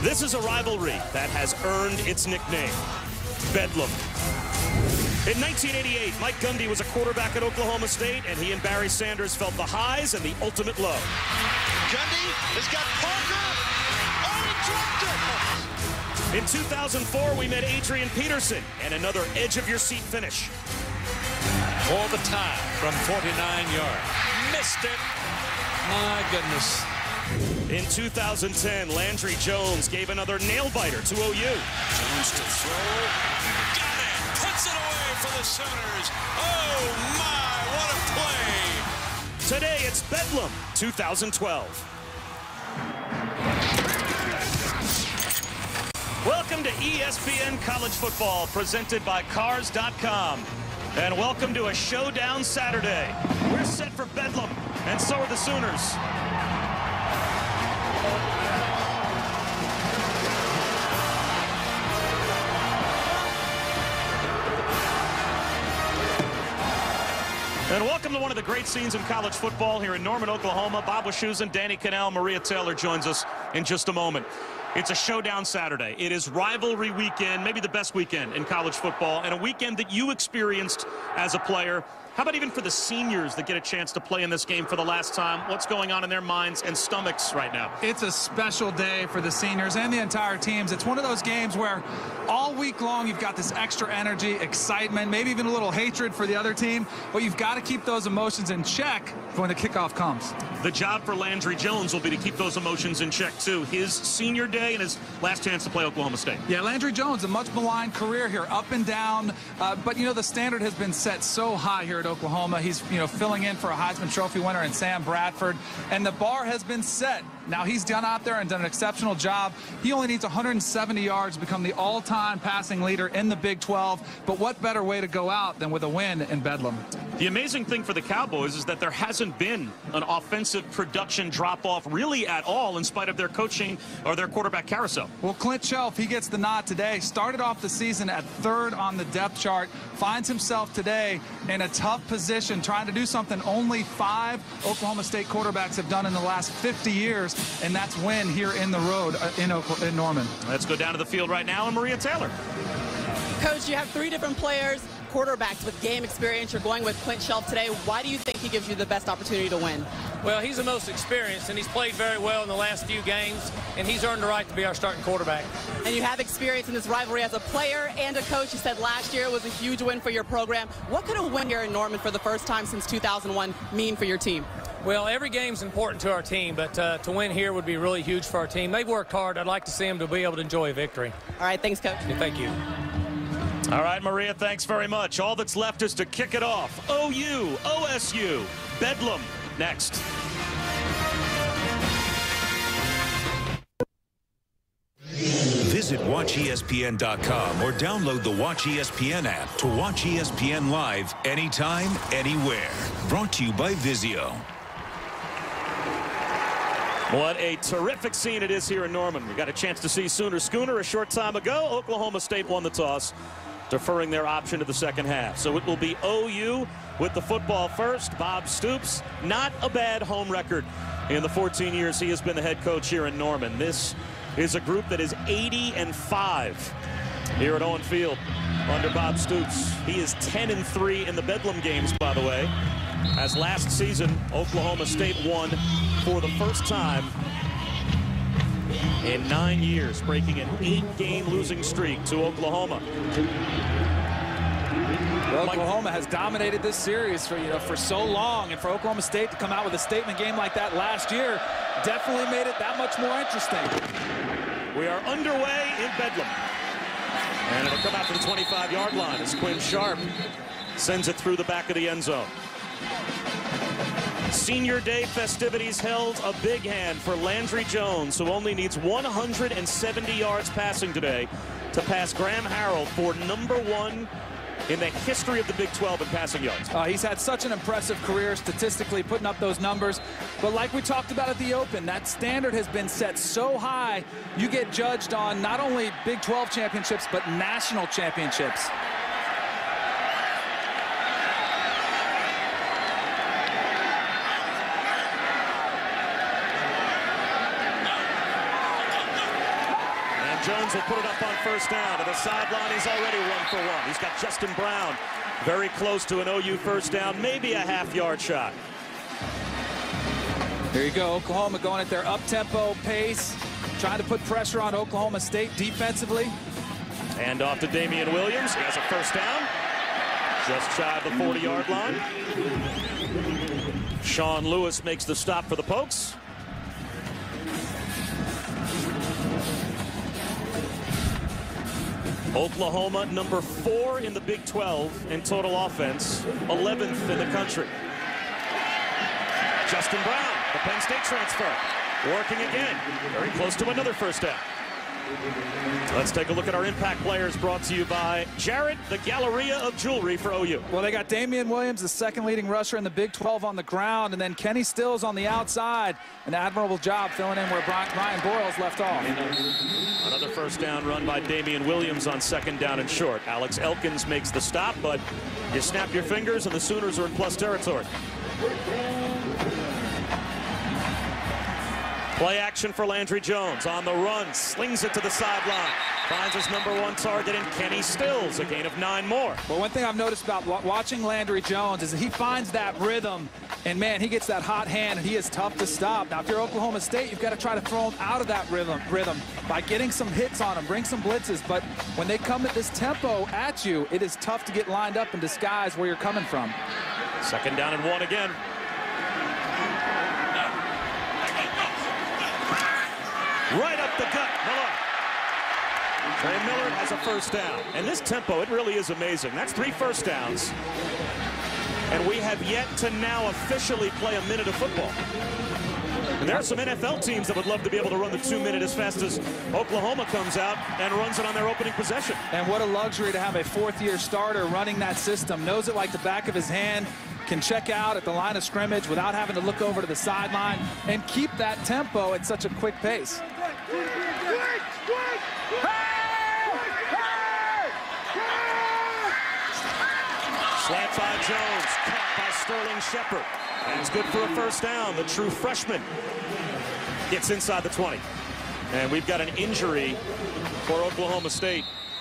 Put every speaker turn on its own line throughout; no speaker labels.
This is a rivalry that has earned its nickname, Bedlam. In 1988, Mike Gundy was a quarterback at Oklahoma State, and he and Barry Sanders felt the highs and the ultimate low.
Gundy has got Parker. Oh, he dropped it!
In 2004, we met Adrian Peterson and another edge-of-your-seat finish.
All the time from 49 yards. Missed it. My goodness.
In 2010, Landry Jones gave another nail-biter to OU.
Jones to throw. Got it. Puts it away for the Sooners. Oh, my, what a play.
Today, it's Bedlam 2012. Welcome to ESPN College Football, presented by Cars.com. And welcome to a showdown Saturday. We're set for Bedlam, and so are the Sooners. And welcome to one of the great scenes in college football here in Norman, Oklahoma. Bob Wischusen, Danny Cannell, Maria Taylor joins us in just a moment. It's a showdown Saturday. It is rivalry weekend, maybe the best weekend in college football, and a weekend that you experienced as a player. How about even for the seniors that get a chance to play in this game for the last time? What's going on in their minds and stomachs right now?
It's a special day for the seniors and the entire teams. It's one of those games where all week long you've got this extra energy, excitement, maybe even a little hatred for the other team, but you've got to keep those emotions in check when the kickoff comes.
The job for Landry Jones will be to keep those emotions in check, too. His senior day and his last chance to play Oklahoma State.
Yeah, Landry Jones, a much maligned career here, up and down. But, you know, the standard has been set so high here at Oklahoma. He's, you know, filling in for a Heisman Trophy winner in Sam Bradford. And the bar has been set. Now, he's gone out there and done an exceptional job. He only needs 170 yards to become the all-time passing leader in the Big 12. But what better way to go out than with a win in Bedlam?
The amazing thing for the Cowboys is that there hasn't been an offensive production drop-off really at all in spite of their coaching or their quarterback carousel.
Well, Clint Shelf, he gets the nod today. Started off the season at 3rd on the depth chart. Finds himself today in a tough position, trying to do something only 5 Oklahoma State quarterbacks have done in the last 50 years, and that's win here in the road in Norman.
Let's go down to the field right now, and Maria Taylor.
Coach, you have 3 different players, quarterbacks with game experience. You're going with Clint Shelf today. Why do you think he gives you the best opportunity to win?
Well, he's the most experienced, and he's played very well in the last few games, and he's earned the right to be our starting quarterback.
And you have experience in this rivalry as a player and a coach. You said last year it was a huge win for your program. What could a win here in Norman for the first time since 2001 mean for your team?
Well, every game's important to our team, but to win here would be really huge for our team. They've worked hard. I'd like to see them to be able to enjoy a victory.
All right, thanks, Coach.
Yeah, thank you.
All right, Maria, thanks very much. All that's left is to kick it off. OU, OSU, Bedlam, next.
Visit WatchESPN.com or download the Watch ESPN app to watch ESPN live anytime, anywhere. Brought to you by Vizio.
What a terrific scene it is here in Norman. We got a chance to see Sooner Schooner a short time ago. Oklahoma State won the toss, deferring their option to the second half. So it will be OU with the football first. Bob Stoops, not a bad home record in the 14 years he has been the head coach here in Norman. This is a group that is 80-5 here at Owen Field under Bob Stoops. He is 10-3 in the Bedlam games, by the way, as last season Oklahoma State won for the first time in 9 years, breaking an 8-game losing streak to Oklahoma.
Well, Oklahoma has dominated this series for so long, and for Oklahoma State to come out with a statement game like that last year definitely made it that much more interesting.
We are underway in Bedlam, and it'll come out to the 25-yard line as Quinn Sharp sends it through the back of the end zone. Senior Day festivities held a big hand for Landry Jones, who only needs 170 yards passing today to pass Graham Harrell for #1 in the history of the Big 12 in passing yards.
He's had such an impressive career statistically, putting up those numbers. But like we talked about at the Open, that standard has been set so high, you get judged on not only Big 12 championships, but national championships.
Jones will put it up on first down. To the sideline, he's already 1 for 1. He's got Justin Brown very close to an OU first down, maybe a half-yard shot.
There you go, Oklahoma going at their up-tempo pace, trying to put pressure on Oklahoma State defensively.
And off to Damian Williams. He has a first down. Just shy of the 40-yard line. Sean Lewis makes the stop for the Pokes. Oklahoma, number 4 in the Big 12 in total offense, 11th in the country. Justin Brown, the Penn State transfer, working again. Very close to another first down. Let's take a look at our impact players, brought to you by Jared, the Galleria of Jewelry for OU.
Well, they got Damian Williams, the second leading rusher in the Big 12, on the ground, and then Kenny Stills on the outside. An admirable job filling in where Brian Boyles left off.
Another first down run by Damian Williams on second down and short. Alex Elkins makes the stop, but you snap your fingers and the Sooners are in plus territory. Play action for Landry Jones on the run, slings it to the sideline, finds his number 1 target in Kenny Stills, a gain of 9 more.
Well, one thing I've noticed about watching Landry Jones is that he finds that rhythm, and man, he gets that hot hand, and he is tough to stop. Now, if you're Oklahoma State, you've got to try to throw him out of that rhythm by getting some hits on him, bring some blitzes, but when they come at this tempo at you, it is tough to get lined up and disguise where you're coming from.
Second down and 1 again. Right up the gut, Miller. Trey Miller has a first down. And this tempo, it really is amazing. That's 3 first downs. And we have yet to now officially play a minute of football. And there are some NFL teams that would love to be able to run the 2-minute as fast as Oklahoma comes out and runs it on their opening possession. And what a luxury to have a 4th-year starter running that system. Knows it like the back of his hand. Can check out at the line of scrimmage without having to look over to the sideline and keep that tempo at such a quick pace. Slant by Jones, caught by Sterling Shepard. That's good for a first down. The true freshman gets inside the 20. And we've got an injury for Oklahoma State.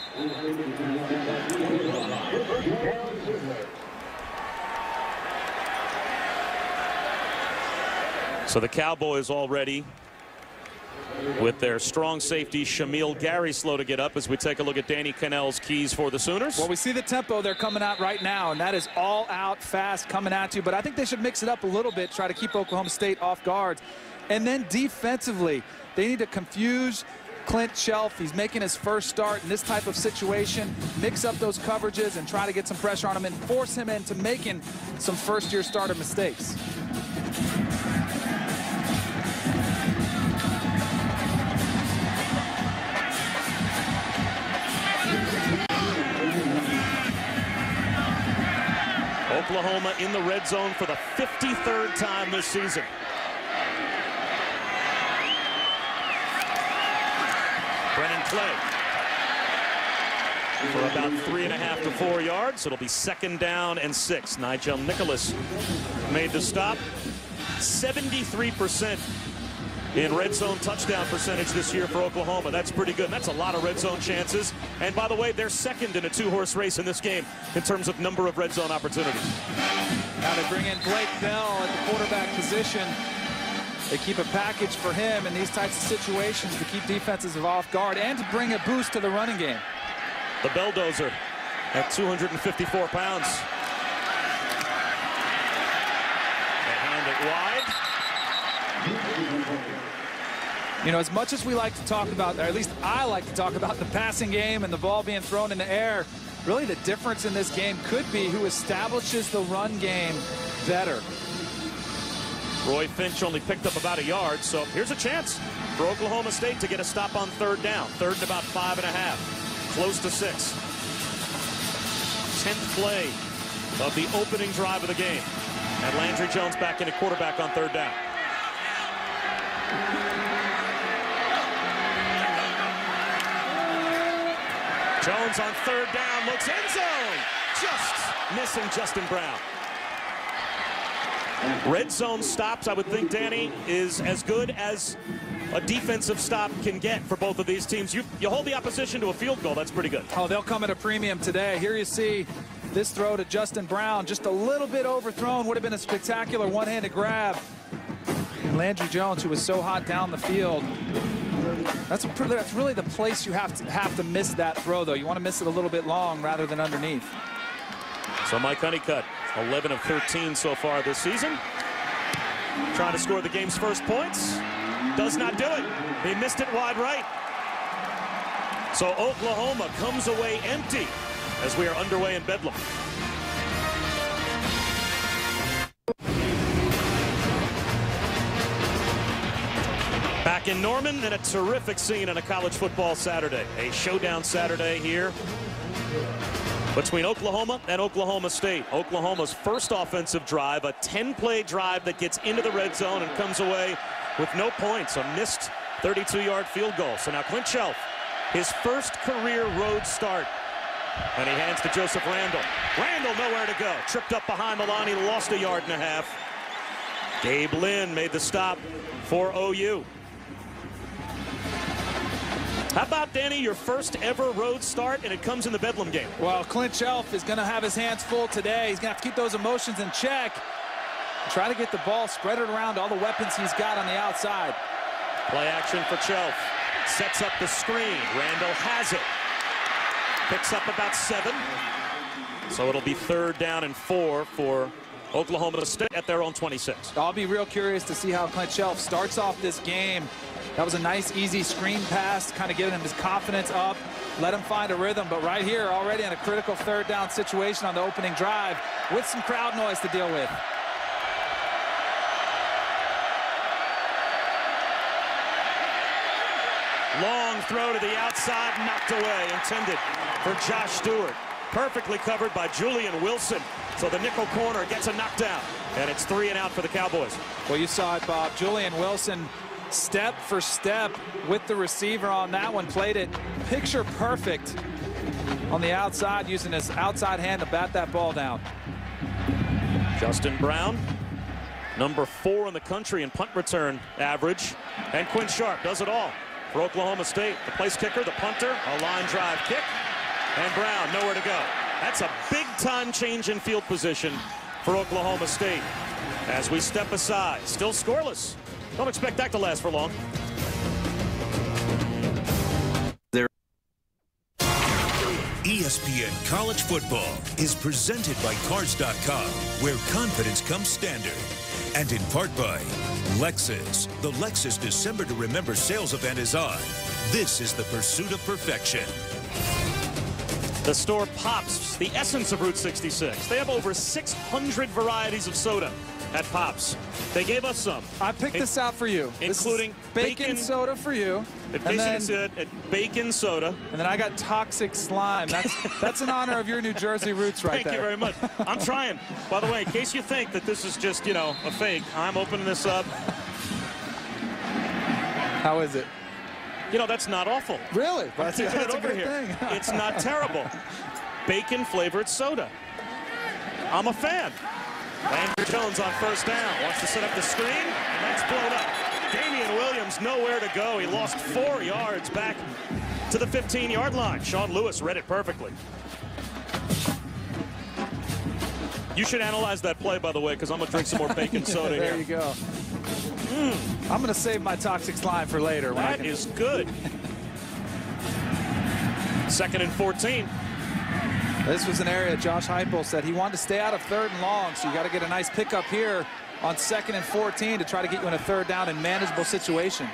So the Cowboys already with their strong safety, Shamil Gary, slow to get up as we take a look at Danny Cannell's keys for the Sooners.
Well, we see the tempo they're coming out right now, and that is all out fast coming at you. But I think they should mix it up a little bit, try to keep Oklahoma State off guard. And then defensively, they need to confuse Clint Shelf. He's making his first start in this type of situation. Mix up those coverages and try to get some pressure on him and force him into making some first-year starter mistakes.
Oklahoma in the red zone for the 53rd time this season. Brennan Clay for about 3.5 to 4 yards. It'll be 2nd down and 6. Nigel Nicholas made the stop. 73% in red zone touchdown percentage this year for Oklahoma. That's pretty good. That's a lot of red zone chances. And by the way, they're 2nd in a 2-horse race in this game in terms of number of red zone opportunities.
Now they bring in Blake Bell at the quarterback position. They keep a package for him in these types of situations to keep defenses off guard and to bring a boost to the running game.
The Belldozer at 254 pounds. They hand it wide.
You know, as much as we like to talk about, or at least I like to talk about the passing game and the ball being thrown in the air, really the difference in this game could be who establishes the run game better.
Roy Finch only picked up about a yard, so here's a chance for Oklahoma State to get a stop on 3rd down. 3rd and about 5.5, close to 6. 10th play of the opening drive of the game. And Landry Jones back in at quarterback on 3rd down. Jones on 3rd down, looks end zone. Just missing Justin Brown. Red zone stops, I would think, Danny, is as good as a defensive stop can get for both of these teams. You hold the opposition to a field goal, that's pretty good.
Oh, they'll come at a premium today. Here you see this throw to Justin Brown, just a little bit overthrown, would have been a spectacular one-handed grab. And Landry Jones, who was so hot down the field, that's really the place you have to miss that throw, though. You want to miss it a little bit long rather than underneath.
So Mike Gundy, 11 of 13 so far this season. Trying to score the game's first points. Does not do it. He missed it wide right. So Oklahoma comes away empty as we are underway in Bedlam. Back in Norman, and a terrific scene on a college football Saturday. A showdown Saturday here between Oklahoma and Oklahoma State. Oklahoma's first offensive drive, a 10-play drive that gets into the red zone and comes away with no points. A missed 32-yard field goal. So now Clint Shelf, his first career road start. And he hands to Joseph Randall. Randall nowhere to go. Tripped up behind the line. He lost a yard and a half. Gabe Lynn made the stop for OU. How about, Danny, your first ever road start, and it comes in the Bedlam game?
Well, Clint Shelf is going to have his hands full today. He's going to have to keep those emotions in check. Try to get the ball, spread it around to all the weapons he's got on the outside.
Play action for Shelf. Sets up the screen. Randall has it. Picks up about 7. So it'll be 3rd down and 4 for Oklahoma State at their own 26.
I'll be real curious to see how Clint Shelf starts off this game. That was a nice, easy screen pass, kind of getting him his confidence up, let him find a rhythm. But right here, already in a critical 3rd down situation on the opening drive with some crowd noise to deal with.
Long throw to the outside, knocked away, intended for Josh Stewart. Perfectly covered by Julian Wilson. So the nickel corner gets a knockdown, and it's 3 and out for the Cowboys.
Well, you saw it, Bob. Julian Wilson, step for step with the receiver on that one, played it picture perfect on the outside, using his outside hand to bat that ball down.
Justin Brown, number 4 in the country in punt return average, and Quinn Sharp does it all for Oklahoma State. The place kicker, the punter, a line drive kick, and Brown nowhere to go. That's a big-time change in field position for Oklahoma State. As we step aside, still scoreless. Don't expect that to last for long.
ESPN College Football is presented by Cars.com, where confidence comes standard. And in part by Lexus. The Lexus December to Remember sales event is on. This is the pursuit of perfection.
The store Pops, the essence of Route 66. They have over 600 varieties of soda at Pops. They gave us some.
I picked this out for you.
Including
bacon soda for you.
Bacon soda.
And then I got toxic slime. That's in honor of your New Jersey roots right there.
Thank you very much. I'm trying. By the way, in case you think that this is just, a fake, I'm opening this up.
How is it?
That's not awful.
Really?
That's a good thing. It's not terrible. Bacon-flavored soda. I'm a fan. Landry Jones on 1st down. Wants to set up the screen, and that's blown up. Damian Williams nowhere to go. He lost 4 yards back to the 15-yard line. Sean Lewis read it perfectly. You should analyze that play, by the way, because I'm going to drink some more bacon soda here.
There you go. I'm going to save my toxic slime for later.
That is good. 2nd and 14.
This was an area Josh Heupel said he wanted to stay out of 3rd and long, so you got to get a nice pickup here on 2nd and 14 to try to get you in a 3rd down and manageable situation.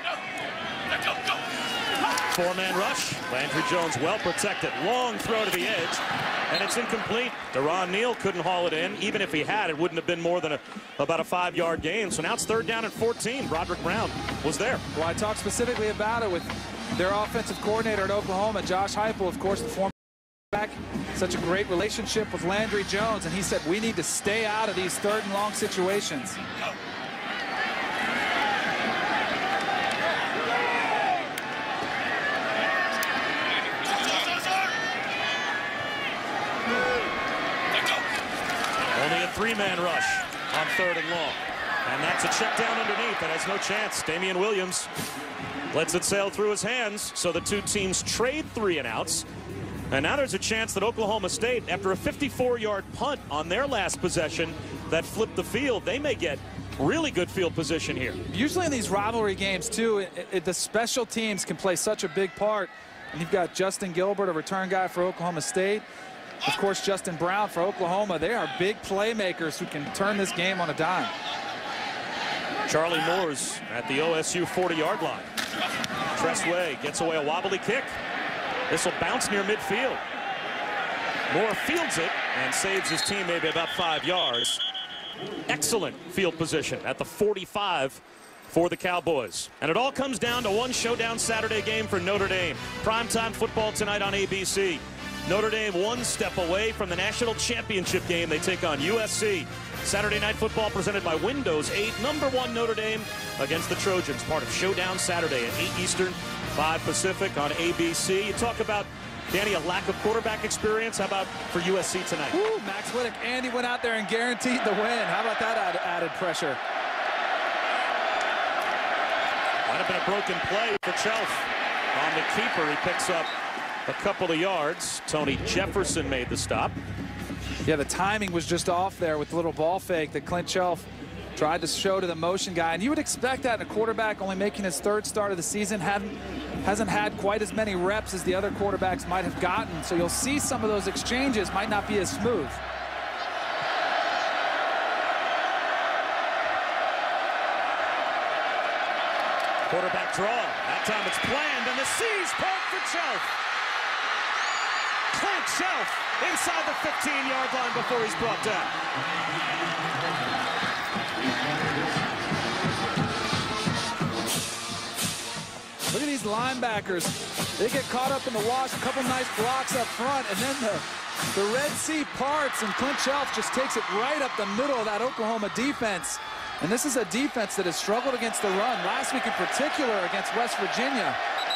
4-man rush. Landry Jones well protected. Long throw to the edge, and it's incomplete. Deron Neal couldn't haul it in. Even if he had, it wouldn't have been more than about a 5-yard gain. So now it's 3rd down and 14. Broderick Brown was there.
Well, I talked specifically about it with their offensive coordinator at Oklahoma, Josh Heupel, of course, the former back. Such a great relationship with Landry Jones, and he said we need to stay out of these 3rd and long situations.
Only a 3-man rush on 3rd and long. And that's a check down underneath. That has no chance. Damian Williams lets it sail through his hands. So the two teams trade 3-and-outs. And now there's a chance that Oklahoma State, after a 54-yard punt on their last possession that flipped the field, they may get really good field position here.
Usually in these rivalry games, too, the special teams can play such a big part. And you've got Justin Gilbert, a return guy for Oklahoma State. Of course, Justin Brown for Oklahoma. They are big playmakers who can turn this game on a dime.
Charlie Moore's at the OSU 40-yard line. Tressway gets away a wobbly kick. This will bounce near midfield. Moore fields it and saves his team maybe about 5 yards. Excellent field position at the 45 for the Cowboys. And it all comes down to one showdown Saturday game for Notre Dame. Primetime football tonight on ABC. Notre Dame one step away from the national championship game. They take on USC. Saturday Night Football presented by Windows 8. #1 Notre Dame against the Trojans. Part of Showdown Saturday at 8 Eastern, 5 Pacific on ABC. You talk about, Danny, a lack of quarterback experience. How about for USC tonight?
Ooh, Max Whittick, and he went out there and guaranteed the win. How about that added pressure?
Might have been a broken play for Chelf. On the keeper, he picks up a couple of yards. Tony Jefferson made the stop.
Yeah, the timing was just off there with the little ball fake that Clint Chelf tried to show to the motion guy. And you would expect that in a quarterback only making his 3rd start of the season. Hasn't had quite as many reps as the other quarterbacks might have gotten. So you'll see some of those exchanges might not be as smooth.
Quarterback draw. That time it's planned, and the C's park for Chelf. Clint Chelf inside the 15-yard line before he's brought down.
Look at these linebackers. They get caught up in the wash. A couple nice blocks up front, and then the Red Sea parts, and Clint Chelf just takes it right up the middle of that Oklahoma defense. And this is a defense that has struggled against the run, last week in particular against West Virginia.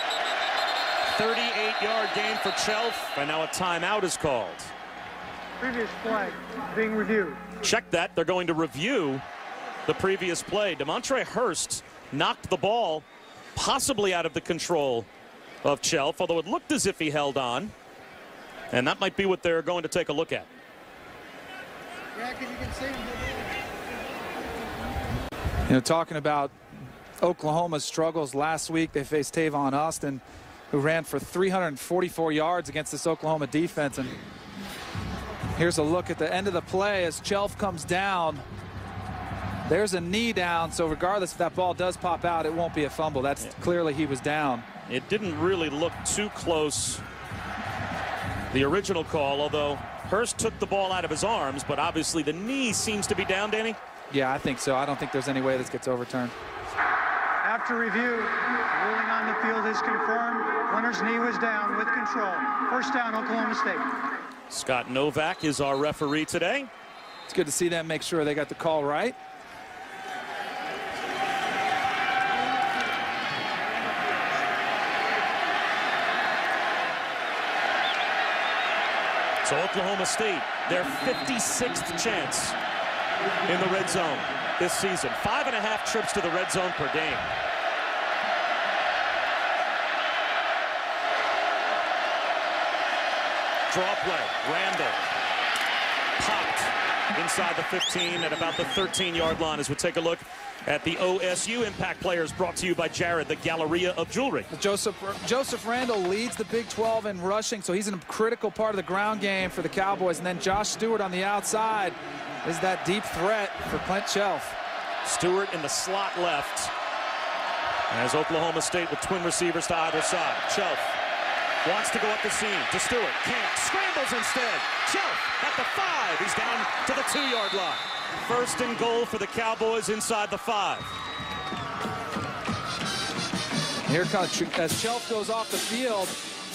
38-yard gain for Chelf, and now a timeout is called.
Previous play being reviewed.
Check that. They're going to review the previous play. Demontre Hurst knocked the ball possibly out of the control of Chelf, although it looked as if he held on. And that might be what they're going to take a look at.
Yeah, because you can see him.
You know, talking about Oklahoma's struggles last week, they faced Tavon Austin, who ran for 344 yards against this Oklahoma defense. And here's a look at the end of the play as Chelf comes down. There's a knee down, so regardless if that ball does pop out, it won't be a fumble. That's clearly he was down.
It didn't really look too close, the original call, although Hurst took the ball out of his arms, but obviously the knee seems to be down, Danny?
Yeah, I think so. I don't think there's any way this gets overturned.
After review, ruling on the field is confirmed. Winner's knee was down with control. First down, Oklahoma State.
Scott Novak is our referee today.
It's good to see them make sure they got the call right.
So Oklahoma State, their 56th chance in the red zone this season. 5.5 trips to the red zone per game. Draw play, Randall popped inside the 15 at about the 13-yard line as we take a look at the OSU Impact Players, brought to you by Jared, the Galleria of Jewelry.
Joseph Randall leads the Big 12 in rushing, so he's a critical part of the ground game for the Cowboys. And then Josh Stewart on the outside is that deep threat for Clint Chelf.
Stewart in the slot left as Oklahoma State with twin receivers to either side. Chelf wants to go up the seam to Stewart. Can't. Scrambles instead. Chelf at the 5. He's down to the 2-yard line. First and goal for the Cowboys inside the 5.
Here comes, as Chelf goes off the field,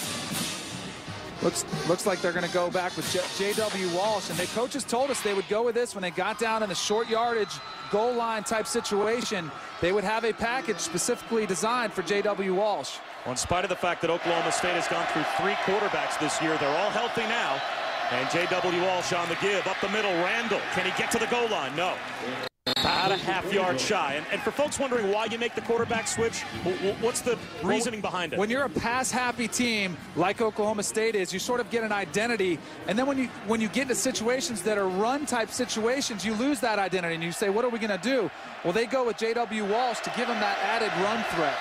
looks like they're going to go back with J.W. Walsh. And the coaches told us they would go with this when they got down in the short yardage goal line type situation. They would have a package specifically designed for J.W. Walsh.
Well, in spite of the fact that Oklahoma State has gone through 3 quarterbacks this year, they're all healthy now. And J.W. Walsh on the give, up the middle, Randall. Can he get to the goal line? No. About a half-yard shy. And for folks wondering why you make the quarterback switch, what's the reasoning behind it?
When you're a pass-happy team like Oklahoma State is, you sort of get an identity. And then when you get into situations that are run-type situations, you lose that identity. And you say, what are we going to do? Well, they go with J.W. Walsh to give him that added run threat.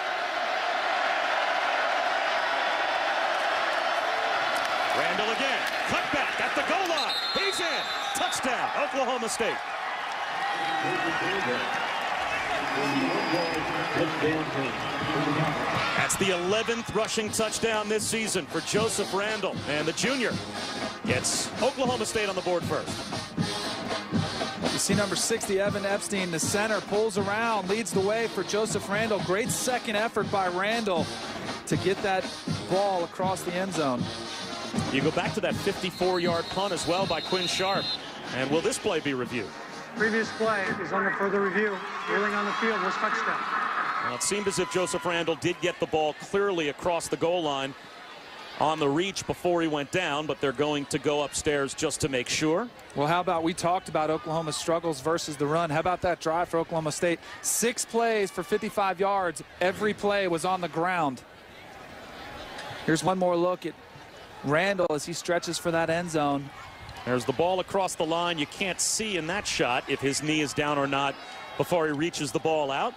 Randall again. Cut back at the goal line. He's in. Touchdown, Oklahoma State. That's the 11th rushing touchdown this season for Joseph Randall. And the junior gets Oklahoma State on the board first.
You see number 60, Evan Epstein, the center, pulls around, leads the way for Joseph Randall. Great second effort by Randall to get that ball across the end zone.
You go back to that 54-yard punt as well by Quinn Sharp. And will this play be reviewed?
Previous play is under further review. Ruling on the field was touchdown.
Well, it seemed as if Joseph Randall did get the ball clearly across the goal line on the reach before he went down, but they're going to go upstairs just to make sure.
Well, how about, we talked about Oklahoma's struggles versus the run. How about that drive for Oklahoma State? 6 plays for 55 yards. Every play was on the ground. Here's one more look at Randall as he stretches for that end zone.
There's the ball across the line. You can't see in that shot if his knee is down or not before he reaches the ball out.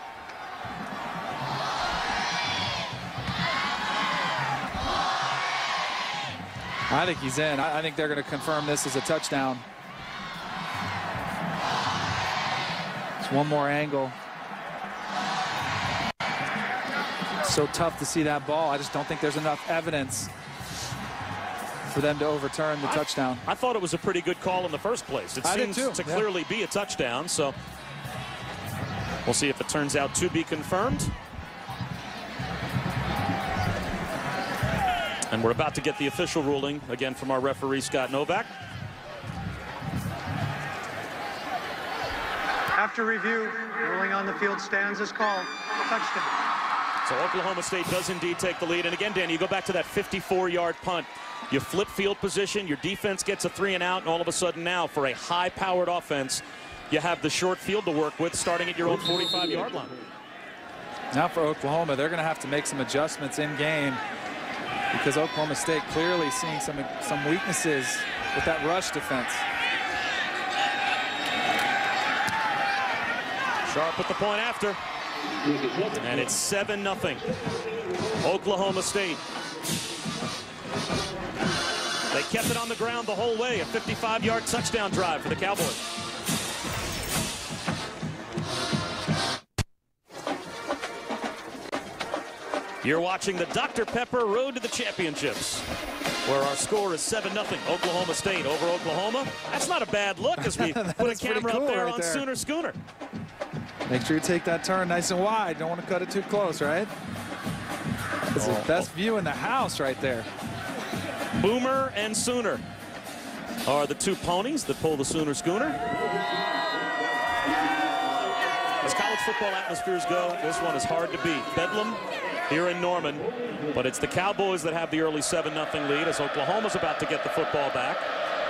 I think he's in. I think they're going to confirm this as a touchdown. It's one more angle. So tough to see that ball. I just don't think there's enough evidence for them to overturn the touchdown.
I thought it was a pretty good call in the first place. It seems to clearly be a touchdown, so we'll see if it turns out to be confirmed. And we're about to get the official ruling again from our referee, Scott Novak.
After review, ruling on the field stands as called. Touchdown.
So Oklahoma State does indeed take the lead. And again, Danny, you go back to that 54-yard punt. You flip field position, your defense gets a 3 and out, and all of a sudden now for a high-powered offense, you have the short field to work with starting at your own 45-yard line.
Now for Oklahoma, they're going to have to make some adjustments in game because Oklahoma State clearly seeing some weaknesses with that rush defense.
Sharp with the point after. And it's 7-0. Oklahoma State. They kept it on the ground the whole way. A 55-yard touchdown drive for the Cowboys. You're watching the Dr. Pepper Road to the Championships, where our score is 7-0. Oklahoma State over Oklahoma. That's not a bad look as we put a camera up there on Sooner Schooner.
Make sure you take that turn nice and wide. Don't want to cut it too close, right? It's the best view in the house right there.
Boomer and Sooner are the two ponies that pull the Sooner Schooner. As college football atmospheres go, this one is hard to beat. Bedlam here in Norman, but it's the Cowboys that have the early 7-0 lead as Oklahoma's about to get the football back.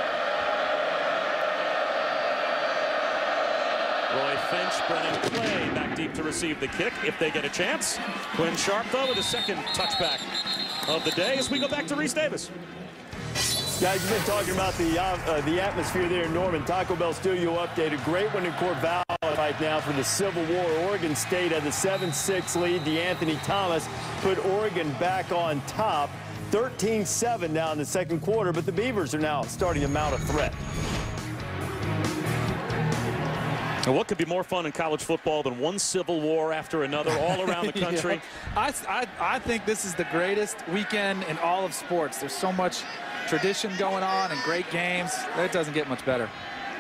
Roy Finch, Brennan Clay back deep to receive the kick if they get a chance. Quinn Sharp, though, with his second touchback of the day as we go back to Reese Davis.
Guys, you've been talking about the atmosphere there in Norman. Taco Bell Studio update. A great one in Corvallis right now for the Civil War. Oregon State had the 7-6 lead. DeAnthony Thomas put Oregon back on top. 13-7 now in the second quarter, but the Beavers are now starting to mount a threat.
And what could be more fun in college football than one Civil War after another all around the country?
Yeah. I think this is the greatest weekend in all of sports. There's so much tradition going on and great games. It doesn't get much better.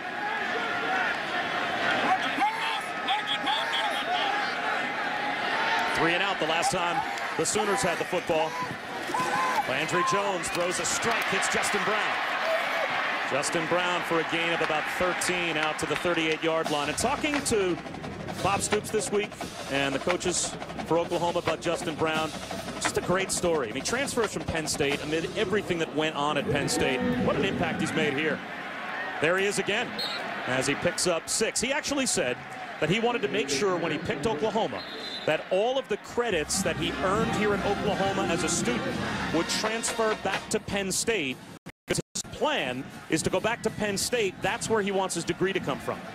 Three and out the last time the Sooners had the football. Landry Jones throws a strike, hits Justin Brown. Justin Brown for a gain of about 13 out to the 38-yard line. And talking to Bob Stoops this week and the coaches for Oklahoma about Justin Brown, just a great story. I mean, transfers from Penn State amid everything that went on at Penn State. What an impact he's made here. There he is again as he picks up 6. He actually said that he wanted to make sure when he picked Oklahoma that all of the credits that he earned here in Oklahoma as a student would transfer back to Penn State, because his plan is to go back to Penn State. That's where he wants his degree to come from.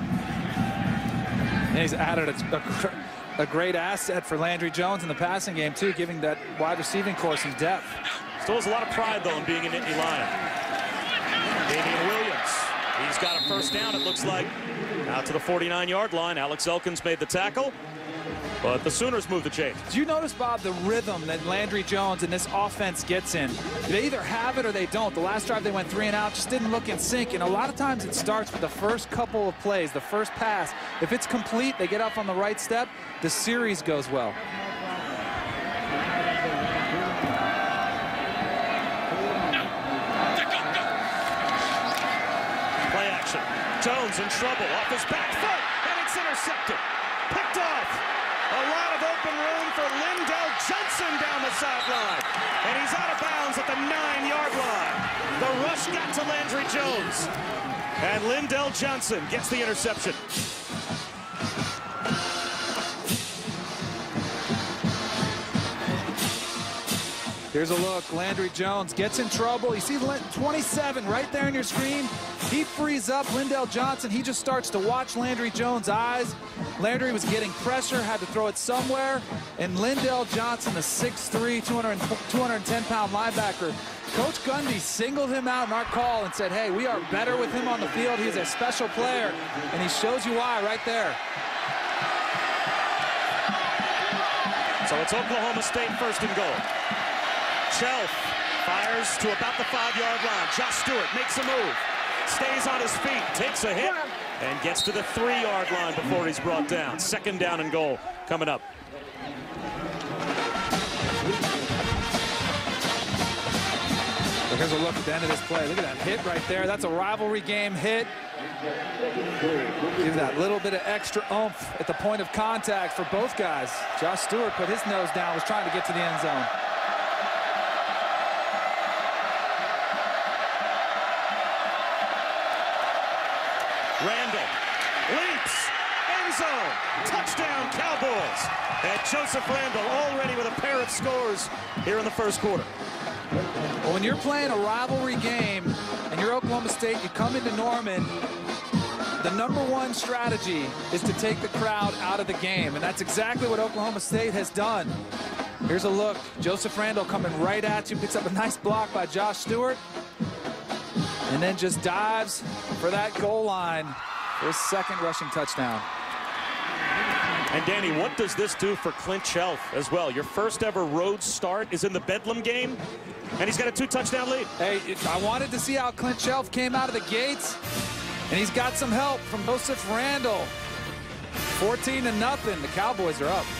And he's added a great asset for Landry Jones in the passing game, too, giving that wide receiving corps some depth.
Still has a lot of pride, though, in being an Nittany Lion. Damian Williams, he's got a first down, it looks like, out to the 49-yard line. Alex Elkins made the tackle, but the Sooners move the chains.
Do you notice, Bob, the rhythm that Landry Jones and this offense gets in? They either have it or they don't. The last drive they went 3 and out, just didn't look in sync, and a lot of times it starts with the first couple of plays, the first pass. If it's complete, they get up on the right step, the series goes well.
Jones in trouble, off his back foot, and it's intercepted. Picked off. A lot of open room for Lindell Johnson down the sideline. And he's out of bounds at the 9-yard line. The rush got to Landry Jones. And Lindell Johnson gets the interception.
Here's a look. Landry Jones gets in trouble. You see 27 right there on your screen. He frees up Lindell Johnson. He just starts to watch Landry Jones' eyes. Landry was getting pressure, had to throw it somewhere. And Lindell Johnson, the 6'3", 210-pound linebacker, Coach Gundy singled him out in our call and said, hey, we are better with him on the field. He's a special player. And he shows you why right there.
So it's Oklahoma State first and goal. Shelf fires to about the 5-yard line. Josh Stewart makes a move, stays on his feet, takes a hit, and gets to the 3-yard line before he's brought down. Second down and goal coming up.
So here's a look at the end of this play. Look at that hit right there. That's a rivalry game hit. Give that little bit of extra oomph at the point of contact for both guys. Josh Stewart put his nose down, was trying to get to the end zone.
Randall leaps, end zone, touchdown Cowboys. And Joseph Randall already with a pair of scores here in the first quarter.
Well, when you're playing a rivalry game and you're Oklahoma State, you come into Norman, the #1 strategy is to take the crowd out of the game, and that's exactly what Oklahoma State has done. Here's a look. Joseph Randall coming right at you, picks up a nice block by Josh Stewart, and then just dives for that goal line for his second rushing touchdown.
And Danny, what does this do for Clint Shelf as well? Your first ever road start is in the Bedlam game, and he's got a 2-touchdown lead.
Hey, I wanted to see how Clint Shelf came out of the gates, and he's got some help from Joseph Randall. 14-0, the Cowboys are up.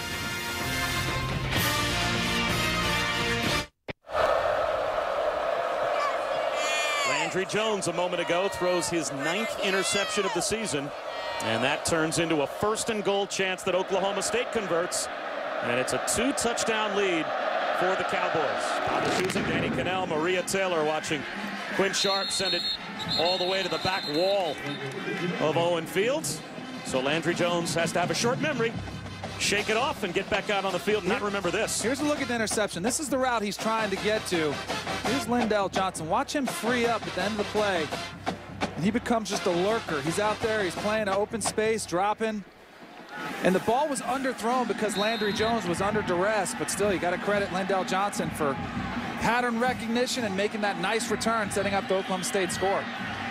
Landry Jones a moment ago throws his 9th interception of the season, and that turns into a first and goal chance that Oklahoma State converts, and it's a 2-touchdown lead for the Cowboys. Bobby Hughes, Danny Cannell, Maria Taylor watching Quinn Sharp send it all the way to the back wall of Owen Fields. So Landry Jones has to have a short memory, shake it off, and get back out on the field and not remember this.
Here's a look at the interception. This is the route he's trying to get to. Here's Lindell Johnson. Watch him free up at the end of the play. And he becomes just a lurker. He's out there. He's playing an open space, dropping. And the ball was underthrown because Landry Jones was under duress. But still, you got to credit Lindell Johnson for pattern recognition and making that nice return, setting up the Oklahoma State score.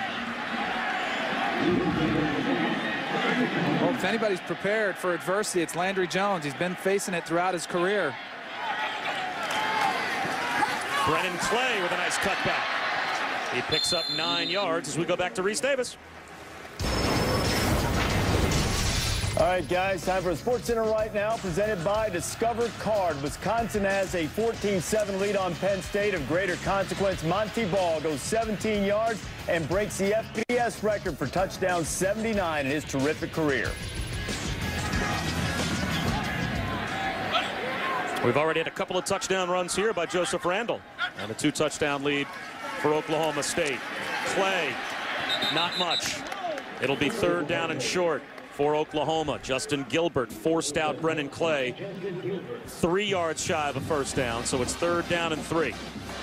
Well, if anybody's prepared for adversity, it's Landry Jones. He's been facing it throughout his career.
Brennan Clay with a nice cutback. He picks up 9 yards as we go back to Reese Davis.
All right, guys, time for a Sports Center right now, presented by Discover Card. Wisconsin has a 14-7 lead on Penn State. Of greater consequence, Monty Ball goes 17 yards and breaks the FBS record for touchdown 79 in his terrific career.
We've already had a couple of touchdown runs here by Joseph Randall, and a 2-touchdown lead for Oklahoma State. Clay Not much. It'll be third down and short for Oklahoma. Justin Gilbert forced out Brennan Clay. 3 yards shy of a first down, so it's third down and 3.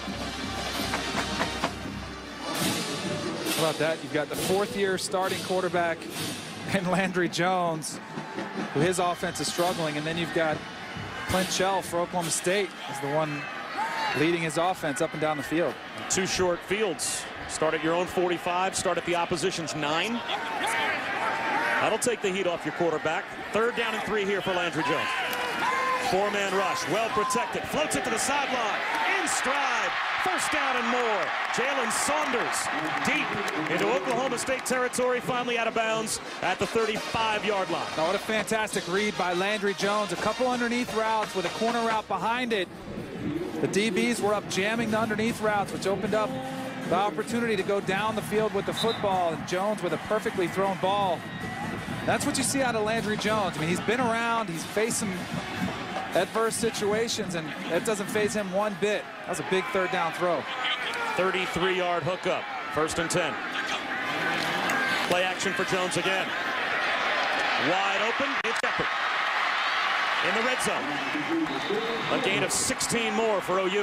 How about that? You've got the 4th-year starting quarterback and Landry Jones, who his offense is struggling, and then you've got Clint Shell for Oklahoma State is the one leading his offense up and down the field.
2 short fields. Start at your own 45, start at the opposition's 9. That'll take the heat off your quarterback. Third down and 3 here for Landry Jones. 4-man rush, well protected, floats it to the sideline, in stride, first down and more. Jalen Saunders deep into Oklahoma State territory, finally out of bounds at the 35-yard line.
Now, what a fantastic read by Landry Jones. A couple underneath routes with a corner route behind it. The DBs were up jamming the underneath routes, which opened up the opportunity to go down the field with the football, and Jones with a perfectly thrown ball. That's what you see out of Landry Jones. I mean, he's been around, he's faced some adverse situations, and that doesn't faze him one bit. That was a big third down throw.
33-yard hookup, first and 10. Play action for Jones again. Wide open, it's Shepard. In the red zone. A gain of 16 more for OU.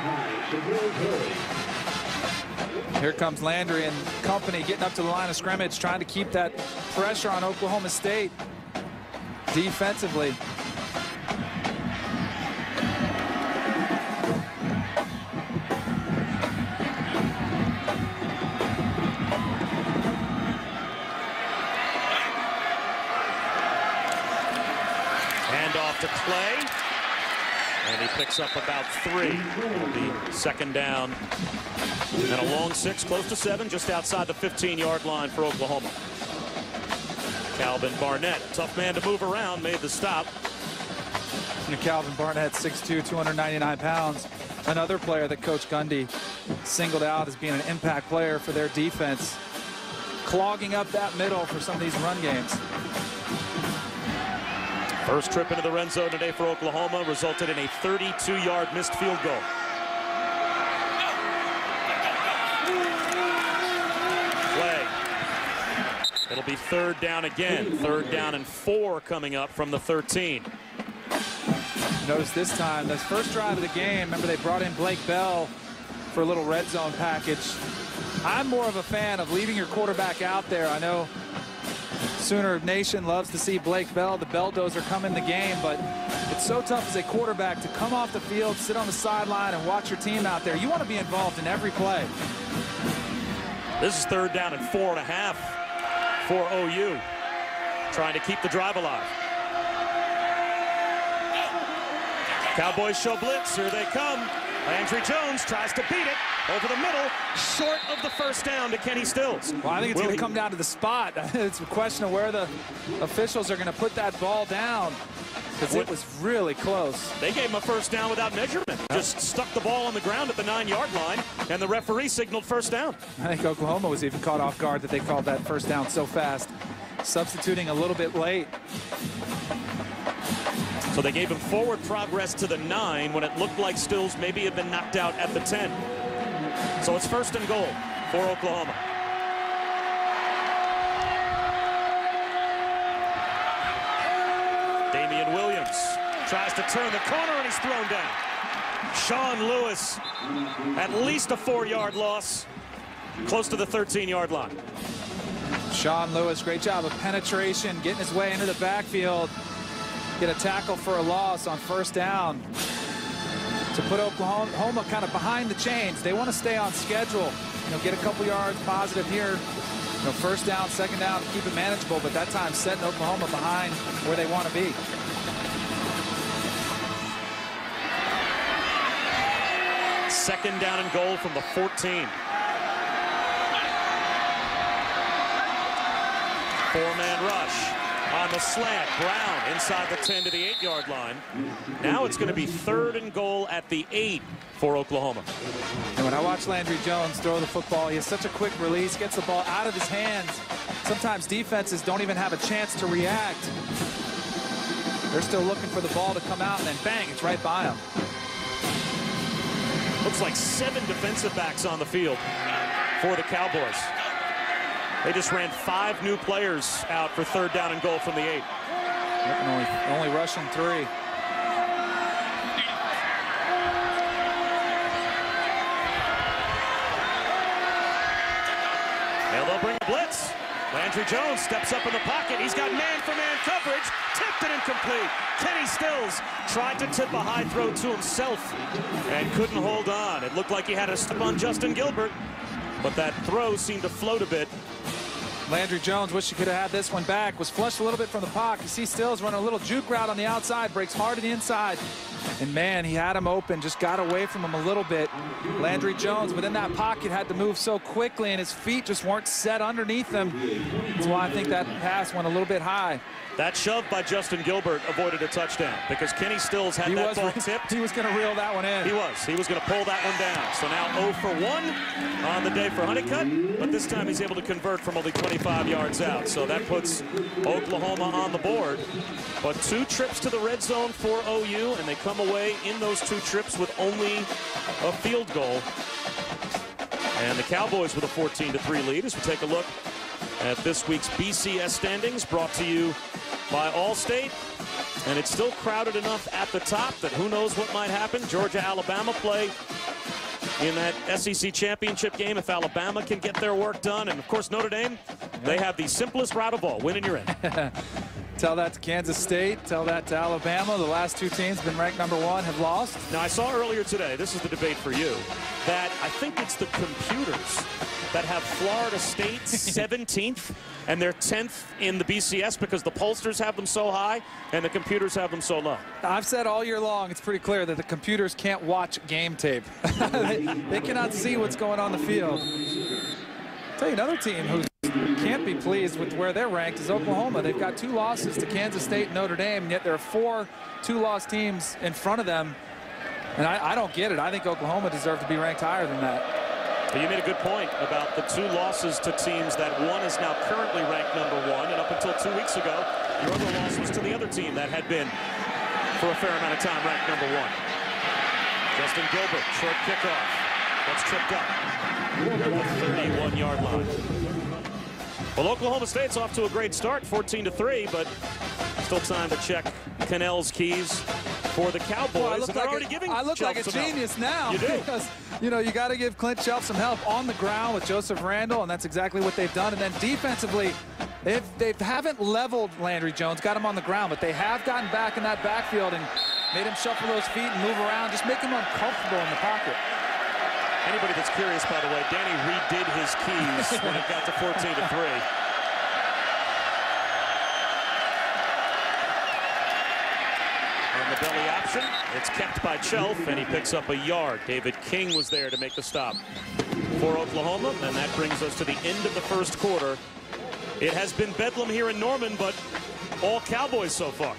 Here comes Landry and company getting up to the line of scrimmage, trying to keep that pressure on Oklahoma State defensively.
Handoff to Clay. And he picks up about 3. It'll be second down. And a long 6, close to 7, just outside the 15-yard line for Oklahoma. Calvin Barnett, tough man to move around, made the stop.
And Calvin Barnett, 6'2", 299 pounds. Another player that Coach Gundy singled out as being an impact player for their defense, clogging up that middle for some of these run games.
First trip into the red zone today for Oklahoma resulted in a 32-yard missed field goal. Play. It'll be third down again. Third down and 4 coming up from the 13.
Notice this time, this first drive of the game, remember they brought in Blake Bell for a little red zone package. I'm more of a fan of leaving your quarterback out there. I know Sooner Nation loves to see Blake Bell, the Belldozer, come in the game, but it's so tough as a quarterback to come off the field, sit on the sideline, and watch your team out there. You want to be involved in every play.
This is third down and 4.5 for OU, trying to keep the drive alive. Cowboys show blitz, here they come. Landry Jones tries to beat it over the middle, short of the first down to Kenny Stills.
Well, I think it's going to come down to the spot. It's a question of where the officials are going to put that ball down, because it was really close.
They gave him a first down without measurement. Just stuck the ball on the ground at the 9-yard line, and the referee signaled first down.
I think Oklahoma was even caught off guard that they called that first down so fast, substituting a little bit late.
So they gave him forward progress to the 9 when it looked like Stills maybe had been knocked out at the 10. So it's first and goal for Oklahoma. Damian Williams tries to turn the corner, and he's thrown down. Sean Lewis, at least a 4-yard loss, close to the 13-yard line.
Sean Lewis, great job of penetration, getting his way into the backfield. Get a tackle for a loss on first down to put Oklahoma kind of behind the chains. They want to stay on schedule, get a couple yards positive here. First down, second down, keep it manageable, but that time setting Oklahoma behind where they want to be.
Second down and goal from the 14. 4-man rush. On the slant, Brown inside the 10 to the 8-yard line. Now it's going to be third and goal at the 8 for Oklahoma.
And when I watch Landry Jones throw the football, he has such a quick release, gets the ball out of his hands. Sometimes defenses don't even have a chance to react. They're still looking for the ball to come out, and then bang, it's right by him.
Looks like 7 defensive backs on the field for the Cowboys. They just ran 5 new players out for 3rd down and goal from the 8.
Only rushing 3.
They'll bring a blitz. Landry Jones steps up in the pocket. He's got man-for-man coverage. Tipped it incomplete. Kenny Stills tried to tip a high throw to himself and couldn't hold on. It looked like he had a step on Justin Gilbert, but that throw seemed to float a bit.
Landry Jones, wish he could have had this one back, was flushed a little bit from the pocket. You see Stills running a little juke route on the outside, breaks hard to the inside. And man, he had him open, just got away from him a little bit. Landry Jones within that pocket had to move so quickly, and his feet just weren't set underneath him. That's why I think that pass went a little bit high.
That shove by Justin Gilbert avoided a touchdown because Kenny Stills had that ball tipped.
He was going to reel that one in.
He was going to pull that one down. So now 0 for 1 on the day for Honeycutt, but this time he's able to convert from only 25 yards out. So that puts Oklahoma on the board. But 2 trips to the red zone for OU, and they come away in those 2 trips with only a field goal. And the Cowboys with a 14-3 lead as we take a look at this week's BCS standings, brought to you by Allstate. And it's still crowded enough at the top that who knows what might happen. Georgia, Alabama play in that SEC championship game if Alabama can get their work done. And of course, Notre Dame, they have the simplest route of all, win and you're in.
Tell that to Kansas State, tell that to Alabama. The last 2 teams been ranked #1, have lost.
Now I saw earlier today, this is the debate for you, that I think it's the computers that have Florida State 17th and they're 10th in the BCS because the pollsters have them so high and the computers have them so low.
I've said all year long, it's pretty clear that the computers can't watch game tape. they cannot see what's going on the field. I'll tell you another team who can't be pleased with where they're ranked is Oklahoma. They've got 2 losses to Kansas State and Notre Dame, and yet there are 4 2-loss teams in front of them. And I don't get it. I think Oklahoma deserved to be ranked higher than that.
But you made a good point about the 2 losses to teams that one is now currently ranked #1, and up until 2 weeks ago, your other loss was to the other team that had been, for a fair amount of time, ranked #1. Justin Gilbert, short kickoff. That's tripped up at the 31-yard line. Well, Oklahoma State's off to a great start, 14-3, but still time to check Cannell's keys for the Cowboys.
Well, I look like a genius now.
You do.
Because, you know, you got to give Clint Shelf some help on the ground with Joseph Randall, and that's exactly what they've done. And then defensively, they haven't leveled Landry Jones, got him on the ground, but they have gotten back in that backfield and made him shuffle those feet and move around, just make him uncomfortable in the pocket.
Anybody that's curious, by the way, Danny redid his keys when it got to 14-3. And the belly option, it's kept by Chelf, and he picks up a yard. David King was there to make the stop for Oklahoma, and that brings us to the end of the first quarter. It has been Bedlam here in Norman, but all Cowboys so far.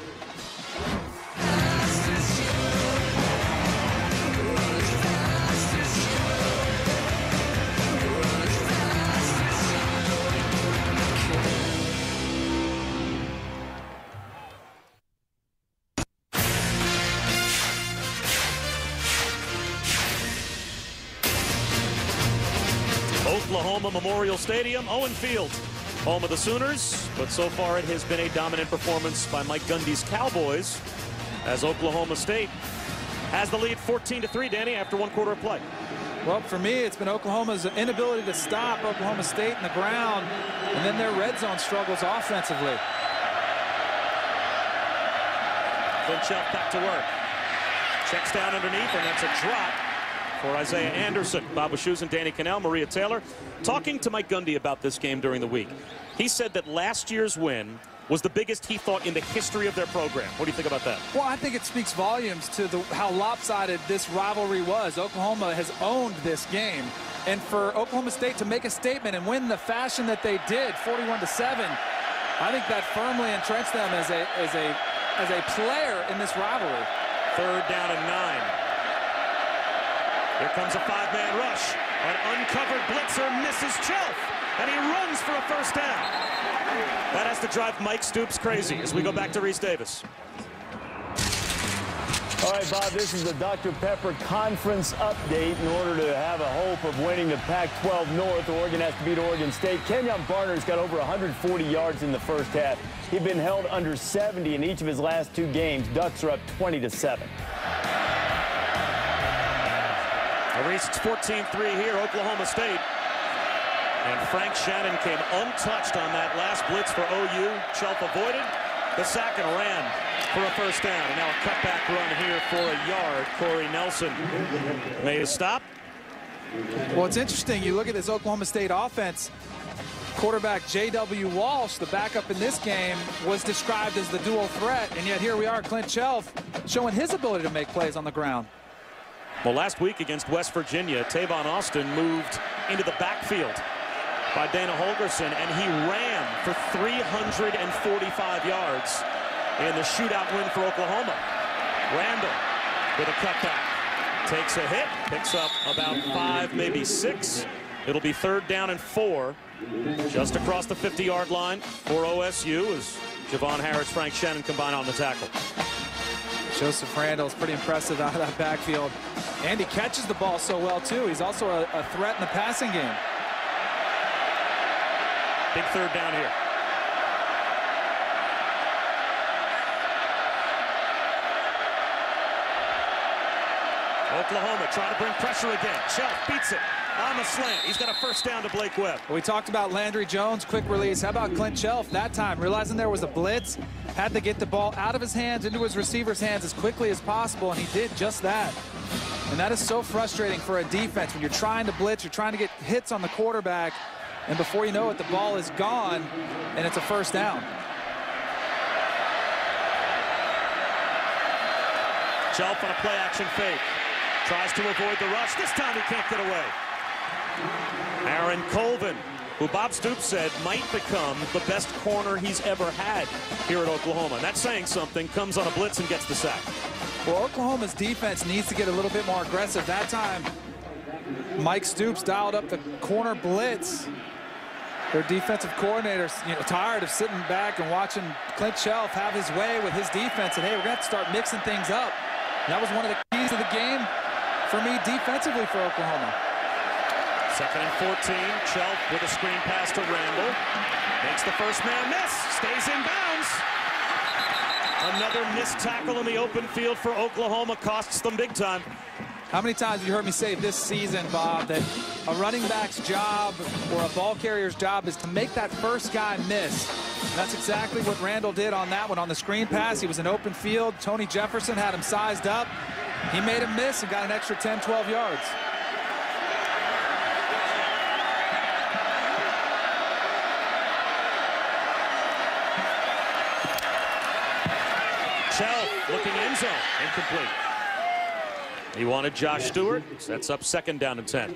Oklahoma Memorial Stadium, Owen Field, home of the Sooners, but so far it has been a dominant performance by Mike Gundy's Cowboys as Oklahoma State has the lead 14-3, Danny, after 1 quarter of play.
Well, for me, it's been Oklahoma's inability to stop Oklahoma State in the ground, and then their red zone struggles offensively.
Clint Shelf back to work. Checks down underneath, and that's a drop for Isaiah Anderson. Bob Wischusen, Danny Cannell, Maria Taylor. Talking to Mike Gundy about this game during the week, he said that last year's win was the biggest he thought in the history of their program. What do you think about that?
Well, I think it speaks volumes to how lopsided this rivalry was. Oklahoma has owned this game. And for Oklahoma State to make a statement and win the fashion that they did, 41-7, I think that firmly entrenched them as a player in this rivalry.
3rd down and 9. Here comes a 5-man rush. An uncovered blitzer misses Chelf, and he runs for a first down. That has to drive Mike Stoops crazy as we go back to Reese Davis.
All right, Bob, this is the Dr. Pepper Conference update. In order to have a hope of winning the Pac-12 North, Oregon has to beat Oregon State. Kenyon Barner's got over 140 yards in the first half. He'd been held under 70 in each of his last 2 games. Ducks are up 20-7.
The race, it's 14-3 here, Oklahoma State. And Frank Shannon came untouched on that last blitz for OU. Shelf avoided the sack and ran for a first down. And now a cutback run here for a yard. Corey Nelson made a stop.
Well, it's interesting. You look at this Oklahoma State offense. Quarterback J.W. Walsh, the backup in this game, was described as the dual threat. And yet here we are, Clint Shelf, showing his ability to make plays on the ground.
Well, last week against West Virginia, Tavon Austin moved into the backfield by Dana Holgerson, and he ran for 345 yards in the shootout win for Oklahoma. Randall with a cutback. Takes a hit, picks up about 5, maybe 6. It'll be 3rd down and 4. Just across the 50-yard line for OSU as Javon Harris, Frank Shannon combine on the tackle.
Joseph Randall is pretty impressive out of that backfield. And he catches the ball so well, too. He's also a threat in the passing game.
Big 3rd down here. Oklahoma trying to bring pressure again. Shelf beats it on the slant. He's got a first down to Blake Webb.
We talked about Landry Jones, quick release. How about Clint Shelf that time? Realizing there was a blitz, had to get the ball out of his hands into his receiver's hands as quickly as possible, and he did just that. And that is so frustrating for a defense when you're trying to blitz, you're trying to get hits on the quarterback, and before you know it, the ball is gone, and it's a first down.
Shelf on a play-action fake. Tries to avoid the rush. This time he can't get away. Aaron Colvin, who Bob Stoops said might become the best corner he's ever had here at Oklahoma. And that's saying something. Comes on a blitz and gets the sack.
Well, Oklahoma's defense needs to get a little bit more aggressive. That time, Mike Stoops dialed up the corner blitz. Their defensive coordinators, tired of sitting back and watching Clint Shelf have his way with his defense. And, hey, we're going to have to start mixing things up. And that was one of the keys of the game for me defensively for Oklahoma.
2nd and 14. Shelf with a screen pass to Randall. Makes the first man miss. Stays in bounds. Another missed tackle in the open field for Oklahoma. Costs them big time.
How many times have you heard me say this season, Bob, that a running back's job or a ball carrier's job is to make that first guy miss? And that's exactly what Randall did on that one. On the screen pass, he was in open field. Tony Jefferson had him sized up. He made him miss and got an extra 10, 12 yards.
Shelf looking end zone. Incomplete. He wanted Josh Stewart. Sets up 2nd down and 10.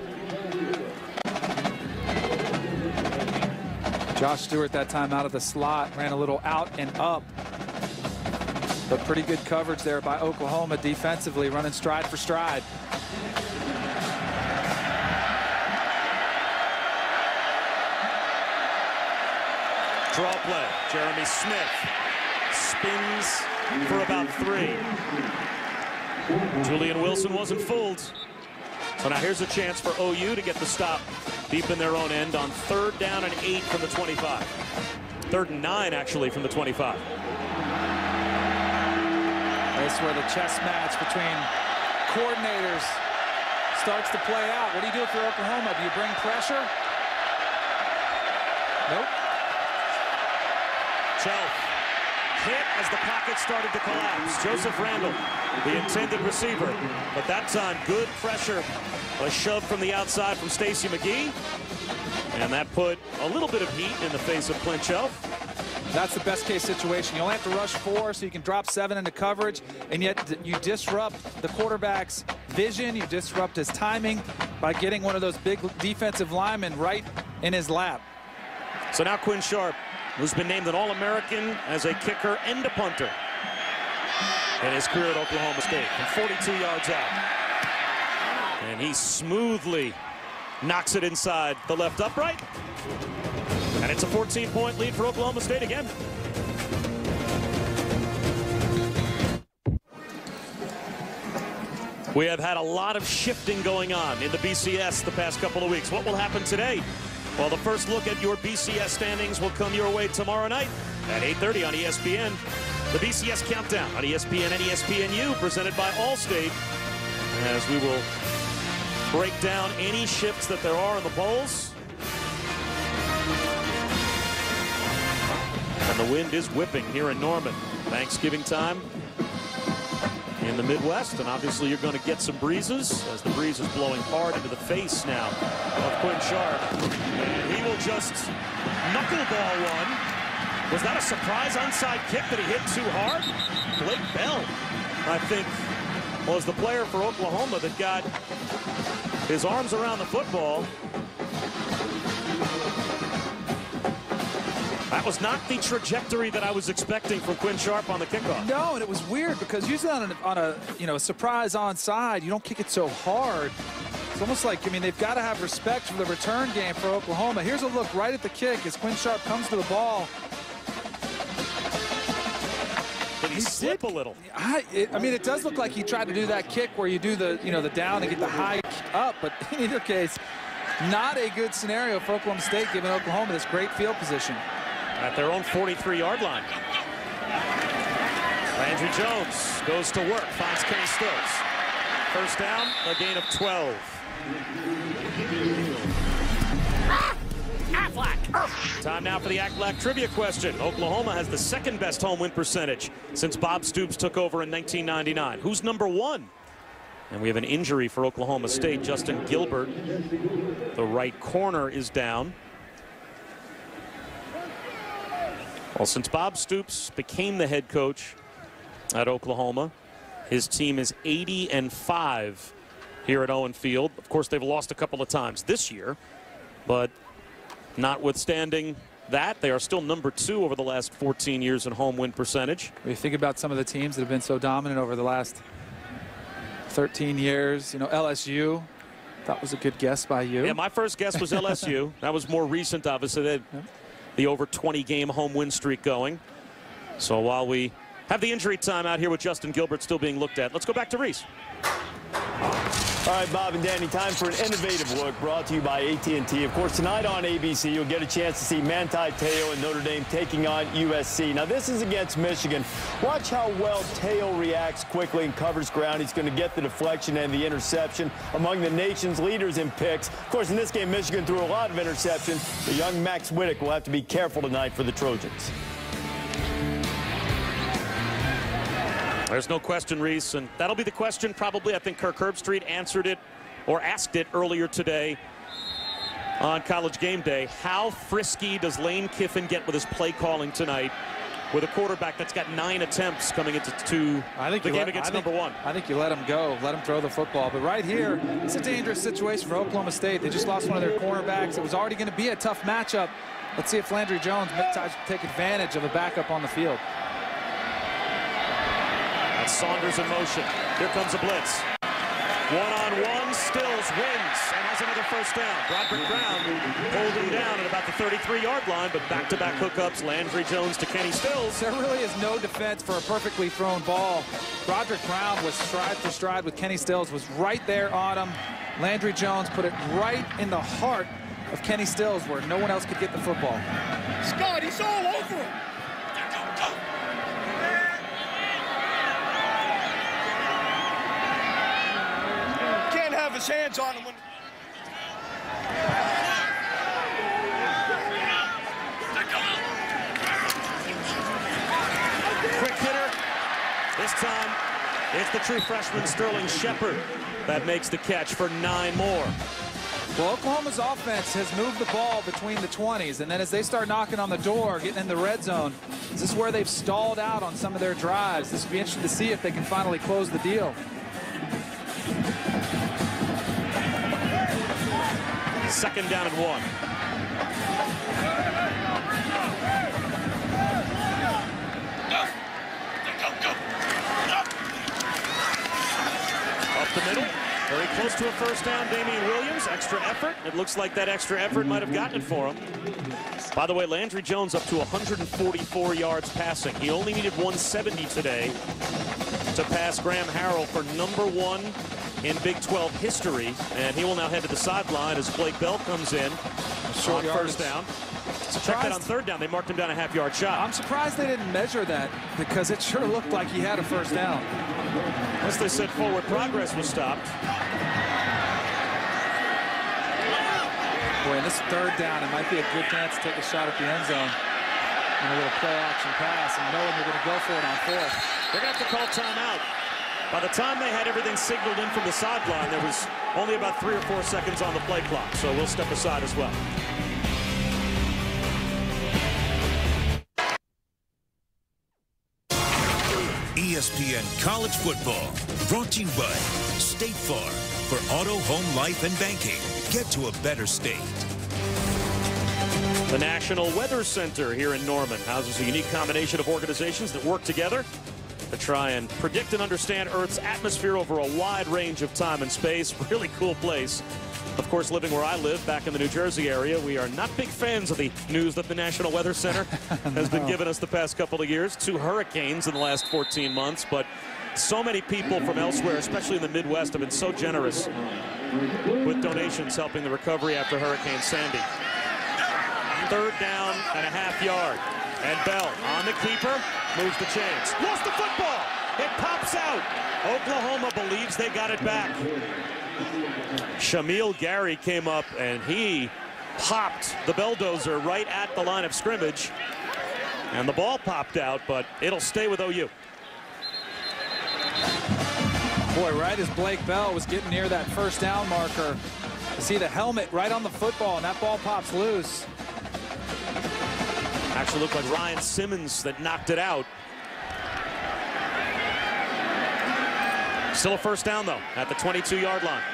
Josh Stewart that time out of the slot. Ran a little out and up. But pretty good coverage there by Oklahoma defensively, running stride for stride.
Draw play. Jeremy Smith spins for about 3. Julian Wilson wasn't fooled. So now here's a chance for OU to get the stop deep in their own end on 3rd down and 8 from the 25. 3rd and 9, actually, from the 25.
This is where the chess match between coordinators starts to play out. What do you do if you're Oklahoma? Do you bring pressure? Nope.
Shelf hit as the pocket started to collapse. Joseph Randall, the intended receiver. But that time, good pressure. A shove from the outside from Stacey McGee. And that put a little bit of heat in the face of Clint Shelf.
That's the best case situation. You only have to rush 4 so you can drop 7 into coverage, and yet you disrupt the quarterback's vision, you disrupt his timing by getting one of those big defensive linemen right in his lap.
So now Quinn Sharp, who's been named an All-American as a kicker and a punter in his career at Oklahoma State from 42 yards out. And he smoothly knocks it inside the left upright. And it's a 14-point lead for Oklahoma State again. We have had a lot of shifting going on in the BCS the past couple of weeks. What will happen today? Well, the first look at your BCS standings will come your way tomorrow night at 8:30 on ESPN. The BCS Countdown on ESPN and ESPNU, presented by Allstate, as we will break down any shifts that there are in the polls. And the wind is whipping here in Norman. Thanksgiving time in the Midwest, and obviously you're going to get some breezes as the breeze is blowing hard into the face now of Quinn Sharp. And he will just knuckleball one. Was that a surprise onside kick that he hit too hard? Blake Bell, I think, was the player for Oklahoma that got his arms around the football. That was not the trajectory that I was expecting from Quinn Sharp on the kickoff.
No, and it was weird because usually on a surprise onside, you don't kick it so hard. It's almost like, I mean, they've got to have respect for the return game for Oklahoma. Here's a look right at the kick as Quinn Sharp comes to the ball.
Did he slip a little?
I mean, it does look like he tried to do that kick where you do the, the down and get the high up, but in either case, not a good scenario for Oklahoma State, giving Oklahoma this great field position.
At their own 43-yard line. Landry Jones goes to work, finds Kenny Stills. First down, a gain of 12. Time now for the Aflac trivia question. Oklahoma has the second best home win percentage since Bob Stoops took over in 1999. Who's number one? And we have an injury for Oklahoma State. Justin Gilbert, the right corner, is down. Well, since Bob Stoops became the head coach at Oklahoma, his team is 80-5 here at Owen Field. Of course, they've lost a couple of times this year, but notwithstanding that, they are still number 2 over the last 14 years in home win percentage.
When you think about some of the teams that have been so dominant over the last 13 years, LSU, that was a good guess by you.
Yeah, my first guess was LSU. That was more recent, obviously. They had the over 20-game home win streak going. So while we have the injury time out here with Justin Gilbert still being looked at, let's go back to Reese.
All right, Bob and Danny, time for an innovative look brought to you by AT&T. Of course, tonight on ABC, you'll get a chance to see Manti Te'o and Notre Dame taking on USC. Now, this is against Michigan. Watch how well Te'o reacts quickly and covers ground. He's going to get the deflection and the interception, among the nation's leaders in picks. Of course, in this game, Michigan threw a lot of interceptions. The young Max Whittick will have to be careful tonight for the Trojans.
There's no question, Reese, and that'll be the question probably. I think Kirk Herbstreit answered it or asked it earlier today on College Game Day. How frisky does Lane Kiffin get with his play calling tonight with a quarterback that's got 9 attempts coming into the game against number 1? I
think you let him go, let him throw the football. But right here, it's a dangerous situation for Oklahoma State. They just lost one of their cornerbacks. It was already going to be a tough matchup. Let's see if Landry Jones tries to take advantage of a backup on the field.
Saunders in motion. Here comes a blitz. One-on-one, Stills wins and has another first down. Broderick Brown holding down at about the 33-yard line, but back-to-back hookups. Landry Jones to Kenny Stills.
There really is no defense for a perfectly thrown ball. Broderick Brown was stride for stride with Kenny Stills, was right there on him. Landry Jones put it right in the heart of Kenny Stills where no one else could get the football.
Scott, he's all over him. His hands on him.
Quick hitter. This time, it's the true freshman Sterling Shepard that makes the catch for 9 more.
Well, Oklahoma's offense has moved the ball between the 20s, and then as they start knocking on the door, getting in the red zone, this is where they've stalled out on some of their drives. This will be interesting to see if they can finally close the deal.
Second down and 1. Up the middle, very close to a first down. Damian Williams, extra effort. It looks like that extra effort might have gotten it for him. By the way, Landry Jones up to 144 yards passing. He only needed 170 today to pass Graham Harrell for #1 in Big 12 history, and he will now head to the sideline as Blake Bell comes in on first down. Check that on third down. They marked him down a half-yard shot.
I'm surprised they didn't measure that because it sure looked like he had a first down.
Once they said forward progress was stopped.
Boy, in this third down, it might be a good chance to take a shot at the end zone. And a little play-action pass, and knowing you're going to go for it on fourth.
They're going to have to call timeout. By the time they had everything signaled in from the sideline, there was only about 3 or 4 seconds on the play clock, so we'll step aside as well.
ESPN College Football, brought to you by State Farm. For auto, home, life, and banking, get to a better state.
The National Weather Center here in Norman houses a unique combination of organizations that work together to try and predict and understand Earth's atmosphere over a wide range of time and space. Really cool place. Of course, living where I live, back in the New Jersey area, we are not big fans of the news that the National Weather Center has been giving us the past couple of years. 2 hurricanes in the last 14 months, but so many people from elsewhere, especially in the Midwest, have been so generous with donations helping the recovery after Hurricane Sandy. Third down and a half-yard. And Bell on the keeper, moves the chains. Lost the football. It pops out. Oklahoma believes they got it back. Shamil Gary came up and he popped the bulldozer right at the line of scrimmage. And the ball popped out, but it'll stay with OU.
Boy, right as Blake Bell was getting near that first down marker, you see the helmet right on the football, and that ball pops loose.
Actually looked like Ryan Simmons that knocked it out. Still a first down, though, at the 22-yard line.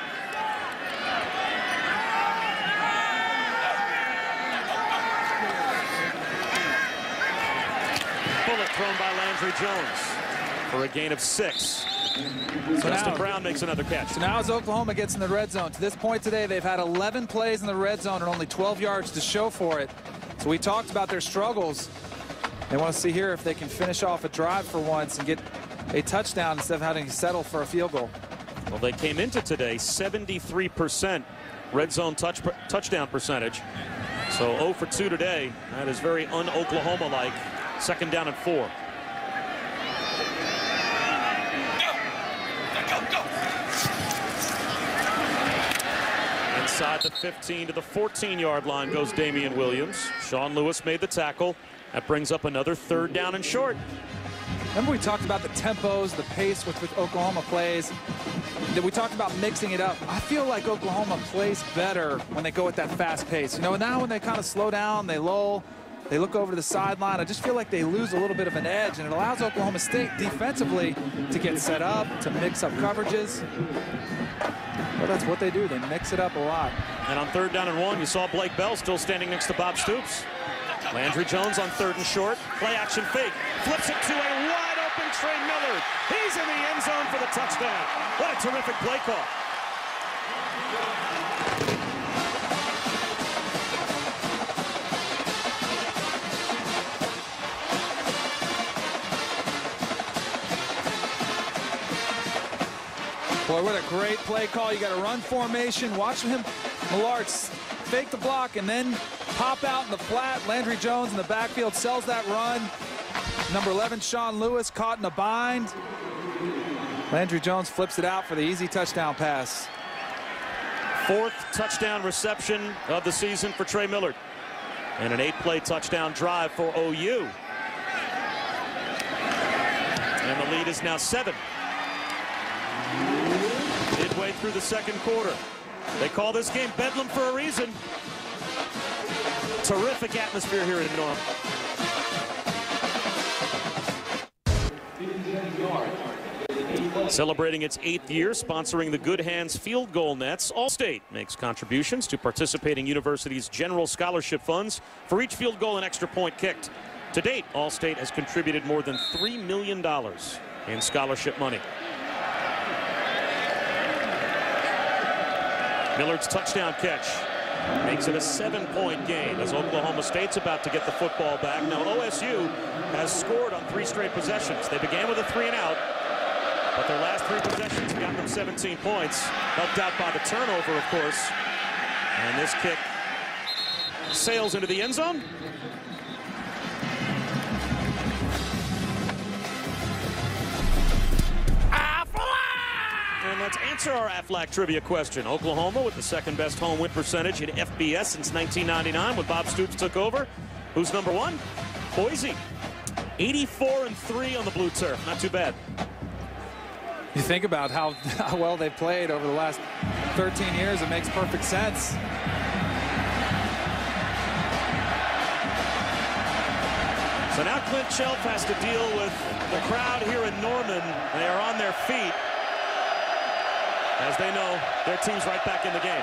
Bullet thrown by Landry Jones for a gain of 6. Justin Brown makes another catch.
So now as Oklahoma gets in the red zone, to this point today, they've had 11 plays in the red zone and only 12 yards to show for it. So we talked about their struggles. They want to see here if they can finish off a drive for once and get a touchdown instead of having to settle for a field goal.
Well, they came into today 73% red zone touchdown percentage. So 0 for 2 today. That is very un-Oklahoma-like. Second down and 4. Inside the 15 to the 14-yard line goes Damian Williams. Sean Lewis made the tackle. That brings up another third down and short.
Remember we talked about the tempos, the pace with Oklahoma plays. We talked about mixing it up. I feel like Oklahoma plays better when they go with that fast pace. You know, now when they kind of slow down, they lull, they look over to the sideline, I just feel like they lose a little bit of an edge, and it allows Oklahoma State defensively to get set up, to mix up coverages. Well, that's what they do. They mix it up a lot.
And on third down and 1, you saw Blake Bell still standing next to Bob Stoops. Landry Jones on third and short. Play action fake. Flips it to a wide open Trey Millard. He's in the end zone for the touchdown. What a terrific play call.
Boy, what a great play call. You got a run formation. Watch him, Millard, fake the block and then pop out in the flat. Landry Jones in the backfield sells that run. Number 11, Sean Lewis, caught in a bind. Landry Jones flips it out for the easy touchdown pass.
4th touchdown reception of the season for Trey Millard. And an 8-play touchdown drive for OU. And the lead is now 7. Midway through the second quarter. They call this game Bedlam for a reason. Terrific atmosphere here in Norman. Celebrating its 8th year, sponsoring the Good Hands Field Goal Nets, Allstate makes contributions to participating universities' general scholarship funds for each field goal and extra point kicked. To date, Allstate has contributed more than $3 million in scholarship money. Millard's touchdown catch makes it a 7-point game as Oklahoma State's about to get the football back. Now OSU has scored on 3 straight possessions. They began with a 3-and-out, But their last 3 possessions got them 17 points. Helped out by the turnover, of course. And this kick sails into the end zone. And let's answer our Aflac trivia question. Oklahoma with the 2nd best home win percentage in FBS since 1999 when Bob Stoops took over. Who's number 1? Boise. 84-3 on the blue turf. Not too bad.
You think about how well they played over the last 13 years. It makes perfect sense.
So now Clint Chelf has to deal with the crowd here in Norman. They are on their feet, as they know their team's right back in the game.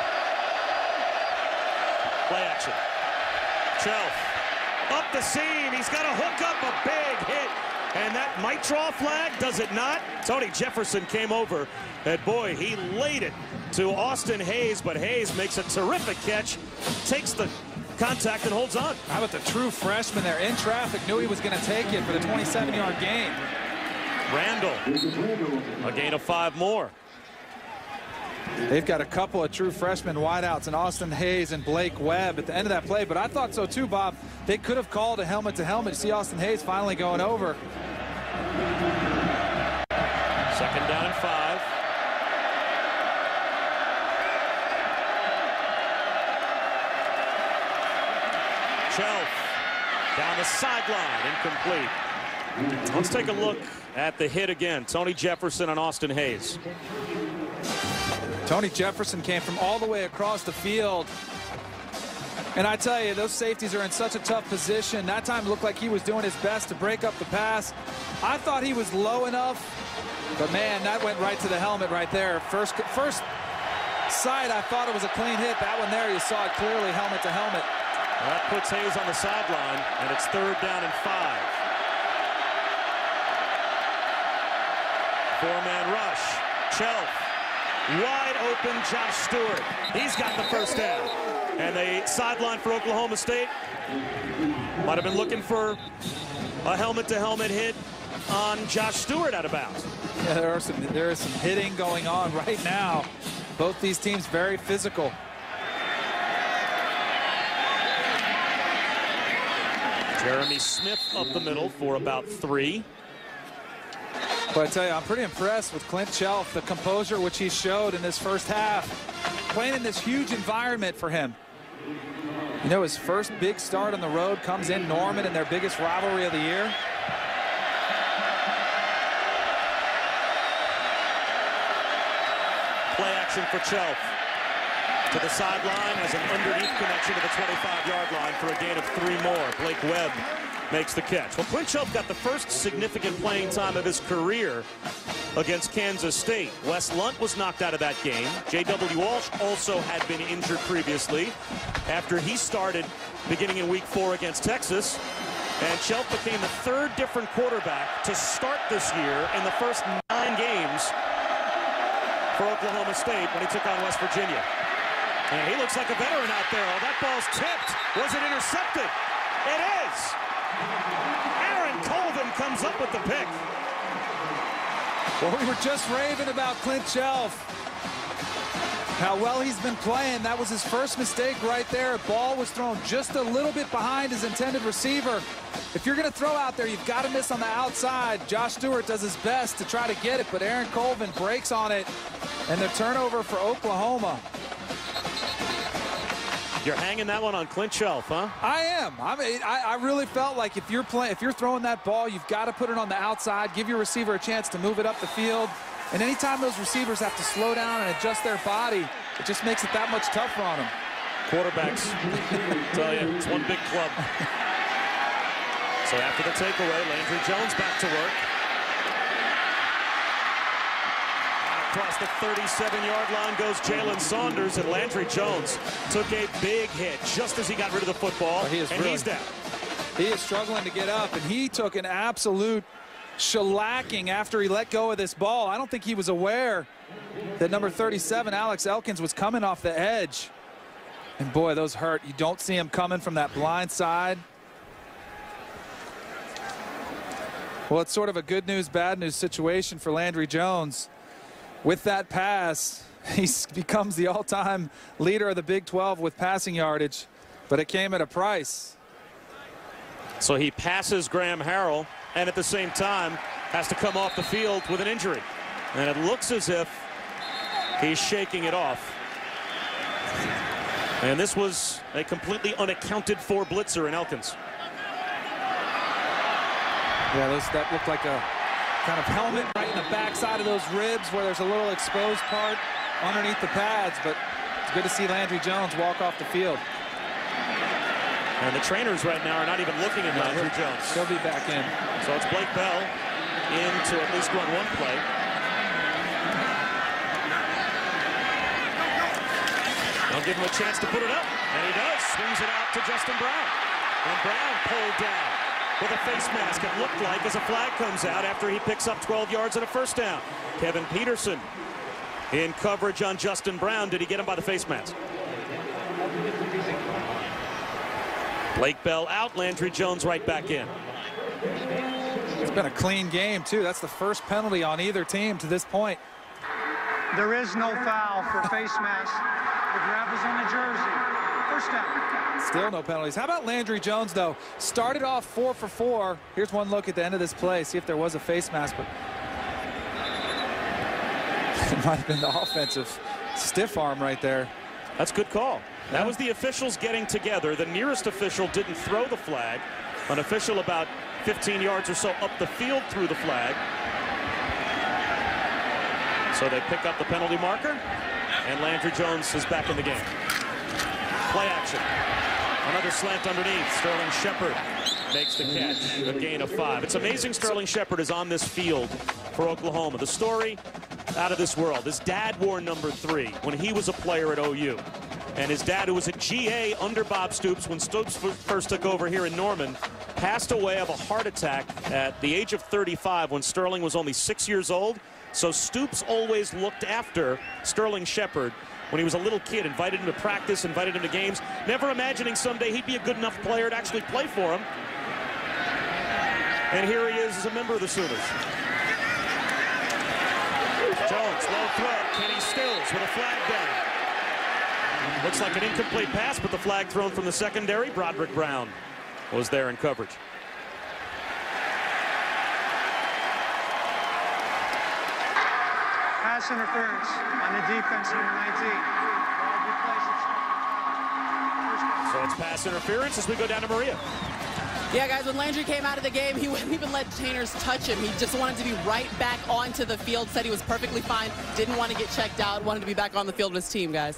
Play action. Chelf up the seam. He's got to hook up a big hit. And that might draw a flag, does it not? Tony Jefferson came over, and boy, he laid it to Austin Hayes, but Hayes makes a terrific catch, takes the contact and holds on.
How about the true freshman there in traffic, knew he was going to take it for the 27-yard gain.
Randall, a gain of 5 more.
They've got a couple of true freshman wideouts in Austin Hayes and Blake Webb at the end of that play, but I thought so too, Bob. They could have called a helmet-to-helmet. You see Austin Hayes finally going over.
2nd down and 5. Chelf down the sideline, incomplete. Let's take a look at the hit again. Tony Jefferson and Austin Hayes.
Tony Jefferson came from all the way across the field. And I tell you, those safeties are in such a tough position. That time it looked like he was doing his best to break up the pass. I thought he was low enough, but man, that went right to the helmet right there. First sight, I thought it was a clean hit. That one there, you saw it clearly, helmet to helmet.
Well, that puts Hayes on the sideline, and it's 3rd down and 5. 4-man rush. Chelf. Wide open Josh Stewart. He's got the first down. And the sideline for Oklahoma State might have been looking for a helmet-to-helmet hit on Josh Stewart out of bounds.
Yeah, there is some hitting going on right now. Both these teams very physical.
Jeremy Smith up the middle for about 3.
But I tell you, I'm pretty impressed with Clint Chelf, the composure which he showed in this first half, playing in this huge environment for him. You know, his first big start on the road comes in Norman in their biggest rivalry of the year.
Play action for Chelf. To the sideline as an underneath connection to the 25-yard line for a gain of 3 more. Blake Webb makes the catch. Well, Clint Chelf got the first significant playing time of his career against Kansas State. Wes Lunt was knocked out of that game. J.W. Walsh also had been injured previously after he started beginning in week 4 against Texas. And Chelf became the 3rd different quarterback to start this year in the first 9 games for Oklahoma State when he took on West Virginia. And he looks like a veteran out there. Oh, that ball's tipped. Was it intercepted? It is. Aaron Colvin comes up with the pick.
Well, we were just raving about Clint Chelf. How well he's been playing. That was his first mistake right there. Ball was thrown just a little bit behind his intended receiver. If you're going to throw out there, you've got to miss on the outside. Josh Stewart does his best to try to get it, but Aaron Colvin breaks on it. And the turnover for Oklahoma.
You're hanging that one on Clint Chelf, huh?
I am. I mean, I really felt like if you're throwing that ball, you've got to put it on the outside, give your receiver a chance to move it up the field. And anytime those receivers have to slow down and adjust their body, it just makes it that much tougher on them.
Quarterbacks, tell you, it's one big club. So after the takeaway, Landry Jones back to work. Across the 37-yard line goes Jalen Saunders, and Landry Jones took a big hit just as he got rid of the football, he's down.
He is struggling to get up, and he took an absolute shellacking after he let go of this ball. I don't think he was aware that number 37, Alex Elkins, was coming off the edge. And boy, those hurt. You don't see him coming from that blind side. Well, it's sort of a good news, bad news situation for Landry Jones. With that pass, he becomes the all-time leader of the Big 12 with passing yardage, but it came at a price.
So he passes Graham Harrell, and at the same time has to come off the field with an injury. And it looks as if he's shaking it off. And this was a completely unaccounted for blitzer in Elkins.
Yeah, that looked like a kind of helmet right in the backside of those ribs where there's a little exposed part underneath the pads, but it's good to see Landry Jones walk off the field.
And the trainers right now are not even looking at Landry Jones.
He'll be back in.
So it's Blake Bell in to at least run one play. They'll give him a chance to put it up, and he does. Swings it out to Justin Brown. And Brown pulled down with a face mask, it looked like, as a flag comes out after he picks up 12 yards and a first down. Kevin Peterson in coverage on Justin Brown. Did he get him by the face mask? Blake Bell out, Landry Jones right back in.
It's been a clean game, too. That's the first penalty on either team to this point.
There is no foul for face mask. The grab is on the jersey. First down.
Still no penalties. How about Landry Jones, though? Started off 4 for 4. Here's one look at the end of this play. See if there was a face mask, but it might have been the offensive stiff arm right there.
That's a good call. That was the officials getting together. The nearest official didn't throw the flag. An official about 15 yards or so up the field threw the flag. So they pick up the penalty marker, and Landry Jones is back in the game. Play action. Another slant underneath. Sterling Shepard makes the catch. A gain of 5. It's amazing Sterling Shepard is on this field for Oklahoma. The story out of this world. His dad wore number 3 when he was a player at OU. And his dad, who was a GA under Bob Stoops when Stoops first took over here in Norman, passed away of a heart attack at the age of 35 when Sterling was only 6 years old. So Stoops always looked after Sterling Shepard when he was a little kid, invited him to practice, invited him to games, never imagining someday he'd be a good enough player to actually play for him. And here he is as a member of the Sooners. Jones, low throw. Kenny Stills with a flag down. Looks like an incomplete pass, but the flag thrown from the secondary. Broderick Brown was there in coverage.
Pass interference on the defense, number 19.
So it's pass interference as we go down to Maria.
Yeah, guys, when Landry came out of the game, he wouldn't even let Tainers touch him. He just wanted to be right back onto the field, said he was perfectly fine, didn't want to get checked out, wanted to be back on the field with his team, guys.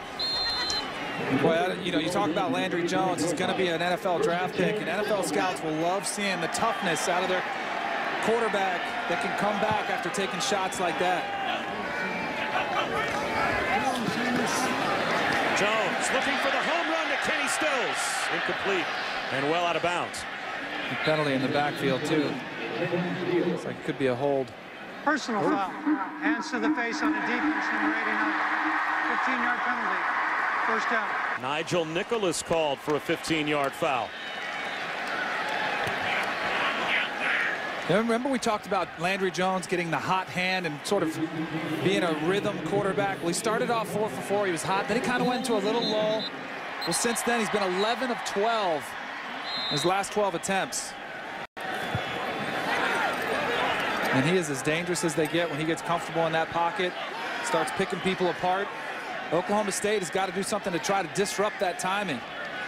Well, you know, you talk about Landry Jones. He's going to be an NFL draft pick, and NFL scouts will love seeing the toughness out of their quarterback that can come back after taking shots like that.
Jones looking for the home run to Kenny Stills. Incomplete and well out of bounds.
The penalty in the backfield, too. Looks like it could be a hold.
Personal foul. Hands to the face on the defense, number 89. 15-yard penalty. First down.
Nigel Nicholas called for a 15-yard foul.
Remember we talked about Landry Jones getting the hot hand and sort of being a rhythm quarterback. Well, he started off 4 for 4. He was hot. Then he kind of went into a little lull. Well, since then, he's been 11 of 12 in his last 12 attempts. And he is as dangerous as they get when he gets comfortable in that pocket, starts picking people apart. Oklahoma State has got to do something to try to disrupt that timing.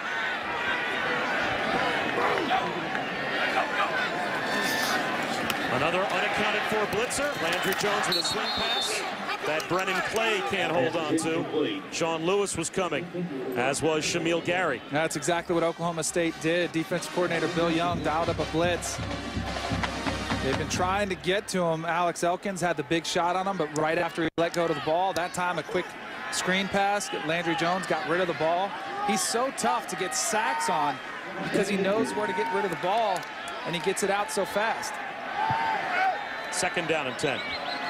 Another unaccounted for blitzer. Landry Jones with a swing pass that Brennan Clay can't hold on to. Sean Lewis was coming, as was Shamil Gary.
That's exactly what Oklahoma State did. Defensive coordinator Bill Young dialed up a blitz. They've been trying to get to him. Alex Elkins had the big shot on him, but right after he let go of the ball, that time a quick screen pass. Landry Jones got rid of the ball. He's so tough to get sacks on because he knows where to get rid of the ball, and he gets it out so fast.
Second down and 10.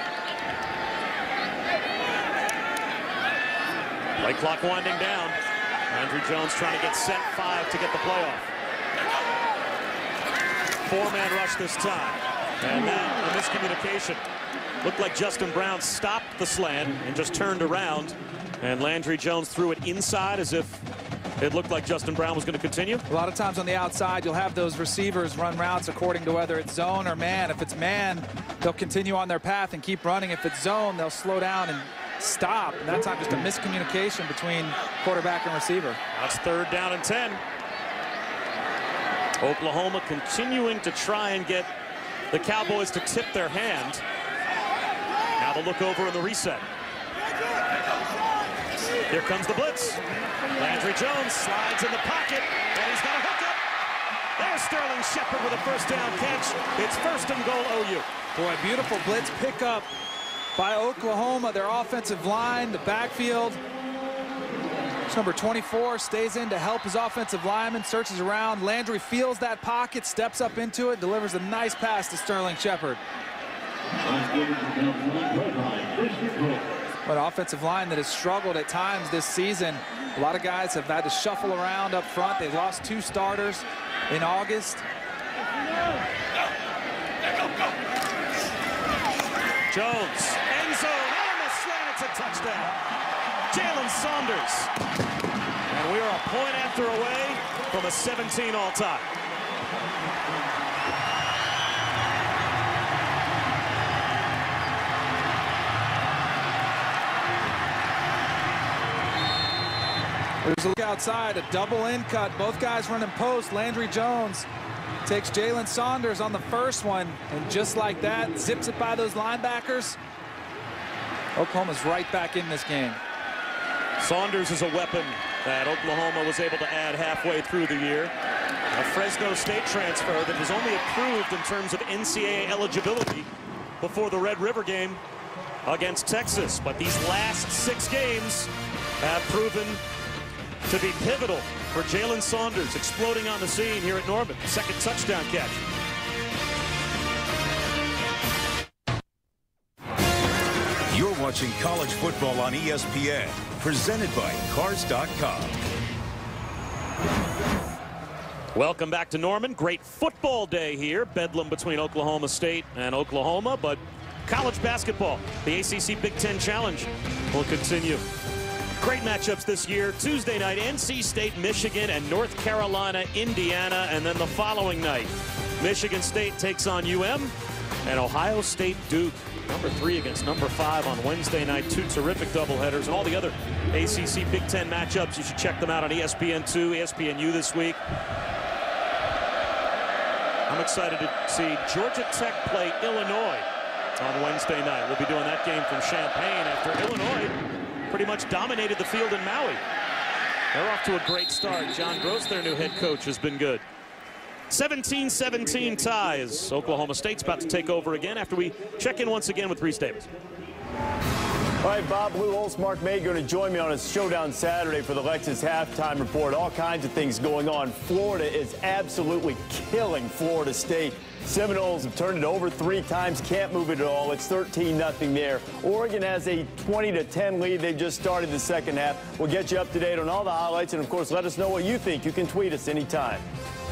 Play clock winding down. Landry Jones trying to get set 5 to get the playoff. Four-man rush this time. And then a miscommunication. Looked like Justin Brown stopped the slant and just turned around. And Landry Jones threw it inside as if it looked like Justin Brown was going to continue.
A lot of times on the outside, you'll have those receivers run routes according to whether it's zone or man. If it's man, they'll continue on their path and keep running. If it's zone, they'll slow down and stop. And that time, just a miscommunication between quarterback and receiver.
That's 3rd down and 10. Oklahoma continuing to try and get the Cowboys to tip their hand. Now the look over in the reset. Here comes the blitz. Landry Jones slides in the pocket, and he's got a hookup. There's Sterling Shepard with a 1st down catch. It's 1st and goal OU.
Boy, beautiful blitz pickup by Oklahoma. Their offensive line, the backfield. Number 24 stays in to help his offensive lineman, searches around. Landry feels that pocket, steps up into it, delivers a nice pass to Sterling Shepard. But offensive line that has struggled at times this season. A lot of guys have had to shuffle around up front. They lost 2 starters in August.
Jones, end zone, almost slant, it's a touchdown. Jalen Saunders. And we are a point after away from a 17 all-time.
There's a look outside, a double in cut. Both guys running post. Landry Jones takes Jalen Saunders on the first one, and just like that, zips it by those linebackers. Oklahoma's right back in this game.
Saunders is a weapon that Oklahoma was able to add halfway through the year. A Fresno State transfer that was only approved in terms of NCAA eligibility before the Red River game against Texas. But these last 6 games have proven to be pivotal for Jalen Saunders, exploding on the scene here at Norman. 2nd touchdown catch.
You're watching college football on ESPN, presented by Cars.com.
Welcome back to Norman. Great football day here. Bedlam between Oklahoma State and Oklahoma, but college basketball, the ACC Big Ten Challenge, will continue. Great matchups this year. Tuesday night, NC State, Michigan, and North Carolina, Indiana. And then the following night, Michigan State takes on UM, and Ohio State, Duke. Number 3 against number 5 on Wednesday night. 2 terrific doubleheaders. And all the other ACC Big Ten matchups, you should check them out on ESPN2, ESPNU this week. I'm excited to see Georgia Tech play Illinois on Wednesday night. We'll be doing that game from Champaign after Illinois pretty much dominated the field in Maui. They're off to a great start. John Gross, their new head coach, has been good. 17-17 ties. Oklahoma State's about to take over again after we check in once again with Reese Davis.
All right, Bob Blue Holtz, Mark May going to join me on a showdown Saturday for the Lexus halftime report. All kinds of things going on. Florida is absolutely killing Florida State. Seminoles have turned it over 3 times, can't move it at all. It's 13-0 there. Oregon has a 20-10 lead. They've just started the second half. We'll get you up to date on all the highlights, and of course, let us know what you think. You can tweet us anytime.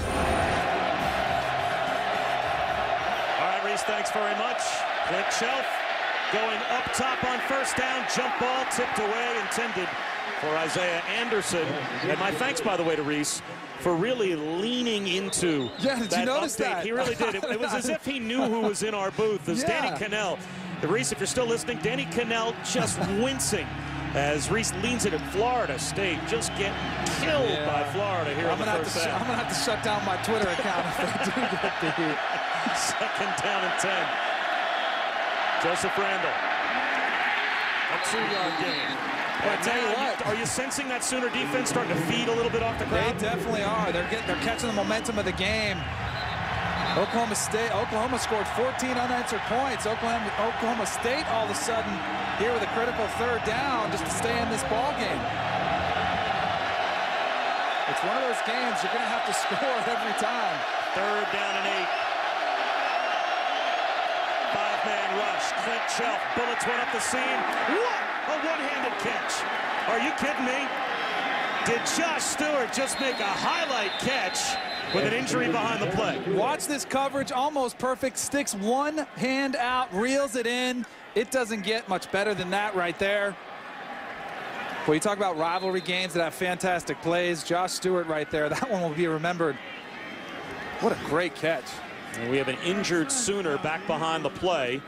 All right, Reese, thanks very much. Clint Shelf going up top on 1st down. Jump ball tipped away, intended for Isaiah Anderson. And my thanks, by the way, to Reese for really leaning into
did you notice
update.
that?
He really did. It was as if he knew who was in our booth. As Danny Cannell. Reese, if you're still listening, Danny Cannell just wincing as Reese leans it at Florida State. Just get killed by Florida here in the first half.
I'm going to have to shut down my Twitter account if they do get beat.
2nd down and 10. Joseph Randall. A 2-yard gain. But I tell you what, are you sensing that Sooner defense starting to feed a little bit off the ground?
They definitely are. They're catching the momentum of the game. Oklahoma scored 14 unanswered points. Oklahoma State all of a sudden here with a critical 3rd down just to stay in this ball game. It's one of those games you're going to have to score every time.
3rd down and 8. 5-man rush. Clint Shelf. Bullets went up the seam. What a one-handed catch. Are you kidding me? Did Josh Stewart just make a highlight catch with an injury behind the play.
Watch this coverage, almost perfect. Sticks one hand out, reels it in. It doesn't get much better than that right there. Well, you talk about rivalry games that have fantastic plays. Josh Stewart right there, that one will be remembered. What a great catch.
And we have an injured Sooner back behind the play.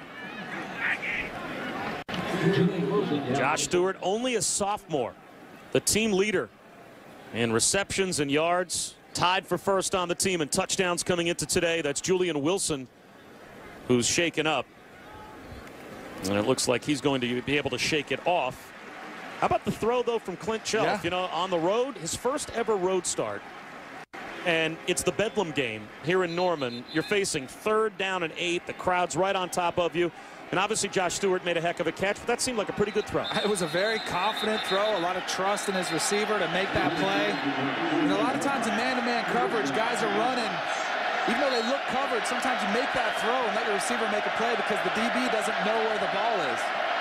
Josh Stewart, only a sophomore, the team leader in receptions and yards, tied for first on the team, and touchdowns coming into today. That's Julian Wilson, who's shaken up. And it looks like he's going to be able to shake it off. How about the throw, though, from Clint Shelf?
Yeah.
You know, on the road, his first ever road start. And it's the Bedlam game here in Norman. You're facing 3rd down and 8. The crowd's right on top of you. And obviously Josh Stewart made a heck of a catch, but that seemed like a pretty good throw.
It was a very confident throw, a lot of trust in his receiver to make that play. And a lot of times in man-to-man coverage, guys are running. Even though they look covered, sometimes you make that throw and let your receiver make a play because the DB doesn't know where the ball is.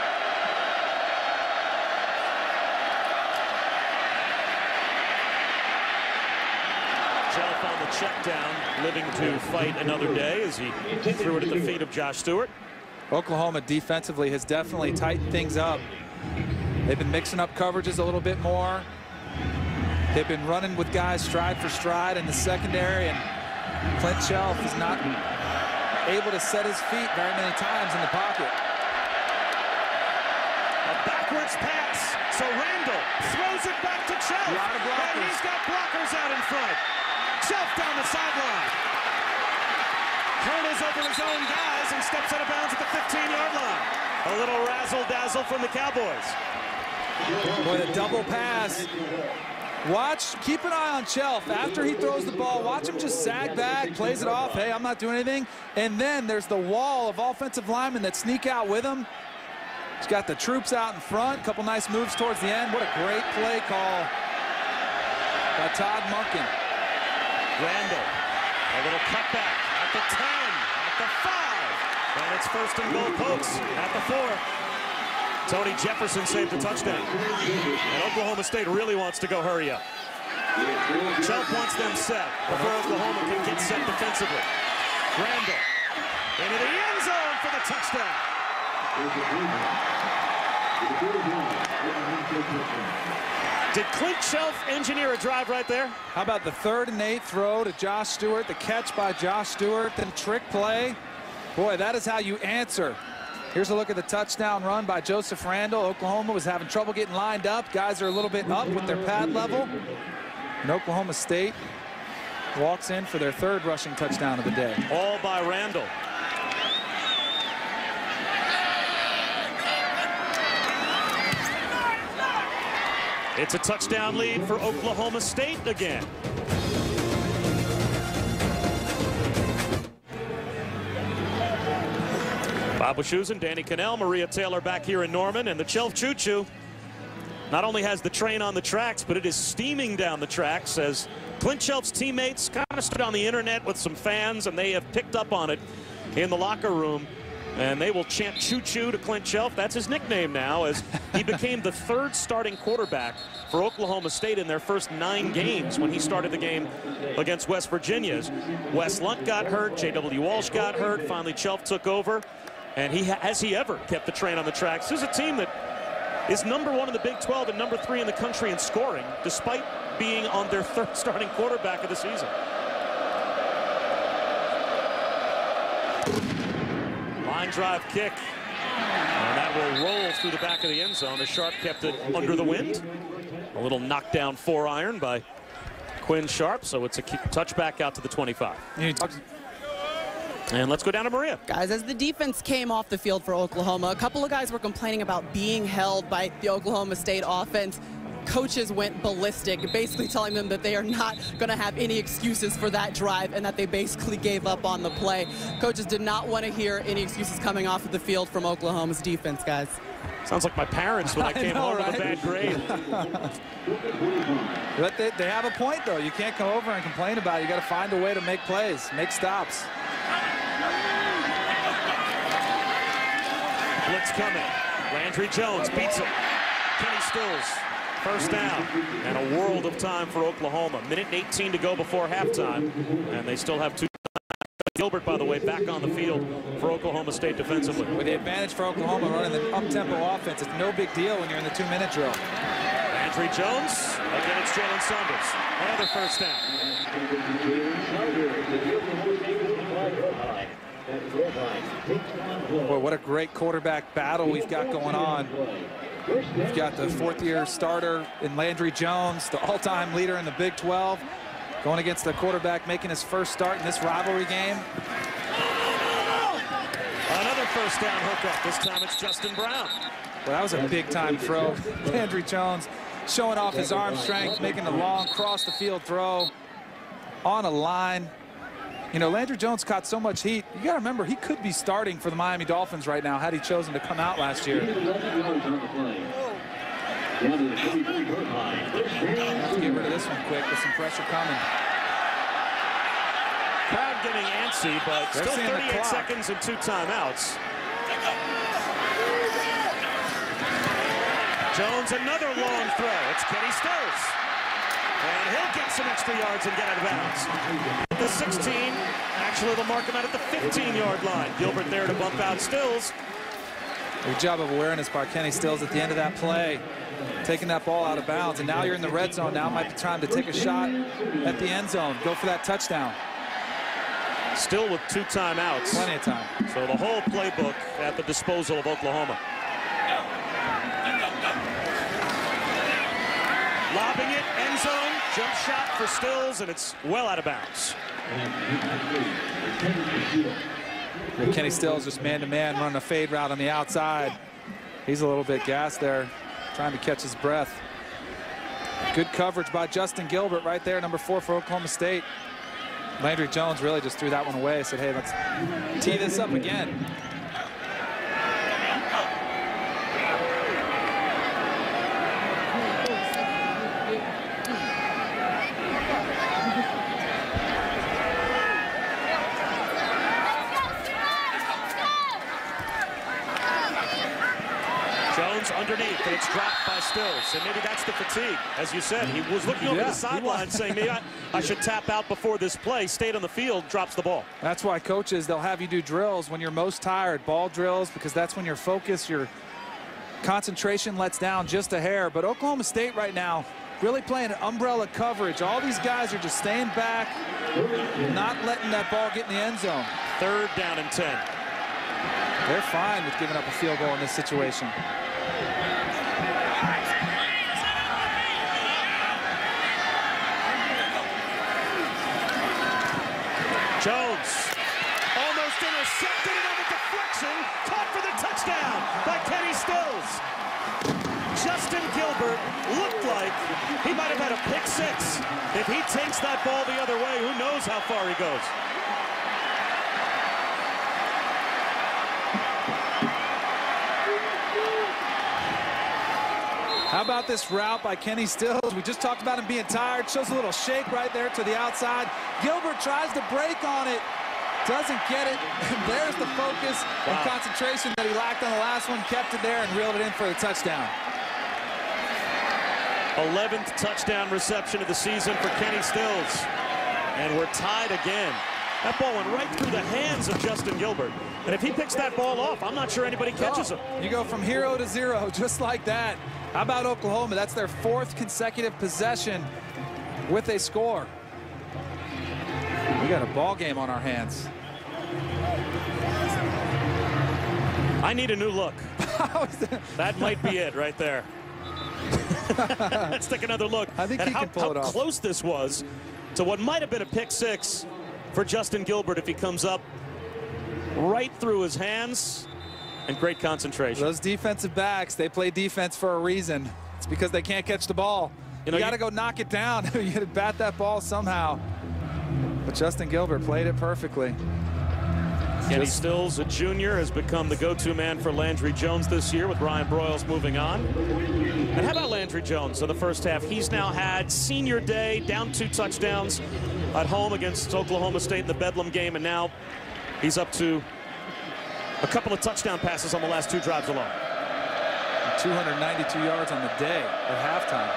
Shelf on the check down, living to fight another day as he threw it at the feet of Josh Stewart.
Oklahoma defensively has definitely tightened things up. They've been mixing up coverages a little bit more. They've been running with guys stride for stride in the secondary, and Clint Shelf is not able to set his feet very many times in the pocket.
A backwards pass, so Randall throws it back to Shelf.
A lot of blockers.
And he's got blockers out in front. Shelf down the sideline. Hurdles over his own guys and steps out of bounds at the 15-yard line. A little razzle-dazzle from the Cowboys.
Boy, the double pass. Watch, keep an eye on Shelf. After he throws the ball, watch him just sag back, plays it off. Hey, I'm not doing anything. And then there's the wall of offensive linemen that sneak out with him. He's got the troops out in front. A couple nice moves towards the end. What a great play call by Todd Monken.
Randall, a little cutback at the 10, at the 5, and it's 1st and goal Pokes at the 4. Tony Jefferson saved a touchdown. And Oklahoma State really wants to go hurry up. Shelf wants them set before Oklahoma can get set defensively. Randall into the end zone for the touchdown. Did Clint Shelf engineer a drive right there?
How about the 3rd and 8 throw to Josh Stewart, the catch by Josh Stewart, then trick play. Boy, that is how you answer. Here's a look at the touchdown run by Joseph Randall. Oklahoma was having trouble getting lined up. Guys are a little bit up with their pad level. And Oklahoma State walks in for their 3rd rushing touchdown of the day.
All by Randall. It's a touchdown lead for Oklahoma State again. Bob Wischusen, Danny Cannell, Maria Taylor back here in Norman, and the Shelf Choo-Choo not only has the train on the tracks, but it is steaming down the tracks as Clint Shelf's teammates kind of stood on the internet with some fans, and they have picked up on it in the locker room. And they will chant choo-choo to Clint Shelf. That's his nickname now, as he became the 3rd starting quarterback for Oklahoma State in their first 9 games when he started the game against West Virginia. Wes Lunt got hurt, J.W. Walsh got hurt, finally Shelf took over, and has he ever kept the train on the tracks. This is a team that is #1 in the Big 12 and #3 in the country in scoring, despite being on their 3rd starting quarterback of the season. Line drive kick, and that will roll through the back of the end zone as Sharp kept it under the wind. A little knockdown 4-iron by Quinn Sharp, so it's a touchback out to the 25. And let's go down to Maria.
Guys, as the defense came off the field for Oklahoma, a couple of guys were complaining about being held by the Oklahoma State offense. Coaches went ballistic, basically telling them that they are not going to have any excuses for that drive and that they basically gave up on the play. Coaches did not want to hear any excuses coming off of the field from Oklahoma's defense, guys.
Sounds like my parents when I came home with a bad grade.
But they have a point, though. You can't come over and complain about it. You got to find a way to make plays, make stops.
Blitz coming. Landry Jones beats him. Kenny Stills First down, and a world of time for Oklahoma. Minute and 18 to go before halftime, and they still have 2. Gilbert, by the way, back on the field for Oklahoma State defensively.
With the advantage for Oklahoma running the up-tempo offense, it's no big deal when you're in the 2-minute drill.
Landry Jones, again it's Jalen Saunders. Another first down.
Boy, what a great quarterback battle we've got going on. We've got the 4th-year starter in Landry Jones, the all-time leader in the Big 12, going against the quarterback making his first start in this rivalry game.
Another first down hookup. This time it's Justin Brown.
Well, that was a big-time throw. Landry Jones showing off his arm strength, making a long cross-the-field throw on a line. You know, Landry Jones caught so much heat. You got to remember, he could be starting for the Miami Dolphins right now had he chosen to come out last year. Have to get rid of this one quick with some pressure coming.
Crowd getting antsy, but still 38 seconds and 2 timeouts. Jones, another long throw. It's Kenny Stills. And he'll get some extra yards and get out of bounds. The 16, actually they'll mark him out at the 15-yard line. Gilbert there to bump out Stills.
Good job of awareness by Kenny Stills at the end of that play, taking that ball out of bounds. And now you're in the red zone. Now might be time to take a shot at the end zone. Go for that touchdown.
Still with 2 timeouts.
Plenty of time.
So the whole playbook at the disposal of Oklahoma. Lobbing it, end zone, jump shot for Stills, and it's well out of bounds.
Kenny Stills just man-to-man running a fade route on the outside. He's a little bit gassed there, trying to catch his breath. Good coverage by Justin Gilbert right there, number 4 for Oklahoma State. Landry Jones really just threw that one away, said, hey, let's tee this up again.
Underneath, and it's dropped by Stills, and maybe that's the fatigue. As you said, he was looking over the sideline saying, maybe I should tap out before this play. Stayed on the field, drops the ball.
That's why coaches, they'll have you do drills when you're most tired, ball drills, because that's when your focus, your concentration lets down just a hair. But Oklahoma State right now really playing an umbrella coverage. All these guys are just staying back, not letting that ball get in the end zone.
3rd down and 10.
They're fine with giving up a field goal in this situation.
Jones almost intercepted it on the deflection, caught for the touchdown by Kenny Stills. Justin Gilbert looked like he might have had a pick 6. If he takes that ball the other way, who knows how far he goes.
How about this route by Kenny Stills? We just talked about him being tired. Shows a little shake right there to the outside. Gilbert tries to break on it. Doesn't get it. And there's the focus and concentration that he lacked on the last one. Kept it there and reeled it in for the touchdown.
11th touchdown reception of the season for Kenny Stills. And we're tied again. That ball went right through the hands of Justin Gilbert. And if he picks that ball off, I'm not sure anybody catches him.
You go from 0 to 0 just like that. How about Oklahoma? That's their 4th consecutive possession with a score. We got a ball game on our hands.
I need a new look. That might be it right there. Let's take another look
I think
at
he can pull it off.
How close this was to what might have been a pick 6 for Justin Gilbert if he comes up right through his hands. And great concentration.
Those defensive backs, they play defense for a reason. It's because they can't catch the ball. You got to go knock it down. You got to bat that ball somehow. But Justin Gilbert played it perfectly.
Kenny Stills, a junior, has become the go-to man for Landry Jones this year with Brian Broyles moving on. And how about Landry Jones in the first half? He's now had senior day, down 2 touchdowns at home against Oklahoma State in the Bedlam game, and now he's up to a couple of touchdown passes on the last 2 drives alone.
292 yards on the day at halftime.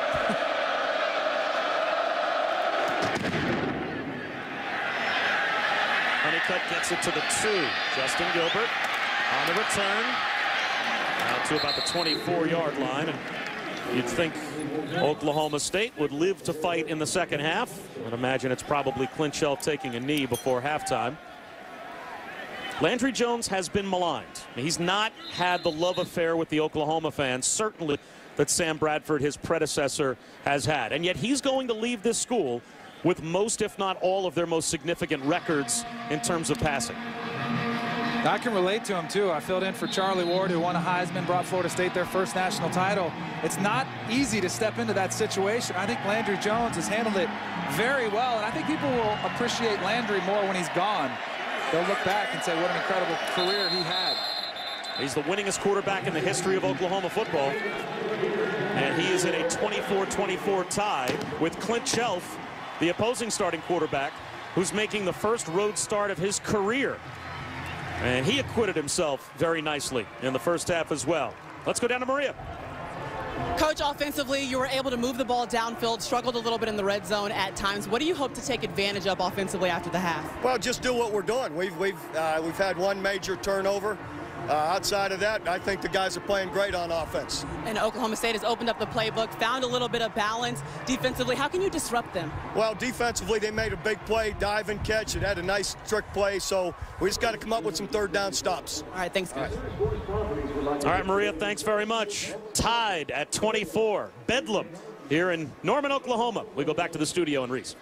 Honeycutt gets it to the 2. Justin Gilbert on the return. Out to about the 24-yard line. And you'd think Oklahoma State would live to fight in the second half. I'd imagine it's probably Clint Shelf taking a knee before halftime. Landry Jones has been maligned. He's not had the love affair with the Oklahoma fans, certainly, that Sam Bradford, his predecessor, has had. And yet he's going to leave this school with most, if not all, of their most significant records in terms of passing.
I can relate to him, too. I filled in for Charlie Ward, who won a Heisman, brought Florida State their first national title. It's not easy to step into that situation. I think Landry Jones has handled it very well, and I think people will appreciate Landry more when he's gone. They'll look back and say what an incredible career he had.
He's the winningest quarterback in the history of Oklahoma football. And he is in a 24-24 tie with Clint Shelf, the opposing starting quarterback, who's making the first road start of his career. And he acquitted himself very nicely in the first half as well. Let's go down to Maria.
Coach, offensively, you were able to move the ball downfield, struggled a little bit in the red zone at times. What do you hope to take advantage of offensively after the half?
Well, just do what we're doing. We've had one major turnover. Outside of that, I think the guys are playing great on offense.
And Oklahoma State has opened up the playbook, found a little bit of balance. Defensively, how can you disrupt them?
Well, defensively, they made a big play, dive and catch. It had a nice trick play, so we just got to come up with some third down stops.
All right, thanks, guys.
All right, Maria, thanks very much. Tied at 24. Bedlam here in Norman, Oklahoma. We go back to the studio in Reese.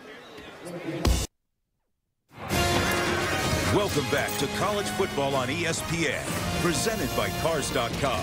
Welcome back to college football on ESPN, presented by Cars.com.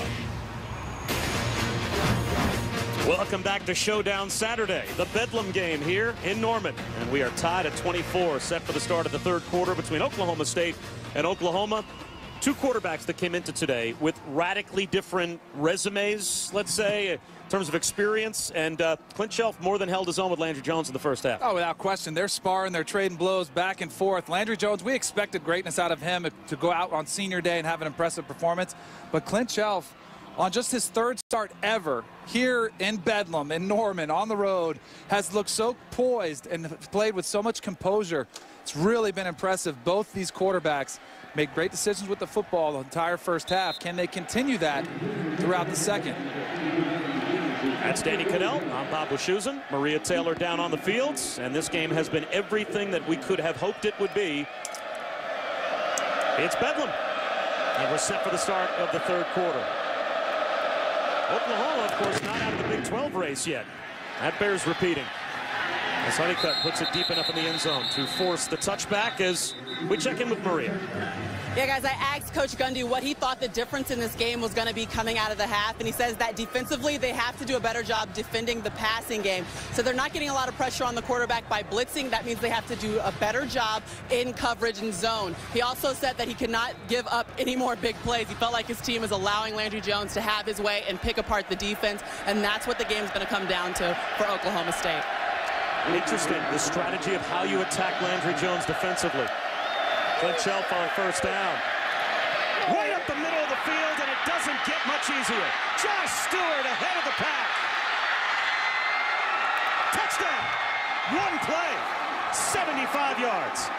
Welcome back to Showdown Saturday, the Bedlam game here in Norman. And we are tied at 24, set for the start of the third quarter between Oklahoma State and Oklahoma. Two quarterbacks that came into today with radically different resumes, let's say, in terms of experience. And Clint Shelf more than held his own with Landry Jones in the first half.
Oh, without question. They're sparring, they're trading blows back and forth. Landry Jones, we expected greatness out of him to go out on senior day and have an impressive performance. But Clint Shelf, on just his third start ever here in Bedlam, in Norman, on the road, has looked so poised and played with so much composure. It's really been impressive. Both these quarterbacks made great decisions with the football the entire first half. Can they continue that throughout the second?
That's Danny Cannell. I'm Bob Wischusen. Maria Taylor down on the fields. And this game has been everything that we could have hoped it would be. It's Bedlam. And we're set for the start of the third quarter. Oklahoma, of course, not out of the Big 12 race yet. That bears repeating. As Honeycutt puts it deep enough in the end zone to force the touchback as we check in with Maria.
Yeah, guys, I asked Coach Gundy what he thought the difference in this game was going to be coming out of the half, and he says that defensively they have to do a better job defending the passing game. So they're not getting a lot of pressure on the quarterback by blitzing. That means they have to do a better job in coverage and zone. He also said that he could not give up any more big plays. He felt like his team is allowing Landry Jones to have his way and pick apart the defense, and that's what the game's going to come down to for Oklahoma State.
Interesting, the strategy of how you attack Landry Jones defensively. Clint Shelf on first down. Right up the middle of the field, and it doesn't get much easier. Josh Stewart ahead of the pack. Touchdown. One play, 75 yards.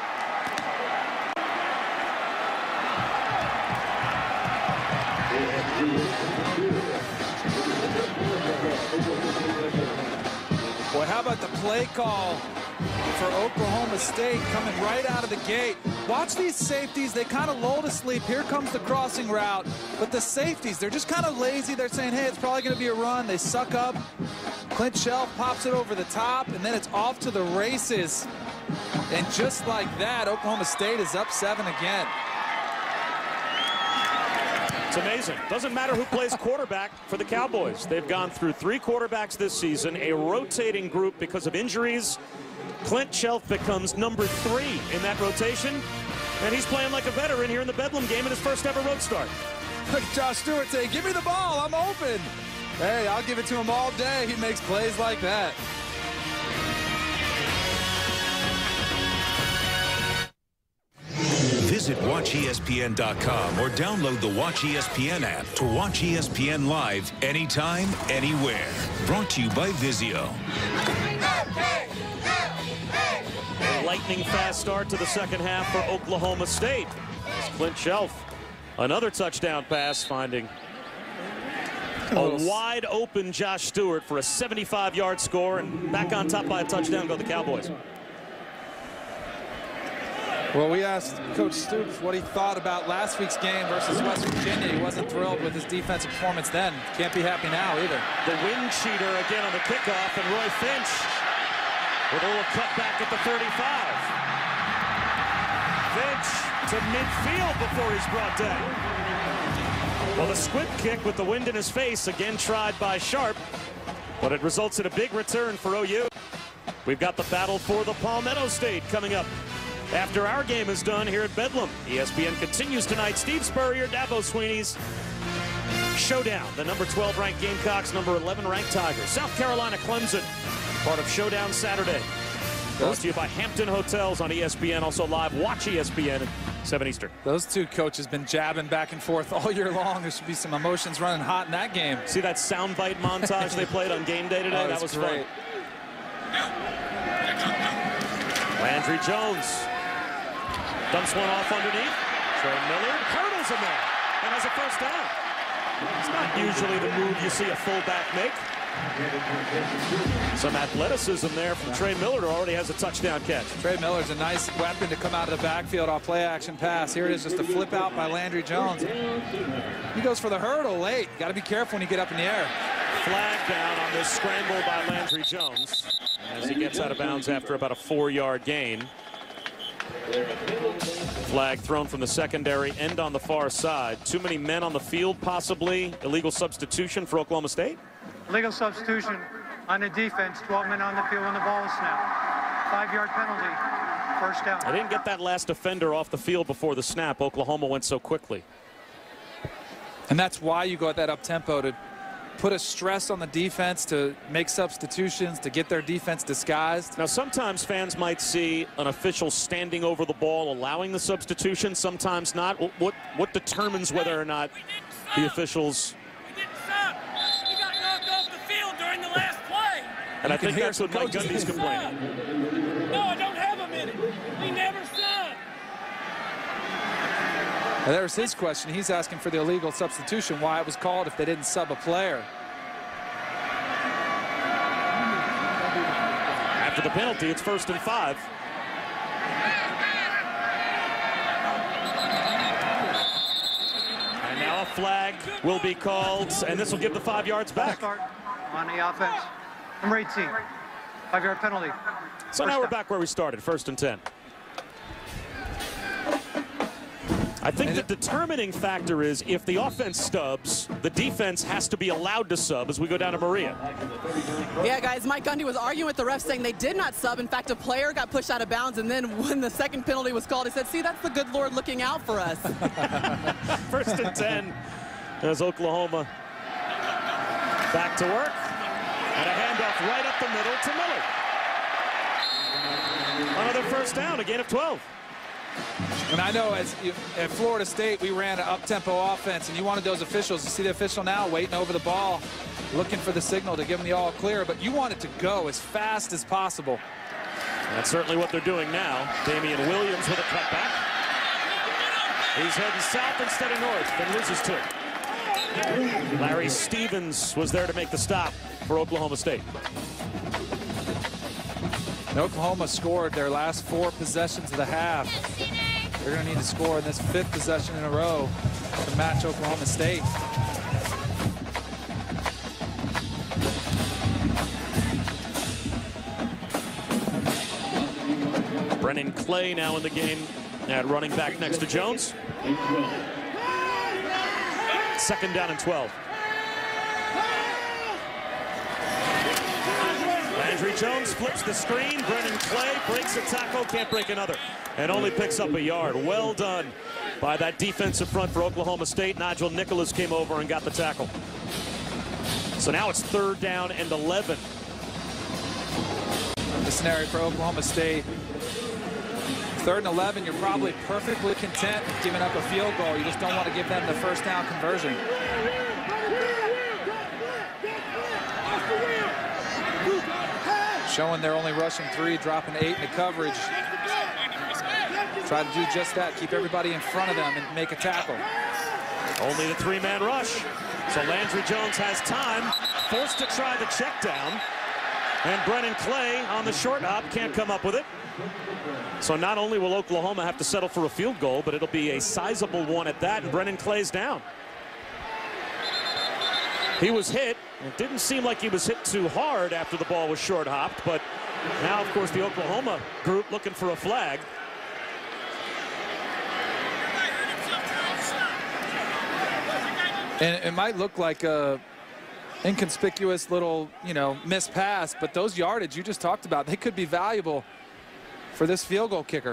Boy, how about the play call for Oklahoma State coming right out of the gate? Watch these safeties. They kind of lull to sleep. Here comes the crossing route. But the safeties, they're just kind of lazy. They're saying, hey, it's probably going to be a run. They suck up. Clint Shelf pops it over the top, and then it's off to the races. And just like that, Oklahoma State is up 7 again.
It's amazing. Doesn't matter who plays quarterback for the Cowboys. They've gone through 3 quarterbacks this season, a rotating group because of injuries. Clint Shelf becomes number 3 in that rotation, and he's playing like a veteran here in the Bedlam game in his first ever road start.
Josh Stewart saying, give me the ball, I'm open. Hey, I'll give it to him all day. He makes plays like that.
Visit WatchESPN.com or download the Watch ESPN app to watch ESPN live anytime, anywhere. Brought to you by Vizio.
A lightning fast start to the second half for Oklahoma State. As Clint Shelf, another touchdown pass, finding a wide open Josh Stewart for a 75-yard score, and back on top by a touchdown go the Cowboys.
Well, we asked Coach Stoops what he thought about last week's game versus West Virginia. He wasn't thrilled with his defensive performance then. Can't be happy now either.
The wind cheater again on the kickoff, and Roy Finch with a little cutback at the 35. Finch to midfield before he's brought down. Well, the squib kick with the wind in his face, again tried by Sharp, but it results in a big return for OU. We've got the battle for the Palmetto State coming up after our game is done here at Bedlam. ESPN continues tonight. Steve Spurrier, Dabo Sweeney's showdown. The number 12 ranked Gamecocks, number 11 ranked Tigers. South Carolina Clemson, part of Showdown Saturday. Brought to you by Hampton Hotels on ESPN. Also live, watch ESPN at 7 Eastern.
Those two coaches been jabbing back and forth all year long. There should be some emotions running hot in that game.
See that soundbite montage they played on game day today? That was great. Fun. Landry Jones dumps one off underneath. Trey Miller hurdles him there and has a first down. It's not usually the move you see a fullback make. Some athleticism there from Trey Miller, who already has a touchdown catch.
Trey Miller's a nice weapon to come out of the backfield off play action pass. Here it is, just a flip out by Landry Jones. He goes for the hurdle late. Got to be careful when you get up in the air.
Flag down on this scramble by Landry Jones as he gets out of bounds after about a 4-yard gain. Flag thrown from the secondary end on the far side. Too many men on the field, possibly illegal substitution for Oklahoma State.
Legal substitution on the defense, 12 men on the field when the ball is snapped. 5-yard penalty, first down.
I didn't get that last defender off the field before the snap. Oklahoma went so quickly.
And that's why you go at that up-tempo, to put a stress on the defense, to make substitutions, to get their defense disguised.
Now, sometimes fans might see an official standing over the ball, allowing the substitution, sometimes not. What determines whether or not the officials... And I think that's what Mike Gundy's complaining.
No, I don't have a minute. We never subbed.
Well, there's his question. He's asking for the illegal substitution, why it was called if they didn't sub a player.
After the penalty, it's 1st and 5. And now a flag will be called, and this will give the 5 yards back.
Start on the offense. Number 18, 5-yard penalty.
So now we're back where we started, 1st and 10. I think the determining factor is if the offense stubs, the defense has to be allowed to sub as we go down to Maria.
Yeah, guys, Mike Gundy was arguing with the refs saying they did not sub. In fact, a player got pushed out of bounds, and then when the second penalty was called, he said, see, that's the good Lord looking out for us.
1st and 10 as Oklahoma back to work. And a handoff right up the middle to Miller. Another first down, a gain of 12.
And I know at Florida State, we ran an up-tempo offense, and you wanted those officials. You see the official now waiting over the ball, looking for the signal to give them the all clear, but you want it to go as fast as possible.
And that's certainly what they're doing now. Damian Williams with a cutback. He's heading south instead of north, then loses 2. Larry Stevens was there to make the stop for Oklahoma State.
And Oklahoma scored their last 4 possessions of the half. They're going to need to score in this 5th possession in a row to match Oklahoma State.
Brennan Clay now in the game at running back next to Jones. 2nd down and 12. Landry Jones flips the screen. Brennan Clay breaks a tackle, can't break another, and only picks up a yard. Well done by that defensive front for Oklahoma State. Nigel Nicholas came over and got the tackle. So now it's 3rd down and 11.
The scenario for Oklahoma State, 3rd and 11, you're probably perfectly content with giving up a field goal. You just don't want to give them the first down conversion. Showing they're only rushing 3, dropping 8 into coverage. Try to do just that, keep everybody in front of them and make a tackle.
Only the 3-man rush. So Landry Jones has time, forced to try the check down. And Brennan Clay on the short hop can't come up with it. So not only will Oklahoma have to settle for a field goal, but it'll be a sizable one at that, and Brennan Clay's down. He was hit. It didn't seem like he was hit too hard after the ball was short hopped, but now, of course, the Oklahoma group looking for a flag.
And it might look like a inconspicuous little, missed pass, but those yardage you just talked about, they could be valuable for this field goal kicker.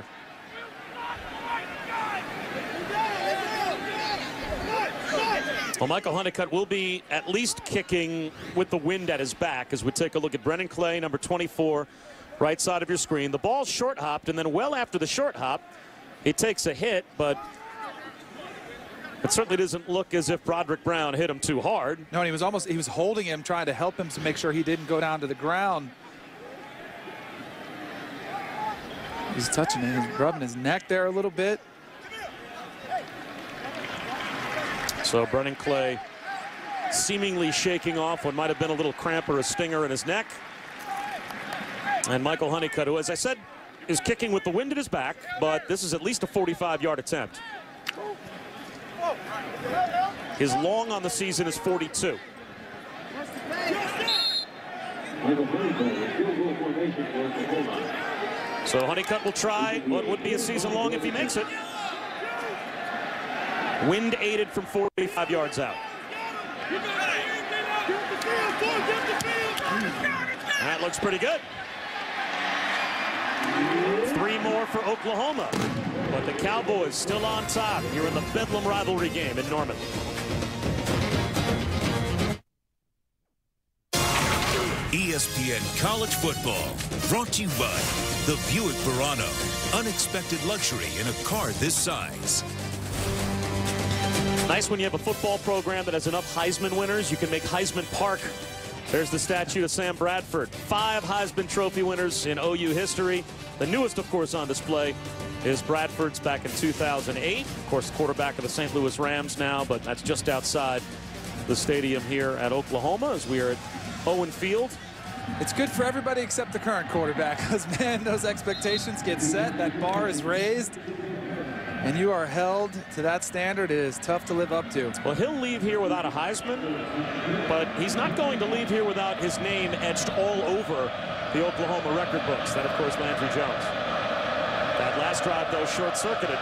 Well, Michael Honeycutt will be at least kicking with the wind at his back as we take a look at Brennan Clay, number 24, right side of your screen. The ball's short hopped, and then well after the short hop, it takes a hit, but it certainly doesn't look as if Broderick Brown hit him too hard.
No, and he was holding him, trying to help him to make sure he didn't go down to the ground. He's touching it, he's rubbing his neck there a little bit.
So Brennan Clay seemingly shaking off what might have been a little cramp or a stinger in his neck. And Michael Honeycutt, who, as I said, is kicking with the wind at his back, but this is at least a 45-yard attempt. His long on the season is 42. So Honeycutt will try what would be a season long if he makes it. Wind aided from 45 yards out. That looks pretty good. 3 more for Oklahoma. But the Cowboys still on top here in the Bedlam rivalry game in Norman.
ESPN College Football, brought to you by the Buick Verano. Unexpected luxury in a car this size.
Nice when you have a football program that has enough Heisman winners. You can make Heisman Park. There's the statue of Sam Bradford. 5 Heisman Trophy winners in OU history. The newest, of course, on display is Bradford's back in 2008. Of course, quarterback of the St. Louis Rams now, but that's just outside the stadium here at Oklahoma as we are at Owen Field.
It's good for everybody except the current quarterback, because, man, those expectations get set. That bar is raised, and you are held to that standard. It is tough to live up to.
Well, he'll leave here without a Heisman, but he's not going to leave here without his name etched all over the Oklahoma record books. That, of course, Landry Jones. That last drive, though, short-circuited.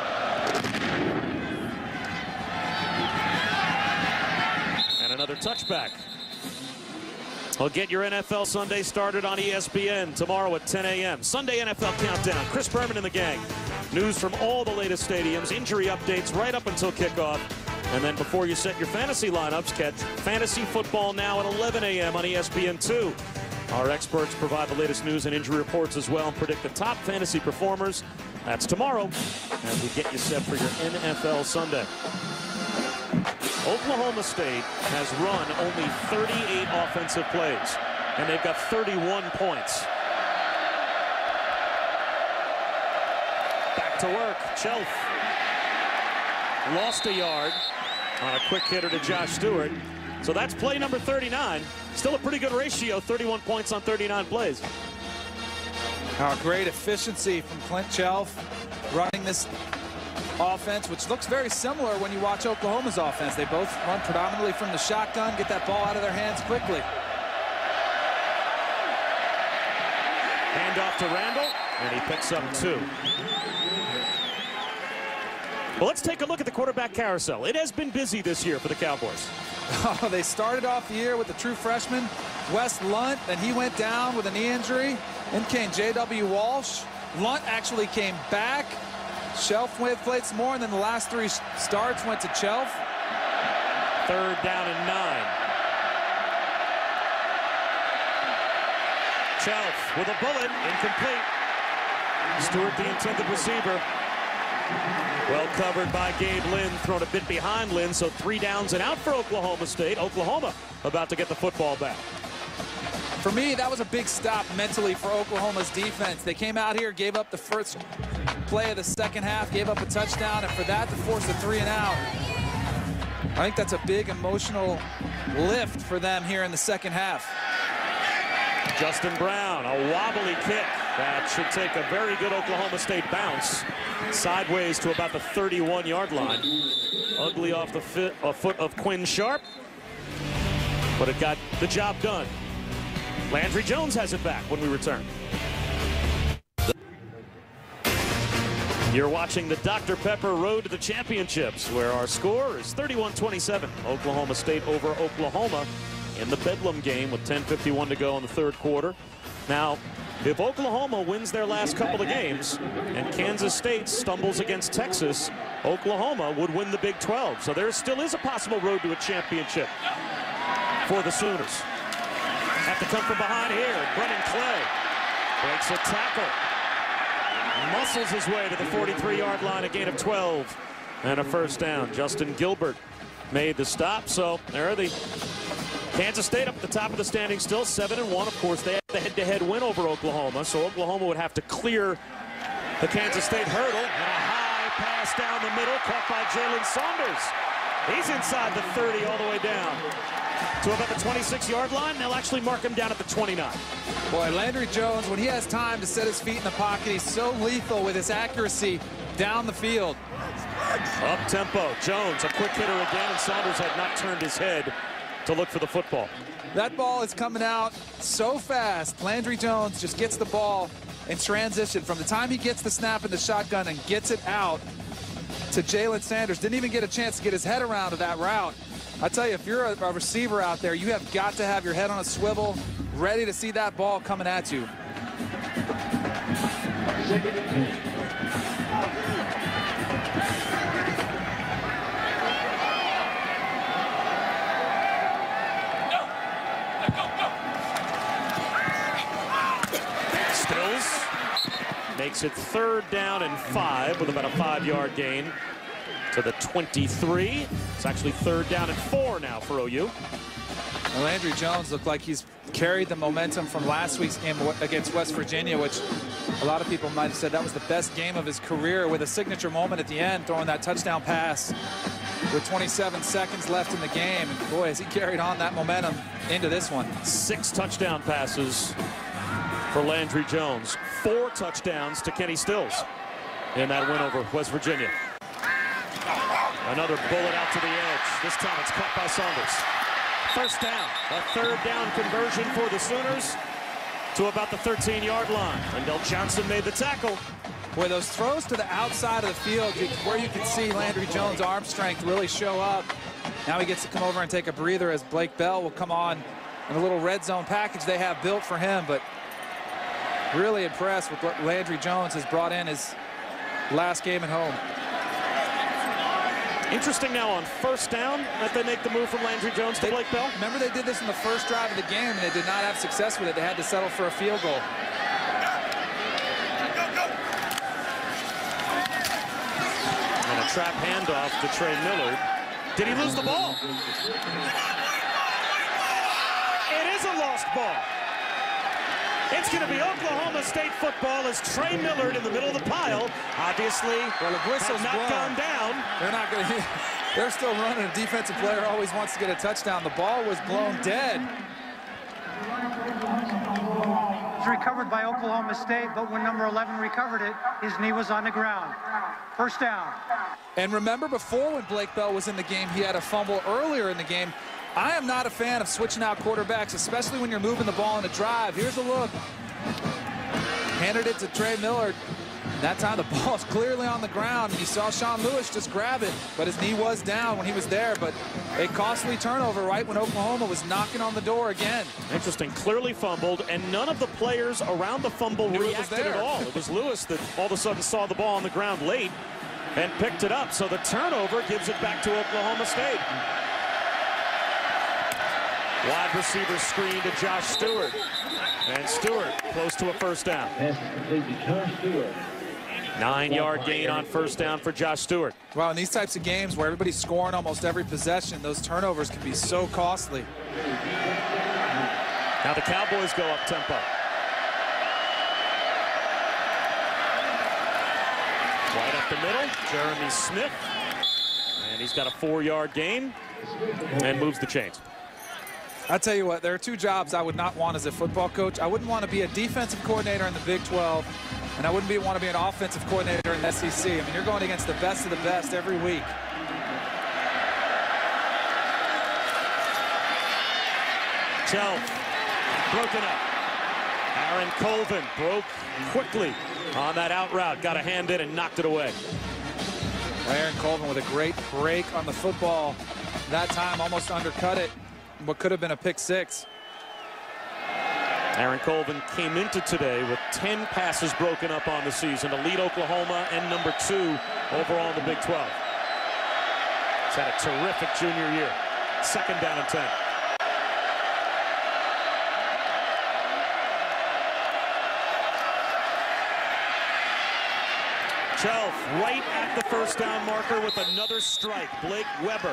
And another touchback. Well, get your NFL Sunday started on ESPN tomorrow at 10 a.m. Sunday NFL Countdown. Chris Berman and the gang. News from all the latest stadiums, injury updates right up until kickoff. And then before you set your fantasy lineups, catch Fantasy Football now at 11 a.m. on ESPN2. Our experts provide the latest news and injury reports as well and predict the top fantasy performers. That's tomorrow as we get you set for your NFL Sunday. Oklahoma State has run only 38 offensive plays, and they've got 31 points. Back to work. Chelf lost a yard on a quick hitter to Josh Stewart. So that's play number 39. Still a pretty good ratio, 31 points on 39 plays.
Great efficiency from Clint Chelf running this offense, which looks very similar when you watch Oklahoma's offense. They both run predominantly from the shotgun, get that ball out of their hands quickly.
Hand off to Randall, and he picks up 2. Well, let's take a look at the quarterback carousel. It has been busy this year for the Cowboys.
Oh, they started off the year with the true freshman, Wes Lunt, and he went down with a knee injury. Then came J.W. Walsh. Lunt actually came back. Chelf played some more, and then the last 3 starts went to Chelf.
3rd down and 9. Chelf with a bullet, incomplete. Stewart, the intended receiver. Well covered by Gabe Lynn, thrown a bit behind Lynn, so 3 downs and out for Oklahoma State. Oklahoma about to get the football back.
For me, that was a big stop mentally for Oklahoma's defense. They came out here, gave up the first play of the second half, gave up a touchdown, and for that to force a 3 and out, I think that's a big emotional lift for them here in the second half.
Justin Brown, a wobbly kick that should take a very good Oklahoma State bounce sideways to about the 31-yard line. Ugly off the foot of Quinn Sharp, but it got the job done. Landry Jones has it back when we return. You're watching the Dr. Pepper Road to the Championships, where our score is 31-27. Oklahoma State over Oklahoma in the Bedlam game with 10:51 to go in the third quarter. Now, if Oklahoma wins their last couple of games and Kansas State stumbles against Texas, Oklahoma would win the Big 12. So there still is a possible road to a championship for the Sooners. Have to come from behind here. Brennan Clay breaks a tackle. Muscles his way to the 43-yard line, a gain of 12 and a first down. Justin Gilbert made the stop, so there are the Kansas State up at the top of the standings still, 7-1. Of course, they had the head-to-head win over Oklahoma, so Oklahoma would have to clear the Kansas State hurdle. And a high pass down the middle, caught by Jalen Saunders. He's inside the 30 all the way down to about the 26-yard line. They'll actually mark him down at the 29.
Boy, Landry Jones, when he has time to set his feet in the pocket, he's so lethal with his accuracy down the field.
Up tempo, Jones, a quick hitter again, and Saunders had not turned his head to look for the football.
That ball is coming out so fast. Landry Jones just gets the ball in transition. From the time he gets the snap in the shotgun and gets it out to Jalen Sanders, didn't even get a chance to get his head around to that route. I tell you, if you're a receiver out there, you have got to have your head on a swivel, ready to see that ball coming at you.
Stills makes it 3rd down and 5 with about a 5-yard gain to the 23. It's actually 3rd down and 4 now for OU.
Well, Landry Jones looked like he's carried the momentum from last week's game against West Virginia, which a lot of people might have said that was the best game of his career, with a signature moment at the end, throwing that touchdown pass with 27 seconds left in the game. And boy, has he carried on that momentum into this one.
6 touchdown passes for Landry Jones. 4 touchdowns to Kenny Stills in that win over West Virginia. Another bullet out to the edge. This time it's caught by Saunders. First down, a 3rd down conversion for the Sooners to about the 13-yard line. Wendell Johnson made the tackle.
Boy, those throws to the outside of the field, where you can see Landry Jones' arm strength really show up. Now he gets to come over and take a breather as Blake Bell will come on in a little red zone package they have built for him. But really impressed with what Landry Jones has brought in his last game at home.
Interesting now on first down that they make the move from Landry Jones to Blake Bell.
Remember, they did this in the first drive of the game, and they did not have success with it. They had to settle for a field goal.
And a trap handoff to Trey Millard. Did he lose the ball? It is a lost ball. It's going to be Oklahoma State football as Trey Millard in the middle of the pile. Obviously,
well, the whistle's
not
blown.
gone down.
They're not going to. They're still running. A defensive player always wants to get a touchdown. The ball was blown dead.
It was recovered by Oklahoma State, but when number 11 recovered it, his knee was on the ground. First down.
And remember, before when Blake Bell was in the game, he had a fumble earlier in the game. I am not a fan of switching out quarterbacks, especially when you're moving the ball in a drive. Here's a look. Handed it to Trey Millard. That time the ball's clearly on the ground, and you saw Sean Lewis just grab it, but his knee was down when he was there. But a costly turnover right when Oklahoma was knocking on the door again.
Interesting, clearly fumbled, and none of the players around the fumble reacted at all. It was Lewis that all of a sudden saw the ball on the ground late and picked it up. So the turnover gives it back to Oklahoma State. Wide receiver screen to Josh Stewart. And Stewart close to a first down. 9-yard gain on first down for Josh Stewart.
Well, in these types of games where everybody's scoring almost every possession, those turnovers can be so costly.
Now the Cowboys go up tempo. Right up the middle, Jeremy Smith. And he's got a 4-yard gain and moves the chains.
I tell you what, there are two jobs I would not want as a football coach. I wouldn't want to be a defensive coordinator in the Big 12, and I wouldn't want to be an offensive coordinator in the SEC. I mean, you're going against the best of the best every week.
Shelf broken up. Aaron Colvin broke quickly on that out route. Got a hand in and knocked it away.
Aaron Colvin with a great break on the football. That time almost undercut it. What could have been a pick six.
Aaron Colvin came into today with 10 passes broken up on the season to lead Oklahoma and number 2 overall in the Big 12. He's had a terrific junior year. 2nd down and 10. Shelf right at the first down marker with another strike. Blake Webb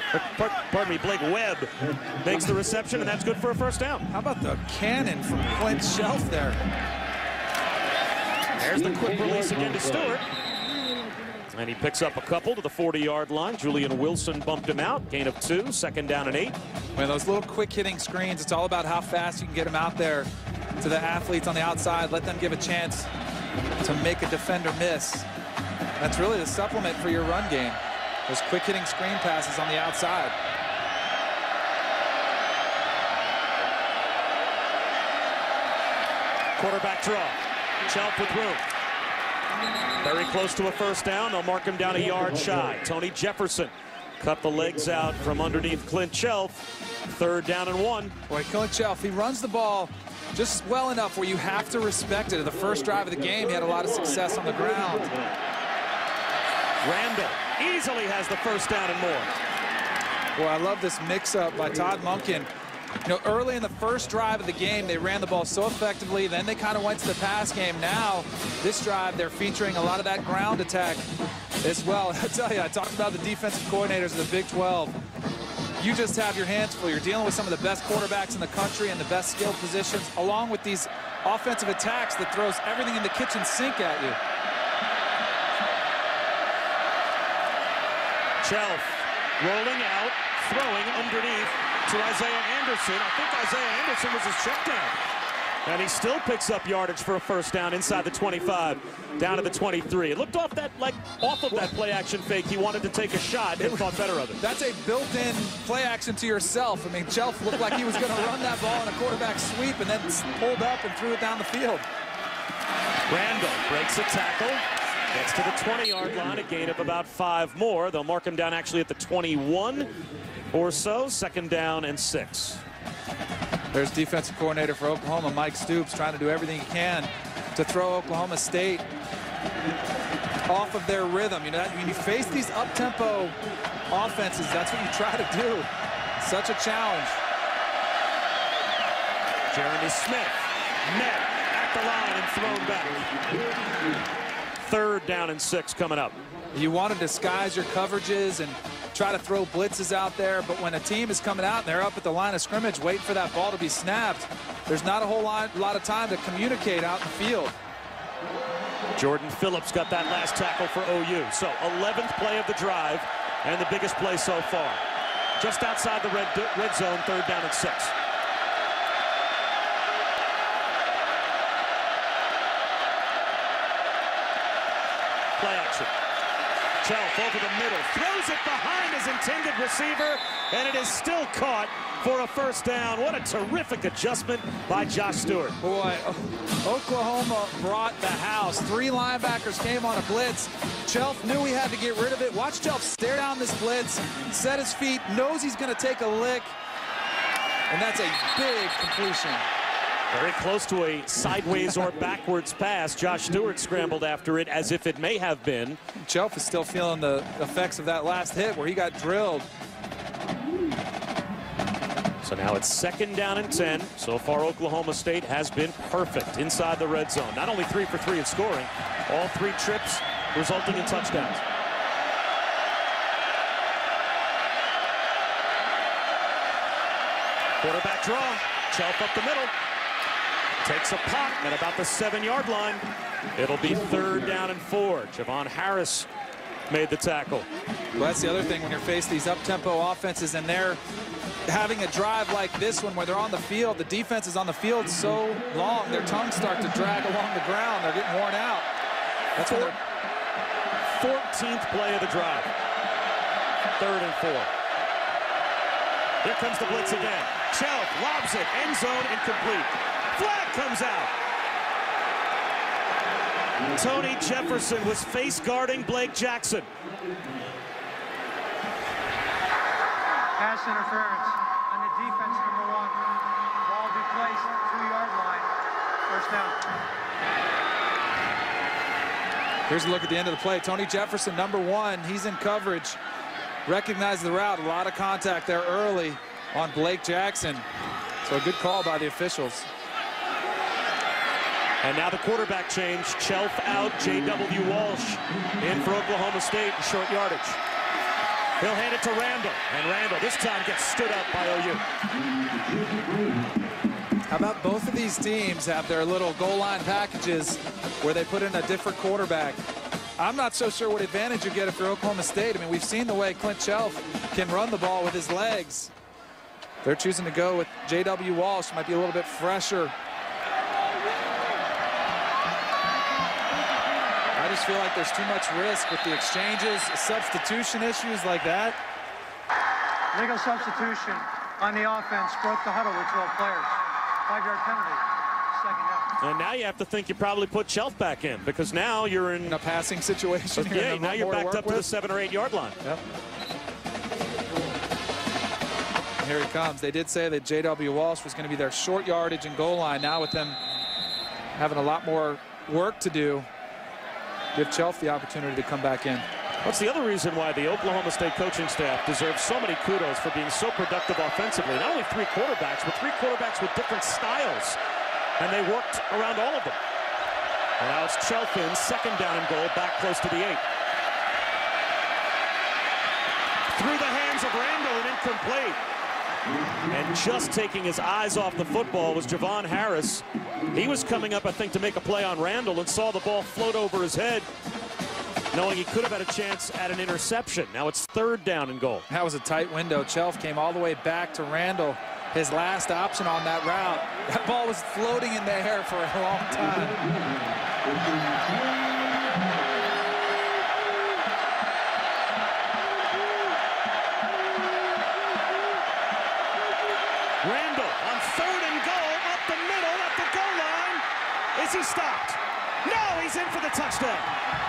makes the reception, and that's good for a first down.
How about the cannon from Clint Shelf there?
There's the quick release again to Stewart. And he picks up a couple to the 40-yard line. Julian Wilson bumped him out. Gain of 2, 2nd down and 8.
Man, those little quick hitting screens, it's all about how fast you can get them out there to the athletes on the outside. Let them give a chance to make a defender miss. That's really the supplement for your run game. Those quick hitting screen passes on the outside.
Quarterback draw. Shelf with room. Very close to a first down. They'll mark him down a yard shy. Tony Jefferson cut the legs out from underneath Clint Shelf. 3rd down and 1.
Boy, Clint Shelf, he runs the ball just well enough where you have to respect it. The first drive of the game, he had a lot of success on the ground.
Randall easily has the first down and more.
Well, I love this mix-up by Todd Monken. You know, early in the first drive of the game, they ran the ball so effectively. Then they kind of went to the pass game. Now, this drive, they're featuring a lot of that ground attack as well. I tell you, I talked about the defensive coordinators of the Big 12. You just have your hands full. You're dealing with some of the best quarterbacks in the country and the best skilled positions, along with these offensive attacks that throws everything in the kitchen sink at you.
Shelf rolling out, throwing underneath to Isaiah Anderson. I think Isaiah Anderson was his check down. And he still picks up yardage for a first down inside the 25, down to the 23. It looked off of that play action fake. He wanted to take a shot and thought better of it.
That's a built-in play action to yourself. I mean, Shelf looked like he was going to run that ball in a quarterback sweep and then pulled up and threw it down the field.
Randall breaks a tackle. Gets to the 20-yard line, a gain of about 5 more. They'll mark him down actually at the 21 or so. 2nd down and 6.
There's defensive coordinator for Oklahoma, Mike Stoops, trying to do everything he can to throw Oklahoma State off of their rhythm. You know, when you face these up-tempo offenses, that's what you try to do. Such a challenge.
Jeremy Smith met at the line and thrown back. 3rd down and 6 coming up.
You want to disguise your coverages and try to throw blitzes out there, but when a team is coming out and they're up at the line of scrimmage waiting for that ball to be snapped, there's not a whole lot of time to communicate out in the field.
Jordan Phillips got that last tackle for OU. So 11th play of the drive and the biggest play so far. Just outside the red zone, 3rd down and 6. Play action. Shelf over the middle, throws it behind his intended receiver, and it is still caught for a first down. What a terrific adjustment by Josh Stewart.
Boy, Oklahoma brought the house. 3 linebackers came on a blitz. Shelf knew he had to get rid of it. Watch Shelf stare down this blitz, set his feet, knows he's going to take a lick, and that's a big completion.
Very close to a sideways or backwards pass. Josh Stewart scrambled after it as if it may have been.
Shelf is still feeling the effects of that last hit where he got drilled.
So now it's 2nd down and 10. So far, Oklahoma State has been perfect inside the red zone. Not only 3 for 3 in scoring, all 3 trips resulting in touchdowns. Quarterback draw. Chelf up the middle. Takes a pot at about the 7-yard line. It'll be 3rd down and 4. Javon Harris made the tackle.
Well, that's the other thing when you're faced these up-tempo offenses and they're having a drive like this one where they're on the field, the defense is on the field so long, their tongues start to drag along the ground. They're getting worn out. That's what
14th play of the drive. 3rd and 4. Here comes the blitz again. Chelf lobs it. End zone incomplete. Flag comes out. Tony Jefferson was face guarding Blake Jackson.
Pass interference on the defense, number 1. Ball be placed 2-yard line. 1st down.
Here's a look at the end of the play. Tony Jefferson, number 1. He's in coverage. Recognized the route. A lot of contact there early on Blake Jackson. So a good call by the officials.
And now the quarterback change. Chelf out. J.W. Walsh in for Oklahoma State in short yardage. He'll hand it to Randall. And Randall this time gets stood up by OU.
How about both of these teams have their little goal line packages where they put in a different quarterback? I'm not so sure what advantage you get if you're Oklahoma State. I mean, we've seen the way Clint Chelf can run the ball with his legs. They're choosing to go with J.W. Walsh. Might be a little bit fresher. I just feel like there's too much risk with the exchanges, substitution issues like that.
Legal substitution on the offense. Broke the huddle with 12 players. 5-yard penalty. 2nd down.
And now you have to think you probably put Chelf back in because now you're in
a passing situation.
Yeah, now you're backed up to the 7 or 8 yard line.
Yep. Here he comes. They did say that J.W. Walsh was going to be their short yardage and goal line. Now with them having a lot more work to do, give Chelf the opportunity to come back in.
What's the other reason why the Oklahoma State coaching staff deserves so many kudos for being so productive offensively? Not only 3 quarterbacks, but 3 quarterbacks with different styles. And they worked around all of them. And now it's Chelf in, 2nd down and goal, back close to the 8. Through the hands of Randall and incomplete. And just taking his eyes off the football was Javon Harris. He was coming up, I think, to make a play on Randall and saw the ball float over his head, knowing he could have had a chance at an interception. Now it's 3rd down and goal.
That was a tight window. Chelf came all the way back to Randall, his last option on that route. That ball was floating in the air for a long time.
Randall on 3rd and goal, up the middle at the goal line. Is he stopped? No, he's in for the touchdown.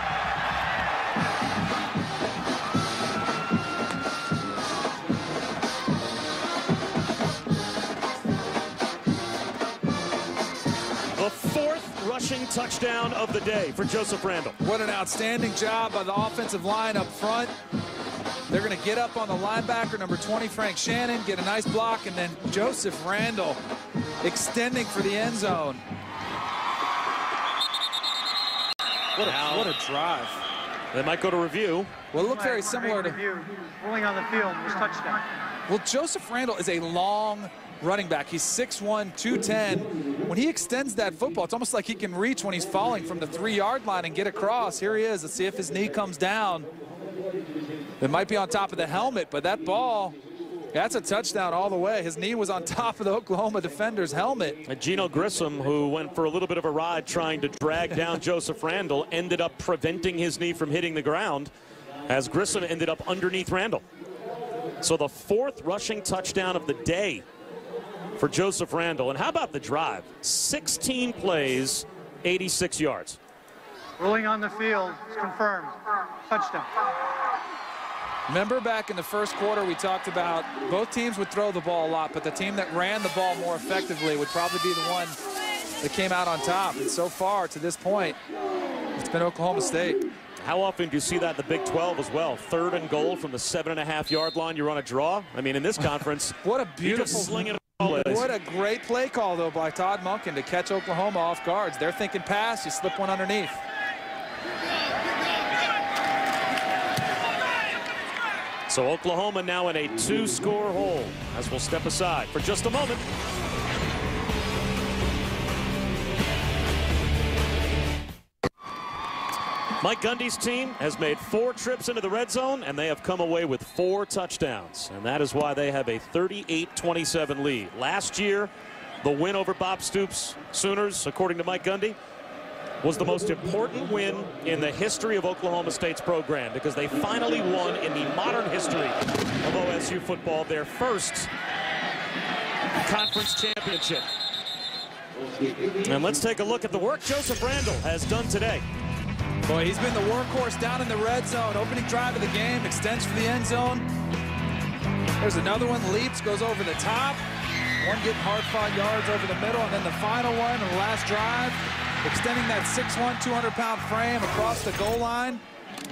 The 4th rushing touchdown of the day for Joseph Randall.
What an outstanding job by the offensive line up front. They're going to get up on the linebacker, number 20, Frank Shannon, get a nice block, and then Joseph Randall extending for the end zone. What a drive.
They might go to review.
Well, it looked very similar to...
Ruling on the field was touchdown.
Well, Joseph Randall is a long running back. He's 6'1", 210. When he extends that football, it's almost like he can reach when he's falling from the 3-yard line and get across. Here he is. Let's see if his knee comes down. It might be on top of the helmet, but that ball, that's a touchdown all the way. His knee was on top of the Oklahoma defender's helmet.
And Gino Grissom, who went for a little bit of a ride trying to drag down Joseph Randall, ended up preventing his knee from hitting the ground as Grissom ended up underneath Randall. So the 4th rushing touchdown of the day for Joseph Randall. And how about the drive? 16 plays, 86 yards.
Ruling on the field is confirmed. Touchdown.
Remember back in the first quarter we talked about both teams would throw the ball a lot, but the team that ran the ball more effectively would probably be the one that came out on top. And so far to this point, it's been Oklahoma State.
How often do you see that in the Big 12 as well? 3rd and goal from the 7.5-yard line, you run a draw. I mean, in this conference,
what a beautiful
sling it.
What a great play call, though, by Todd Monken to catch Oklahoma off guards. They're thinking pass, you slip one underneath.
So Oklahoma now in a 2-score hole, as we'll step aside for just a moment. Mike Gundy's team has made 4 trips into the red zone, and they have come away with 4 touchdowns. And that is why they have a 38-27 lead. Last year, the win over Bob Stoops' Sooners, according to Mike Gundy, was the most important win in the history of Oklahoma State's program, because they finally won in the modern history of OSU football their first conference championship. And let's take a look at the work Joseph Randall has done today.
Boy, he's been the workhorse down in the red zone. Opening drive of the game, extends for the end zone. There's another one, leaps, goes over the top. One getting hard-fought yards over the middle, and then the final one on the last drive, extending that 6'1", 200-pound frame across the goal line.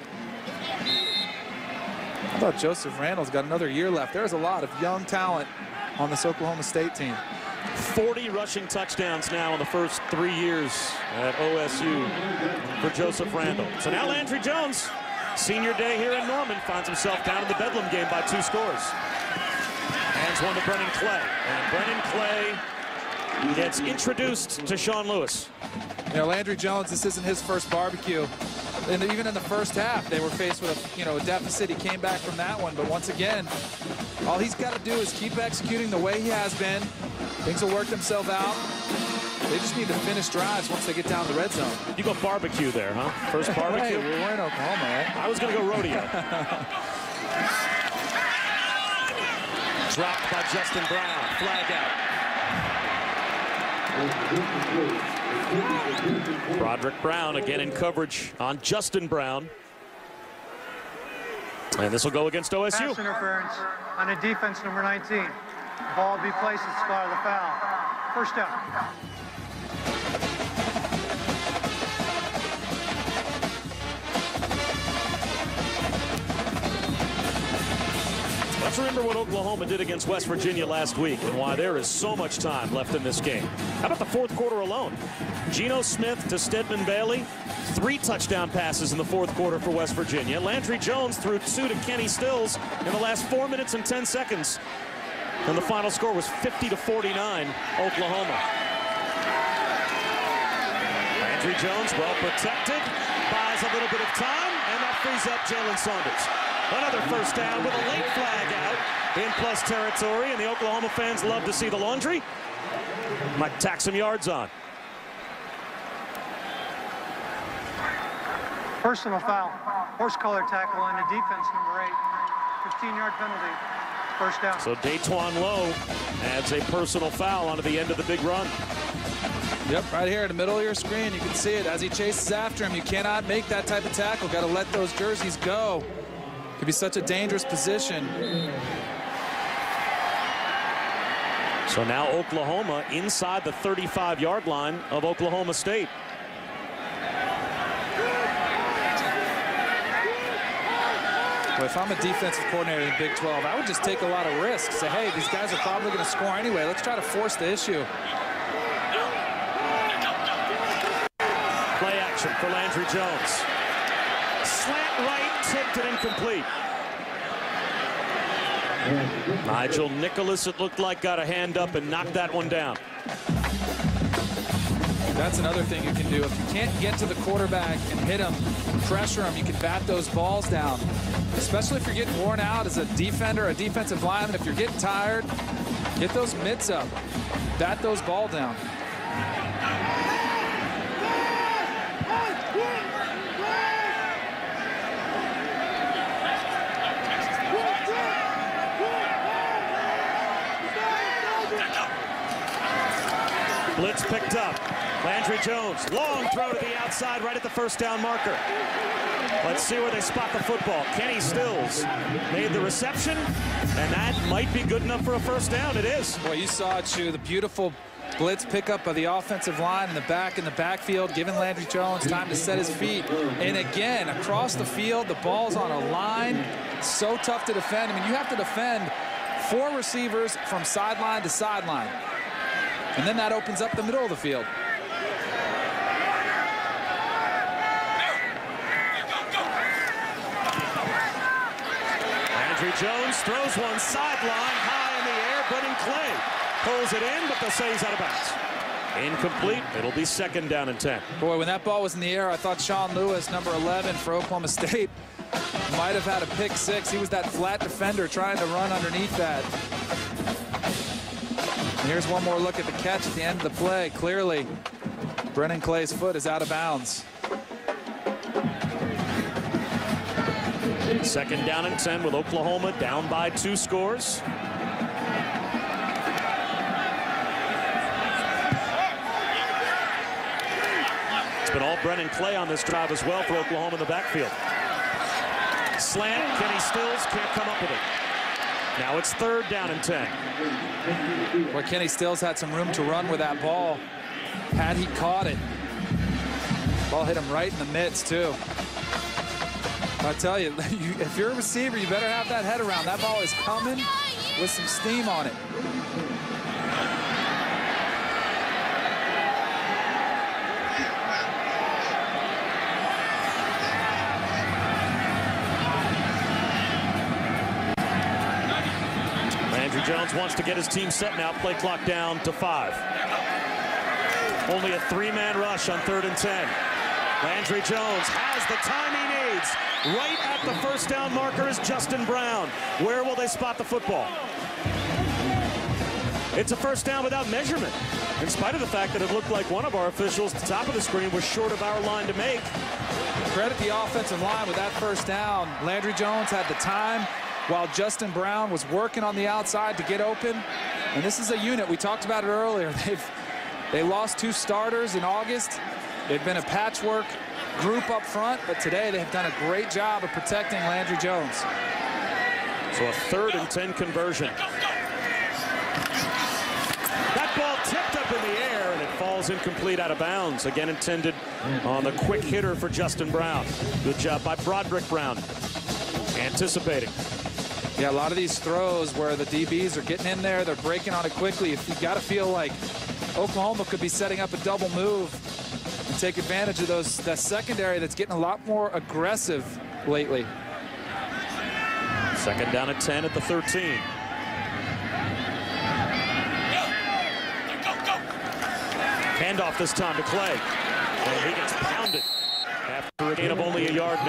I thought Joseph Randall's got another year left. There's a lot of young talent on this Oklahoma State team.
40 rushing touchdowns now in the first 3 years at OSU for Joseph Randall. So now Landry Jones, senior day here in Norman, finds himself down in the Bedlam game by 2 scores. Hands one to Brennan Clay. And Brennan Clay gets introduced to Sean Lewis.
You know, Landry Jones, this isn't his first barbecue. And even in the first half, they were faced with a deficit. He came back from that one, but once again, all he's got to do is keep executing the way he has been. Things will work themselves out. They just need to finish drives once they get down the red zone.
You go barbecue there, huh? First barbecue.
Hey, we're in Oklahoma, right?
I was going to go rodeo. Dropped by Justin Brown. Flag out. Broderick Brown again in coverage on Justin Brown. And this will go against OSU.
Pass interference on a defense number 19. Ball will be placed at the spot of the foul. First down.
Let's remember what Oklahoma did against West Virginia last week and why there is so much time left in this game. How about the 4th quarter alone? Geno Smith to Stedman Bailey. 3 touchdown passes in the 4th quarter for West Virginia. Landry Jones threw 2 to Kenny Stills in the last 4 minutes and 10 seconds. And the final score was 50-49, Oklahoma. Landry Jones, well protected, buys a little bit of time, and that frees up Jalen Saunders. Another first down with a late flag out in plus territory, and the Oklahoma fans love to see the laundry. Might tack some yards on.
Personal foul. Horse collar tackle on the defense, number 8. 15-yard penalty. First down.
So Daytwan Lowe adds a personal foul onto the end of the big run.
Yep, right here in the middle of your screen. You can see it as he chases after him. You cannot make that type of tackle. Got to let those jerseys go. Could be such a dangerous position.
So now Oklahoma inside the 35-yard line of Oklahoma State.
Well, if I'm a defensive coordinator in the Big 12, I would just take a lot of risks. Say, hey, these guys are probably going to score anyway. Let's try to force the issue.
Play action for Landry Jones. Slant right, tipped and incomplete. Nigel Nicholas, it looked like, got a hand up and knocked that one down.
That's another thing you can do. If you can't get to the quarterback and hit him, pressure him, you can bat those balls down. Especially if you're getting worn out as a defender, a defensive lineman. If you're getting tired, get those mitts up. Bat those balls down.
Blitz picked up. Landry Jones, long throw to the outside right at the first down marker. Let's see where they spot the football. Kenny Stills made the reception, and that might be good enough for a first down. It is.
Boy, you saw it, Chu, the beautiful blitz pickup of the offensive line in the backfield, giving Landry Jones time to set his feet. And again, across the field, the ball's on a line. So tough to defend. I mean, you have to defend 4 receivers from sideline to sideline. And then that opens up the middle of the field.
Landry Jones throws one sideline high in the air. Brennan Clay pulls it in, but they'll say he's out of bounds. Incomplete. It'll be 2nd down and 10.
Boy, when that ball was in the air, I thought Sean Lewis, number 11 for Oklahoma State, might have had a pick 6. He was that flat defender trying to run underneath that. And here's one more look at the catch at the end of the play. Clearly, Brennan Clay's foot is out of bounds.
2nd down and 10 with Oklahoma down by 2 scores. It's been all Brennan Clay on this drive as well for Oklahoma in the backfield. Slant, Kenny Stills can't come up with it. Now it's 3rd down and 10.
Well, Kenny Stills had some room to run with that ball. Had he caught it. Ball hit him right in the midst, too. I tell you, if you're a receiver, you better have that head around. That ball is coming with some steam on it.
Landry Jones wants to get his team set now. Play clock down to 5. Only a 3-man rush on 3rd and 10. Landry Jones has the time he needs. Right at the 1st down marker is Justin Brown. Where will they spot the football? It's a 1st down without measurement, in spite of the fact that it looked like one of our officials at the top of the screen was short of our line to make.
Credit the offensive line with that 1st down. Landry Jones had the time while Justin Brown was working on the outside to get open. And this is a unit. We talked about it earlier. They lost 2 starters in August. They've been a patchwork group up front, but today they have done a great job of protecting Landry Jones.
So a 3rd and 10 conversion. That ball tipped up in the air, and it falls incomplete out of bounds. Again intended on the quick hitter for Justin Brown. Good job by Broderick Brown. Anticipating.
Yeah, a lot of these throws where the DBs are getting in there, they're breaking on it quickly. If you've got to feel like Oklahoma could be setting up a double move and take advantage of that secondary that's getting a lot more aggressive lately.
2nd down at 10 at the 13. Handoff this time to Clay. And he gets pounded after a gain of only 1.5 yards.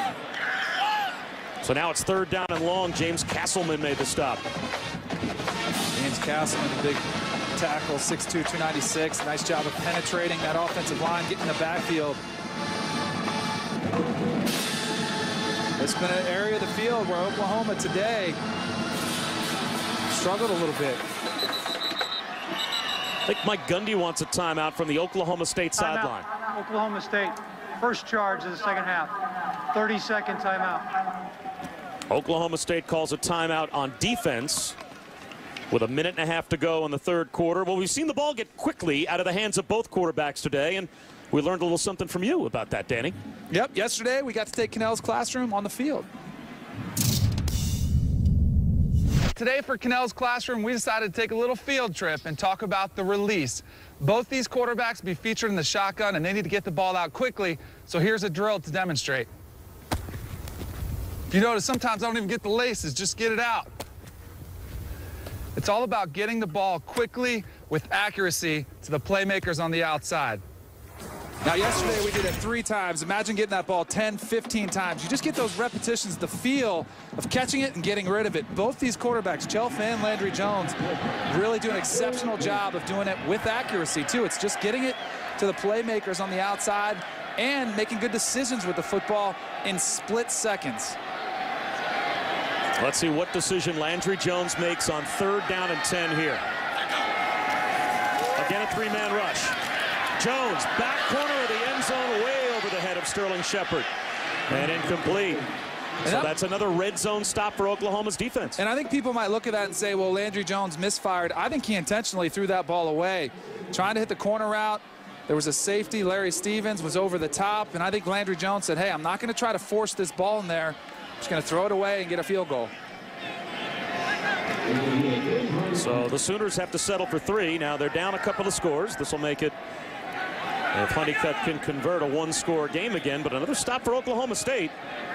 So now it's 3rd down and long. James Castleman made the stop.
James Castleman, the big tackle, 6'2", 296. Nice job of penetrating that offensive line, getting in the backfield. It's been an area of the field where Oklahoma today struggled a little bit.
I think Mike Gundy wants a timeout from the Oklahoma State sideline.
Oklahoma State, 1st charge of the 2nd half. 30-second timeout.
Oklahoma State calls a timeout on defense with 1.5 minutes to go in the 3rd quarter. Well, we've seen the ball get quickly out of the hands of both quarterbacks today, and we learned a little something from you about that, Danny.
Yep, yesterday we got to take Cannell's classroom on the field. Today for Cannell's classroom, we decided to take a little field trip and talk about the release. Both these quarterbacks be featured in the shotgun, and they need to get the ball out quickly, so here's a drill to demonstrate. If you notice, sometimes I don't even get the laces, just get it out. It's all about getting the ball quickly with accuracy to the playmakers on the outside. Now, yesterday we did it 3 times. Imagine getting that ball 10, 15 times. You just get those repetitions, the feel of catching it and getting rid of it. Both ththese quarterbacks, Chelf and Landry Jones, really do an exceptional job of doing it with accuracy, too. It's just getting it to the playmakers on the outside and making good decisions with the football in split seconds.
Let's see what decision Landry Jones makes on 3rd down and 10 here. Again, a 3-man rush. Jones, back corner of the end zone, way over the head of Sterling Shepard. And incomplete. So that's another red zone stop for Oklahoma's defense.
And I think people might look at that and say, well, Landry Jones misfired. I think he intentionally threw that ball away, trying to hit the corner route. There was a safety. Larry Stevens was over the top, and I think Landry Jones said, hey, I'm not going to try to force this ball in there. I'm just going to throw it away and get a field goal.
So the Sooners have to settle for 3. Now they're down a couple of scores. This will make it, if Honeycutt can convert, a 1-score game again, but another stop for Oklahoma State.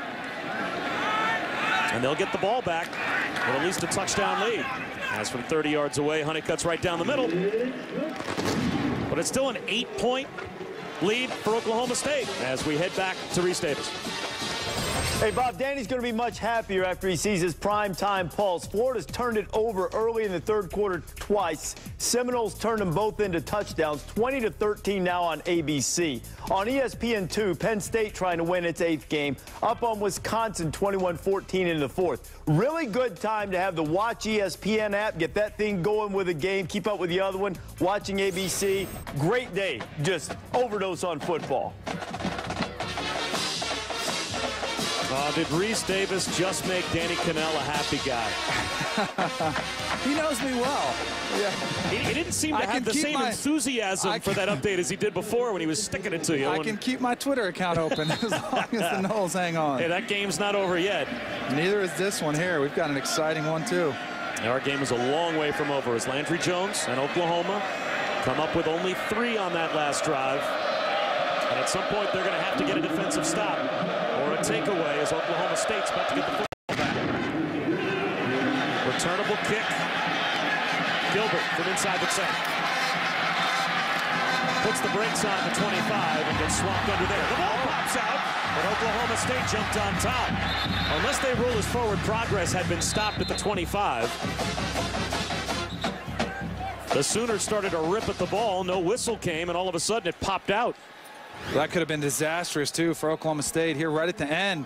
And they'll get the ball back with at least a touchdown lead. As from 30 yards away, Honeycutt's right down the middle. But it's still an 8-point lead for Oklahoma State as we head back to Reese Davis.
Hey, Bob, Danny's going to be much happier after he sees his primetime pulse. Florida's turned it over early in the third quarter twice. Seminoles turned them both into touchdowns, 20-13 now on ABC. On ESPN2, Penn State trying to win its 8th game, up on Wisconsin 21-14 in the 4th. Really good time to have the Watch ESPN app, get that thing going with a game, keep up with the other one, watching ABC. Great day, just overdose on football.
Did Reese Davis just make Danny Cannell a happy guy?
He knows me well. Yeah.
He didn't seem to have the same enthusiasm for that update as he did before when he was sticking it to you.
I can keep my Twitter account open as long as the Noles hang on.
Hey, that game's not over yet.
Neither is this one here. We've got an exciting one, too.
Our game is a long way from over as Landry Jones and Oklahoma come up with only 3 on that last drive. And at some point, they're going to have to get a defensive stop or a takeaway as Oklahoma State's about to get the football back. Returnable kick. Gilbert from inside the 10. Puts the brakes on the 25 and gets swamped under there. The ball pops out, but Oklahoma State jumped on top. Unless they rule his forward progress had been stopped at the 25. The Sooners started to rip at the ball. No whistle came, and all of a sudden it popped out.
That could have been disastrous, too, for Oklahoma State here right at the end.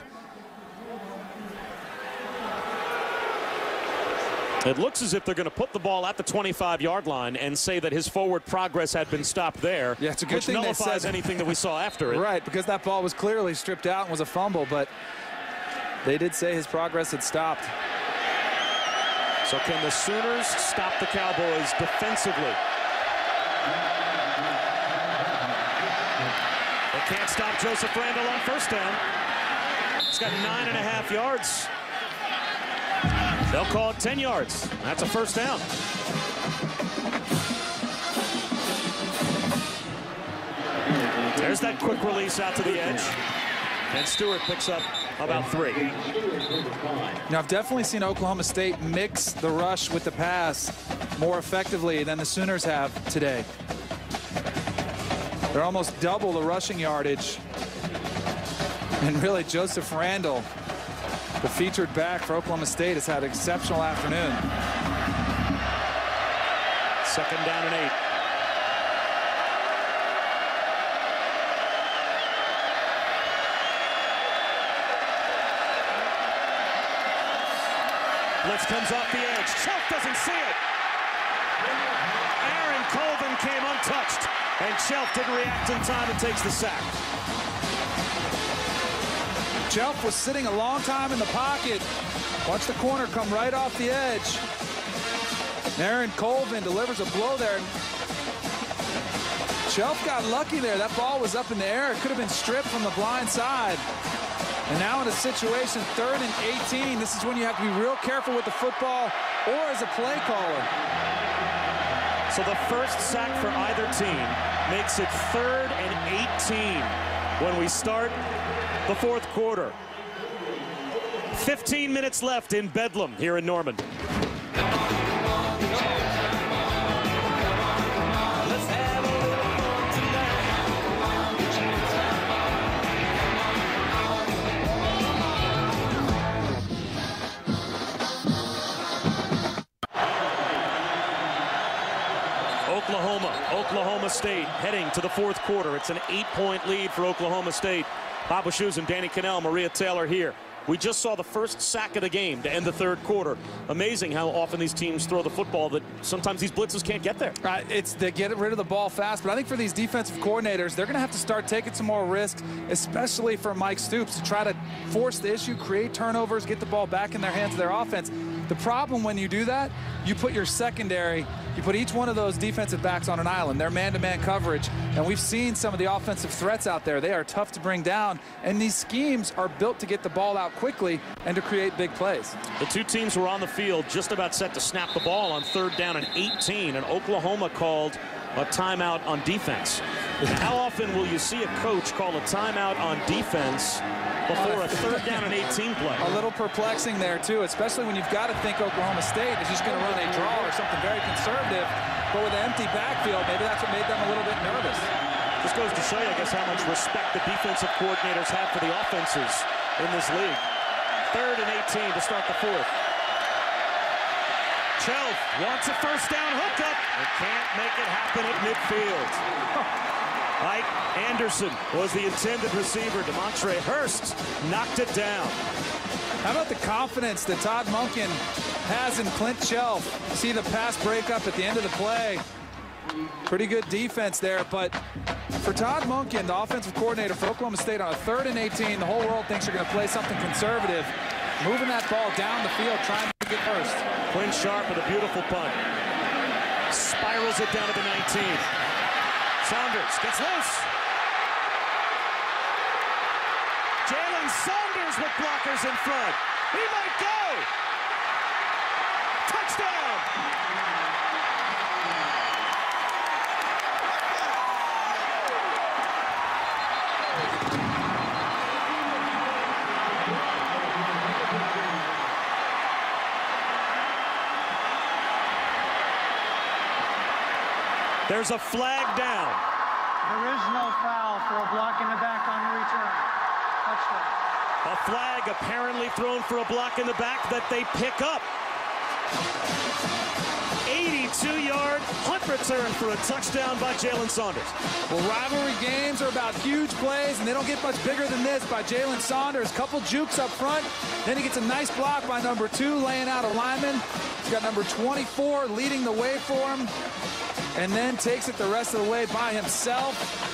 It looks as if they're going to put the ball at the 25-yard line and say that his forward progress had been stopped there.
Yeah, it's a good
which
thing
nullifies
they said
anything that we saw after it.
Right, because that ball was clearly stripped out and was a fumble, but they did say his progress had stopped.
So can the Sooners stop the Cowboys defensively? They can't stop Joseph Randall on first down. He's got 9.5 yards. They'll call it 10 yards. That's a first down. There's that quick release out to the edge. And Stewart picks up about 3.
Now, I've definitely seen Oklahoma State mix the rush with the pass more effectively than the Sooners have today. They're almost double the rushing yardage. And really, Joseph Randall, the featured back for Oklahoma State, has had an exceptional afternoon.
2nd down and 8. Blitz comes off the edge. Shelf doesn't see it. Aaron Colvin came untouched, and Shelf didn't react in time and takes the sack.
Shelf was sitting a long time in the pocket. Watch the corner come right off the edge. Aaron Colvin delivers a blow there. Shelf got lucky there. That ball was up in the air. It could have been stripped from the blind side. And now in a situation, 3rd and 18, this is when you have to be real careful with the football or as a play caller.
So the first sack for either team makes it 3rd and 18 when we start the 4th quarter. 15 minutes left in Bedlam here in Norman. Oklahoma State heading to the 4th quarter. It's an 8-point lead for Oklahoma State. Papa Shoes and Danny Cannell, Maria Taylor here We just saw the first sack of the game to end the third quarter. Amazing how often these teams throw the football that sometimes these blitzes can't get there.
They get rid of the ball fast, but I think for these defensive coordinators, they're going to have to start taking some more risks, especially for Mike Stoops, to try to force the issue, create turnovers, get the ball back in their hands of their offense. The problem when you do that, you put your secondary, you put each one of those defensive backs on an island. They're man-to-man coverage, and we've seen some of the offensive threats out there. They are tough to bring down, and these schemes are built to get the ball out quickly and to create big plays.
The two teams were on the field just about set to snap the ball on 3rd down and 18, and Oklahoma called a timeout on defense. How often will you see a coach call a timeout on defense before a 3rd down and 18 play?
A little perplexing there, too, especially when you've got to think Oklahoma State is just going to run a draw or something very conservative, but with an empty backfield, maybe that's what made them a little bit nervous.
This goes to show you, I guess, how much respect the defensive coordinators have for the offenses in this league. 3rd and 18 to start the 4th. Chelf wants a 1st down hookup and can't make it happen at midfield. Mike Anderson was the intended receiver. DeMontre Hurst knocked it down.
How about the confidence that Todd Monken has in Clint Chelf? See the pass breakup at the end of the play. Pretty good defense there, but for Todd Monken, the offensive coordinator for Oklahoma State, on a 3rd and 18, the whole world thinks you're going to play something conservative. Moving that ball down the field, trying to get first.
Quinn Sharp with a beautiful punt. Spirals it down to the 19. Saunders gets loose. Jalen Saunders with blockers in front. He might go. Touchdown. There's a flag down.
There is no foul for a block in the back on the return. Touchdown.
A flag apparently thrown for a block in the back that they pick up. 82-yard punt return for a touchdown by Jalen Saunders.
Well, rivalry games are about huge plays, and they don't get much bigger than this by Jalen Saunders. Couple jukes up front. Then he gets a nice block by number 2, laying out a lineman. He's got number 24 leading the way for him, and then takes it the rest of the way by himself.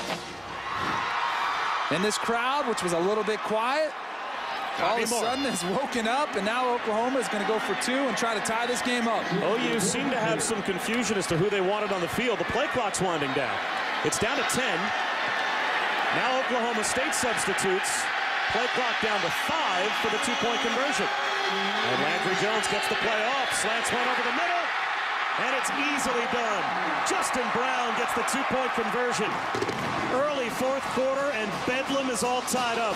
And this crowd, which was a little bit quiet, all of a sudden has woken up, and now Oklahoma is going to go for 2 and try to tie this game up.
OU seemed to have some confusion as to who they wanted on the field. The play clock's winding down. It's down to 10. Now Oklahoma State substitutes. Play clock down to 5 for the 2-point conversion. And Landry Jones gets the play off. Slants one over the middle. And it's easily done. Justin Brown gets the 2-point conversion. Early 4th quarter, and Bedlam is all tied up.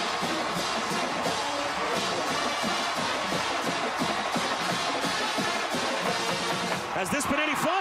Has this been any fun?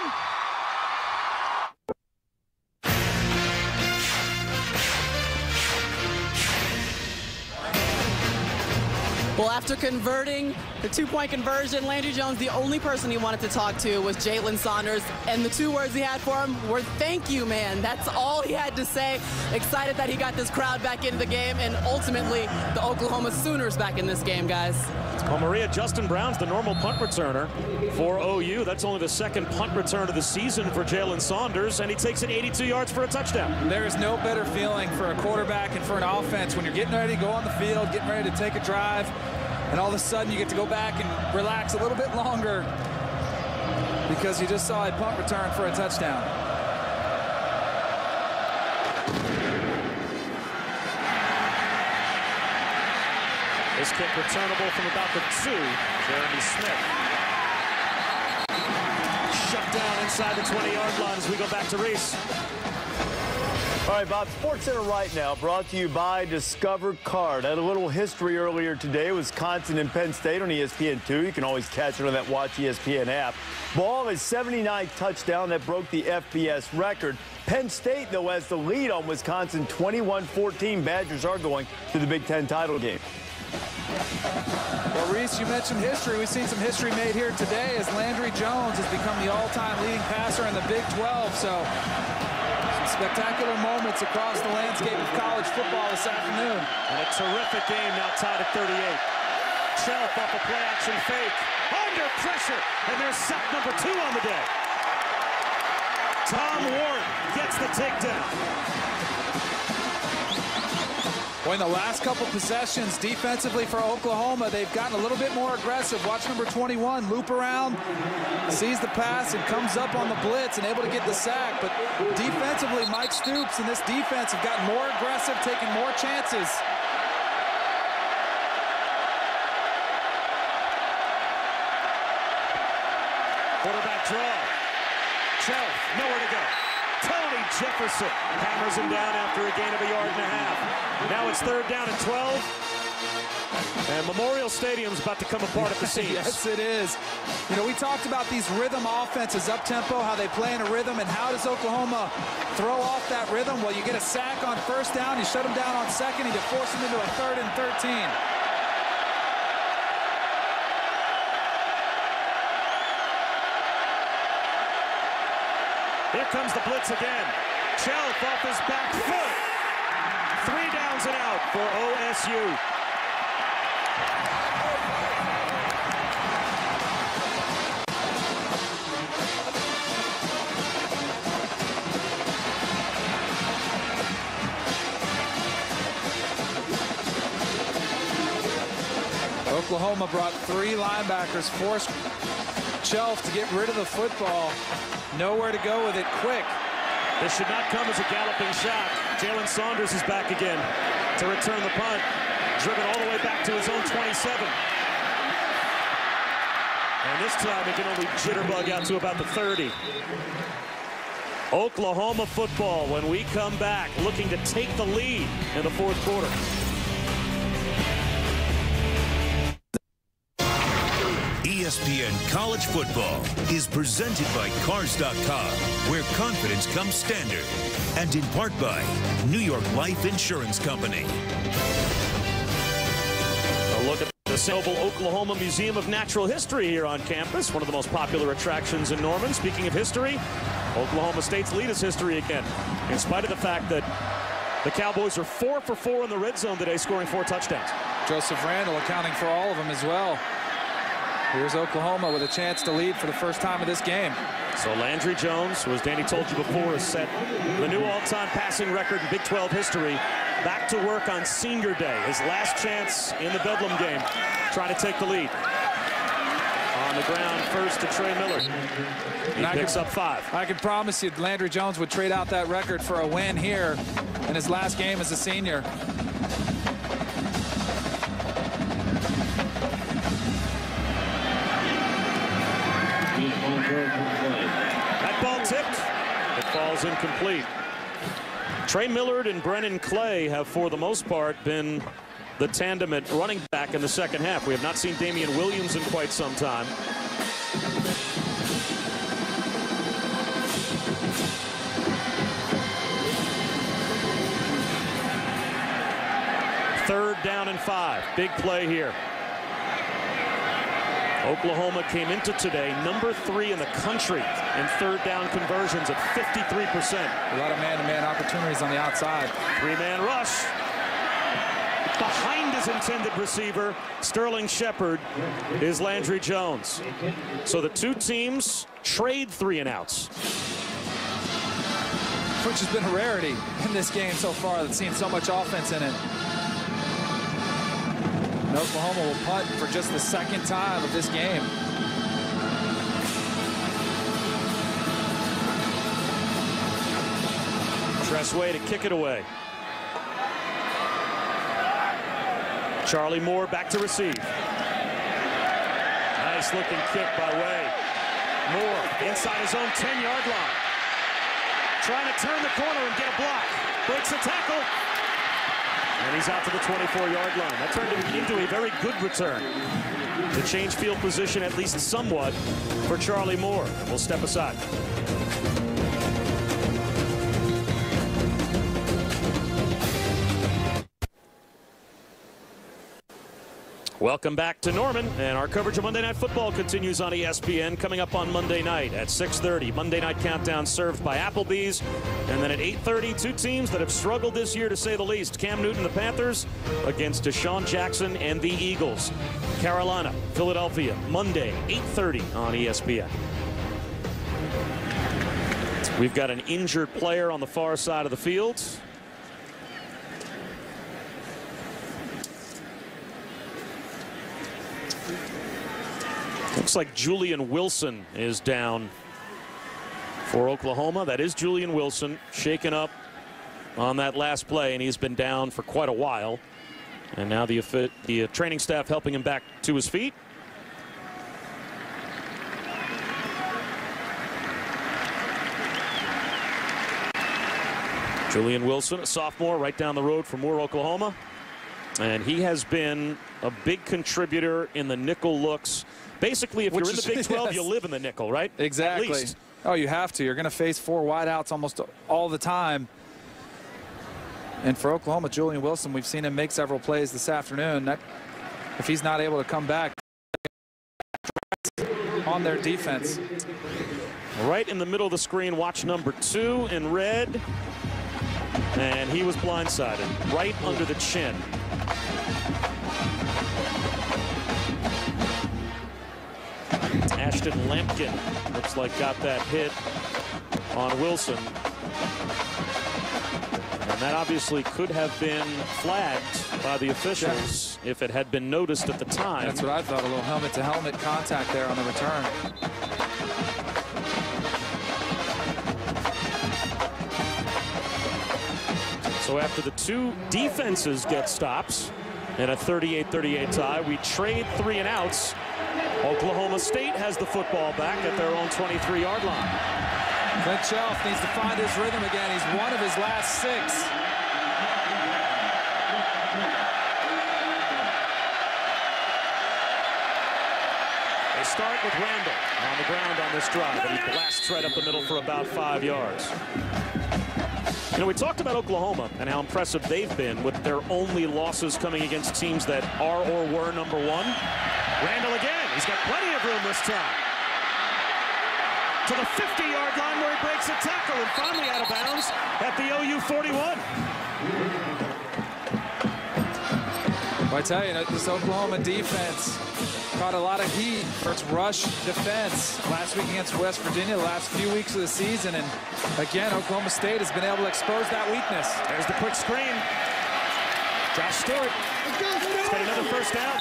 Well, after converting the 2-point conversion, Landry Jones, the only person he wanted to talk to was Jalen Saunders, and the 2 words he had for him were "thank you, man." That's all he had to say. Excited that he got this crowd back into the game, and ultimately the Oklahoma Sooners back in this game, guys.
Well, Maria, Justin Brown's the normal punt returner for OU. That's only the 2nd punt return of the season for Jalen Saunders, and he takes it 82 yards for a touchdown.
There is no better feeling for a quarterback and for an offense when you're getting ready to go on the field, getting ready to take a drive, and all of a sudden you get to go back and relax a little bit longer because you just saw a punt return for a touchdown.
This kick returnable from about the 2. Jeremy Smith. Shut down inside the 20-yard line as we go back to Reese.
All right, Bob, SportsCenter Right Now brought to you by Discover Card. Had a little history earlier today, Wisconsin and Penn State on ESPN2. You can always catch it on that Watch ESPN app. Ball is 79th touchdown that broke the FBS record. Penn State, though, has the lead on Wisconsin 21-14. Badgers are going to the Big Ten title game.
Well, Reese, you mentioned history. We've seen some history made here today as Landry Jones has become the all-time leading passer in the Big 12. So some Spectacular moments across the landscape of college football this afternoon.
And a terrific game now tied at 38. Shelf off a play-action fake. Under pressure, and there's sack number 2 on the day. Tom Ward gets the takedown.
Well, in the last couple possessions defensively for Oklahoma, they've gotten a little bit more aggressive. Watch number 21 loop around, sees the pass, and comes up on the blitz and able to get the sack. But defensively, Mike Stoops and this defense have gotten more aggressive, taking more chances.
Quarterback draw. Shelf, nowhere to go. Tony Jefferson hammers him down after a gain of 1.5 yards. Now it's 3rd down and 12. And Memorial Stadium's about to come apart at the seams.
Yes, it is. You know, we talked about these rhythm offenses, up-tempo, how they play in a rhythm, and how does Oklahoma throw off that rhythm? Well, you get a sack on 1st down, you shut them down on 2nd, and you force them into a 3rd and 13.
Here comes the blitz again. Shelf off his back foot. 3 downs and out for OSU.
Oklahoma brought 3 linebackers, forced Shelf to get rid of the football. Nowhere to go with it quick.
This should not come as a galloping shot. Jalen Saunders is back again to return the punt. Driven all the way back to his own 27. And this time he can only jitterbug out to about the 30. Oklahoma football when we come back, looking to take the lead in the 4th quarter.
ESPN College Football is presented by Cars.com, where confidence comes standard, and in part by New York Life Insurance Company.
A look at the Noble Oklahoma Museum of Natural History here on campus, one of the most popular attractions in Norman. Speaking of history, Oklahoma State's lead is history again, in spite of the fact that the Cowboys are 4 for 4 in the red zone today, scoring 4 touchdowns.
Joseph Randall accounting for all of them as well. Here's Oklahoma with a chance to lead for the first time of this game.
So Landry Jones, who, as Danny told you before, has set the new all-time passing record in Big 12 history, back to work on senior day. His last chance in the Bedlam game, trying to take the lead. On the ground first to Trey Miller. He picks up 5.
I can promise you Landry Jones would trade out that record for a win here in his last game as a senior.
That ball tipped. It falls incomplete. Trey Millard and Brennan Clay have, for the most part, been the tandem at running back in the 2nd half. We have not seen Damian Williams in quite some time. Third down and 5. Big play here. Oklahoma came into today number 3 in the country in 3rd down conversions at 53%.
A lot of man-to-man opportunities on the outside.
3-man rush. Behind his intended receiver, Sterling Shepard, is Landry Jones. So the 2 teams trade 3-and-outs.
Which has been a rarity in this game so far that's seen so much offense in it. And Oklahoma will punt for just the 2nd time of this game.
Tressway to kick it away. Charlie Moore back to receive. Nice looking kick by Way. Moore inside his own 10-yard line. Trying to turn the corner and get a block. Breaks the tackle. And he's out to the 24-yard line. That turned into a very good return to change field position at least somewhat for Charlie Moore. We'll step aside. Welcome back to Norman, and our coverage of Monday Night Football continues on ESPN. Coming up on Monday night at 6:30, Monday Night Countdown served by Applebee's. And then at 8:30, two teams that have struggled this year to say the least. Cam Newton, the Panthers, against Deshaun Jackson and the Eagles. Carolina, Philadelphia, Monday, 8:30 on ESPN. We've got an injured player on the far side of the field. Looks like Julian Wilson is down for Oklahoma. That is Julian Wilson, shaken up on that last play, and he's been down for quite a while. And now the training staff helping him back to his feet. Julian Wilson, a sophomore right down the road from Moore, Oklahoma. And he has been a big contributor in the nickel looks. Basically, if you're in the Big 12, yes, you live in the nickel, right?
Exactly.
At least.
Oh, you have to. You're going to face four wideouts almost all the time. And for Oklahoma, Julian Wilson, we've seen him make several plays this afternoon. If he's not able to come back on their defense.
Right in the middle of the screen, watch number 2 in red. And he was blindsided right under the chin. Ashton Lampkin looks like got that hit on Wilson. And that obviously could have been flagged by the officials if it had been noticed at the time.
That's what I thought, a little helmet-to-helmet contact there on the return.
So after the two defenses get stops in a 38-38 tie, we trade 3 and outs. Oklahoma State has the football back at their own 23-yard line.
Clint Shelf needs to find his rhythm again. He's one of his last 6.
They start with Randall on the ground on this drive, and he blasts right up the middle for about 5 yards. You know, we talked about Oklahoma and how impressive they've been with their only losses coming against teams that are or were number 1. Randall again. He's got plenty of room this time. To the 50-yard line where he breaks a tackle and finally out of bounds at the OU 41.
Well, I tell you, this Oklahoma defense caught a lot of heat for its rush defense last week against West Virginia, the last few weeks of the season. And again, Oklahoma State has been able to expose that weakness.
There's the quick screen. Josh Stewart. He's got another first down.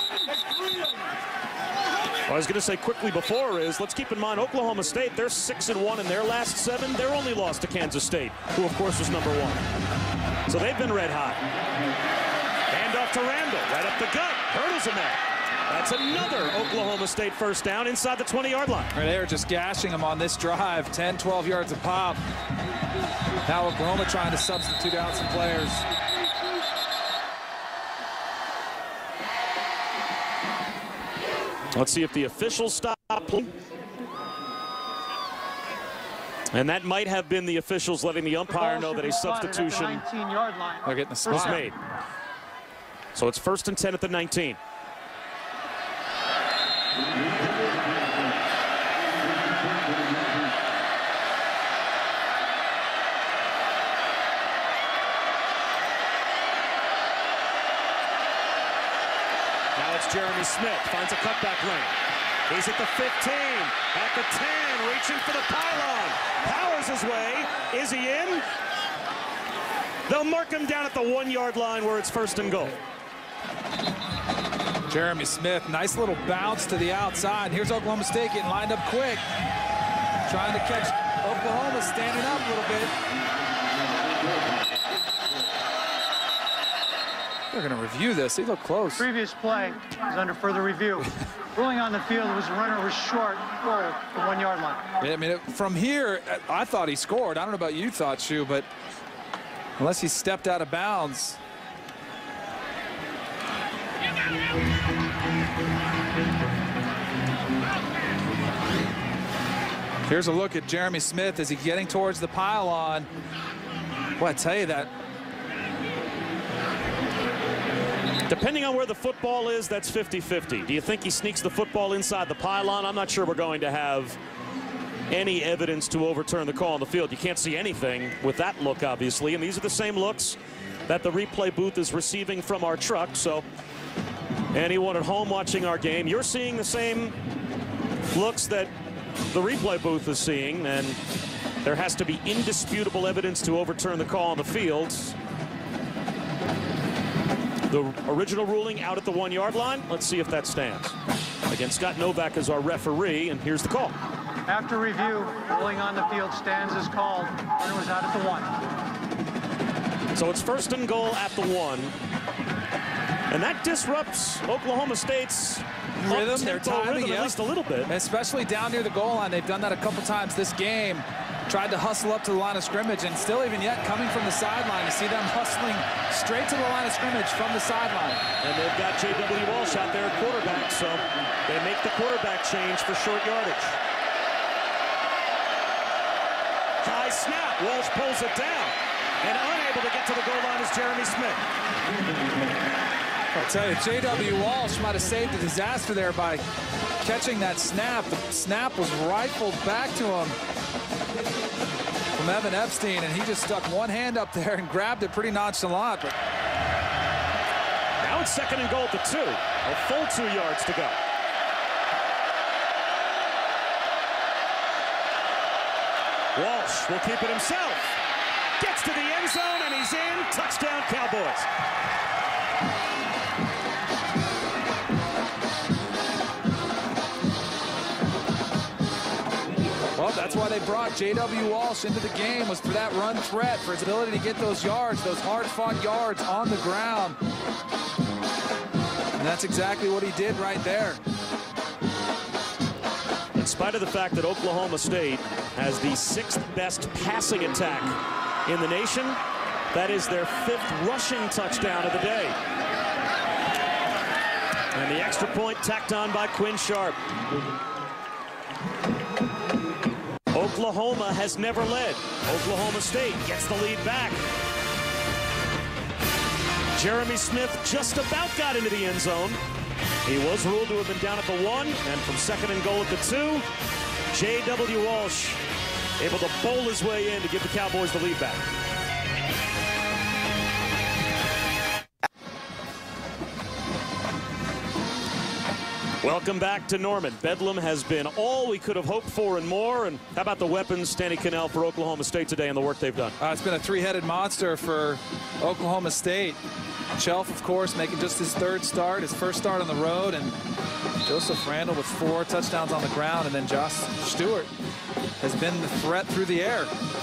What I was going to say quickly before is, let's keep in mind, Oklahoma State, they're 6-1 in their last 7. Their only loss to Kansas State, who of course was number 1. So they've been red hot. Hand off to Randall, right up the gut, hurdles a man. That's another Oklahoma State first down inside the 20-yard line.
They are just gashing him on this drive, 10, 12 yards of pop. Now Oklahoma trying to substitute out some players.
Let's see if the officials stop playing. And that might have been the officials letting the umpire know that a substitution
They're getting the spot
was made. So it's 1st and 10 at the 19. Now it's Jeremy Smith, finds a cutback lane. He's at the 15, at the 10, reaching for the pylon. Powers his way. Is he in? They'll mark him down at the 1-yard line where it's 1st and goal.
Jeremy Smith, nice little bounce to the outside. Here's Oklahoma State getting lined up quick. Trying to catch Oklahoma standing up a little bit. They're going to review this. They look close.
Previous play is under further review. Ruling on the field was the runner was short goal, the 1-yard line.
Yeah, I mean, from here, I thought he scored. I don't know about you thought, Shu, but unless he stepped out of bounds. Here's a look at Jeremy Smith as he's getting towards the pylon. Boy, I tell you that.
Depending on where the football is, that's 50-50. Do you think he sneaks the football inside the pylon? I'm not sure we're going to have any evidence to overturn the call on the field. You can't see anything with that look, obviously, and these are the same looks that the replay booth is receiving from our truck. So anyone at home watching our game, you're seeing the same looks that the replay booth is seeing, and there has to be indisputable evidence to overturn the call on the field. The original ruling out at the 1-yard line. Let's see if that stands. Again, Scott Novak is our referee, and here's the call.
After review, ruling on the field stands as called. Runner was out at the 1.
So it's 1st and goal at the 1. And that disrupts Oklahoma State's
rhythm, their timing,
at least a little bit.
Especially down near the goal line. They've done that a couple times this game. Tried to hustle up to the line of scrimmage, and still even yet coming from the sideline. You see them hustling straight to the line of scrimmage from the sideline.
And they've got J.W. Walsh out there at quarterback, so they make the quarterback change for short yardage. High snap. Walsh pulls it down, and unable to get to the goal line is Jeremy Smith.
I'll tell you, J.W. Walsh might have saved a disaster there by catching that snap. The snap was rifled back to him from Evan Epstein, and he just stuck one hand up there and grabbed it pretty nonchalant. But
now it's 2nd and goal at the 2. A full 2 yards to go. Walsh will keep it himself. Gets to the end zone, and he's in. Touchdown, Cowboys.
Well, that's why they brought J.W. Walsh into the game, was for that run threat, for his ability to get those yards, those hard-fought yards on the ground. And that's exactly what he did right there.
In spite of the fact that Oklahoma State has the 6th best passing attack in the nation, that is their 5th rushing touchdown of the day. And the extra point tacked on by Quinn Sharp. Oklahoma has never led. Oklahoma State gets the lead back. Jeremy Smith just about got into the end zone. He was ruled to have been down at the 1, and from 2nd and goal at the 2, J.W. Walsh able to bowl his way in to give the Cowboys the lead back. Welcome back to Norman. Bedlam has been all we could have hoped for and more. And how about the weapons, Danny Cannell, for Oklahoma State today and the work they've done?
It's been a 3-headed monster for Oklahoma State. Shelf, of course, making just his 3rd start, his 1st start on the road, and Joseph Randall with 4 touchdowns on the ground, and then Josh Stewart has been the threat through the air.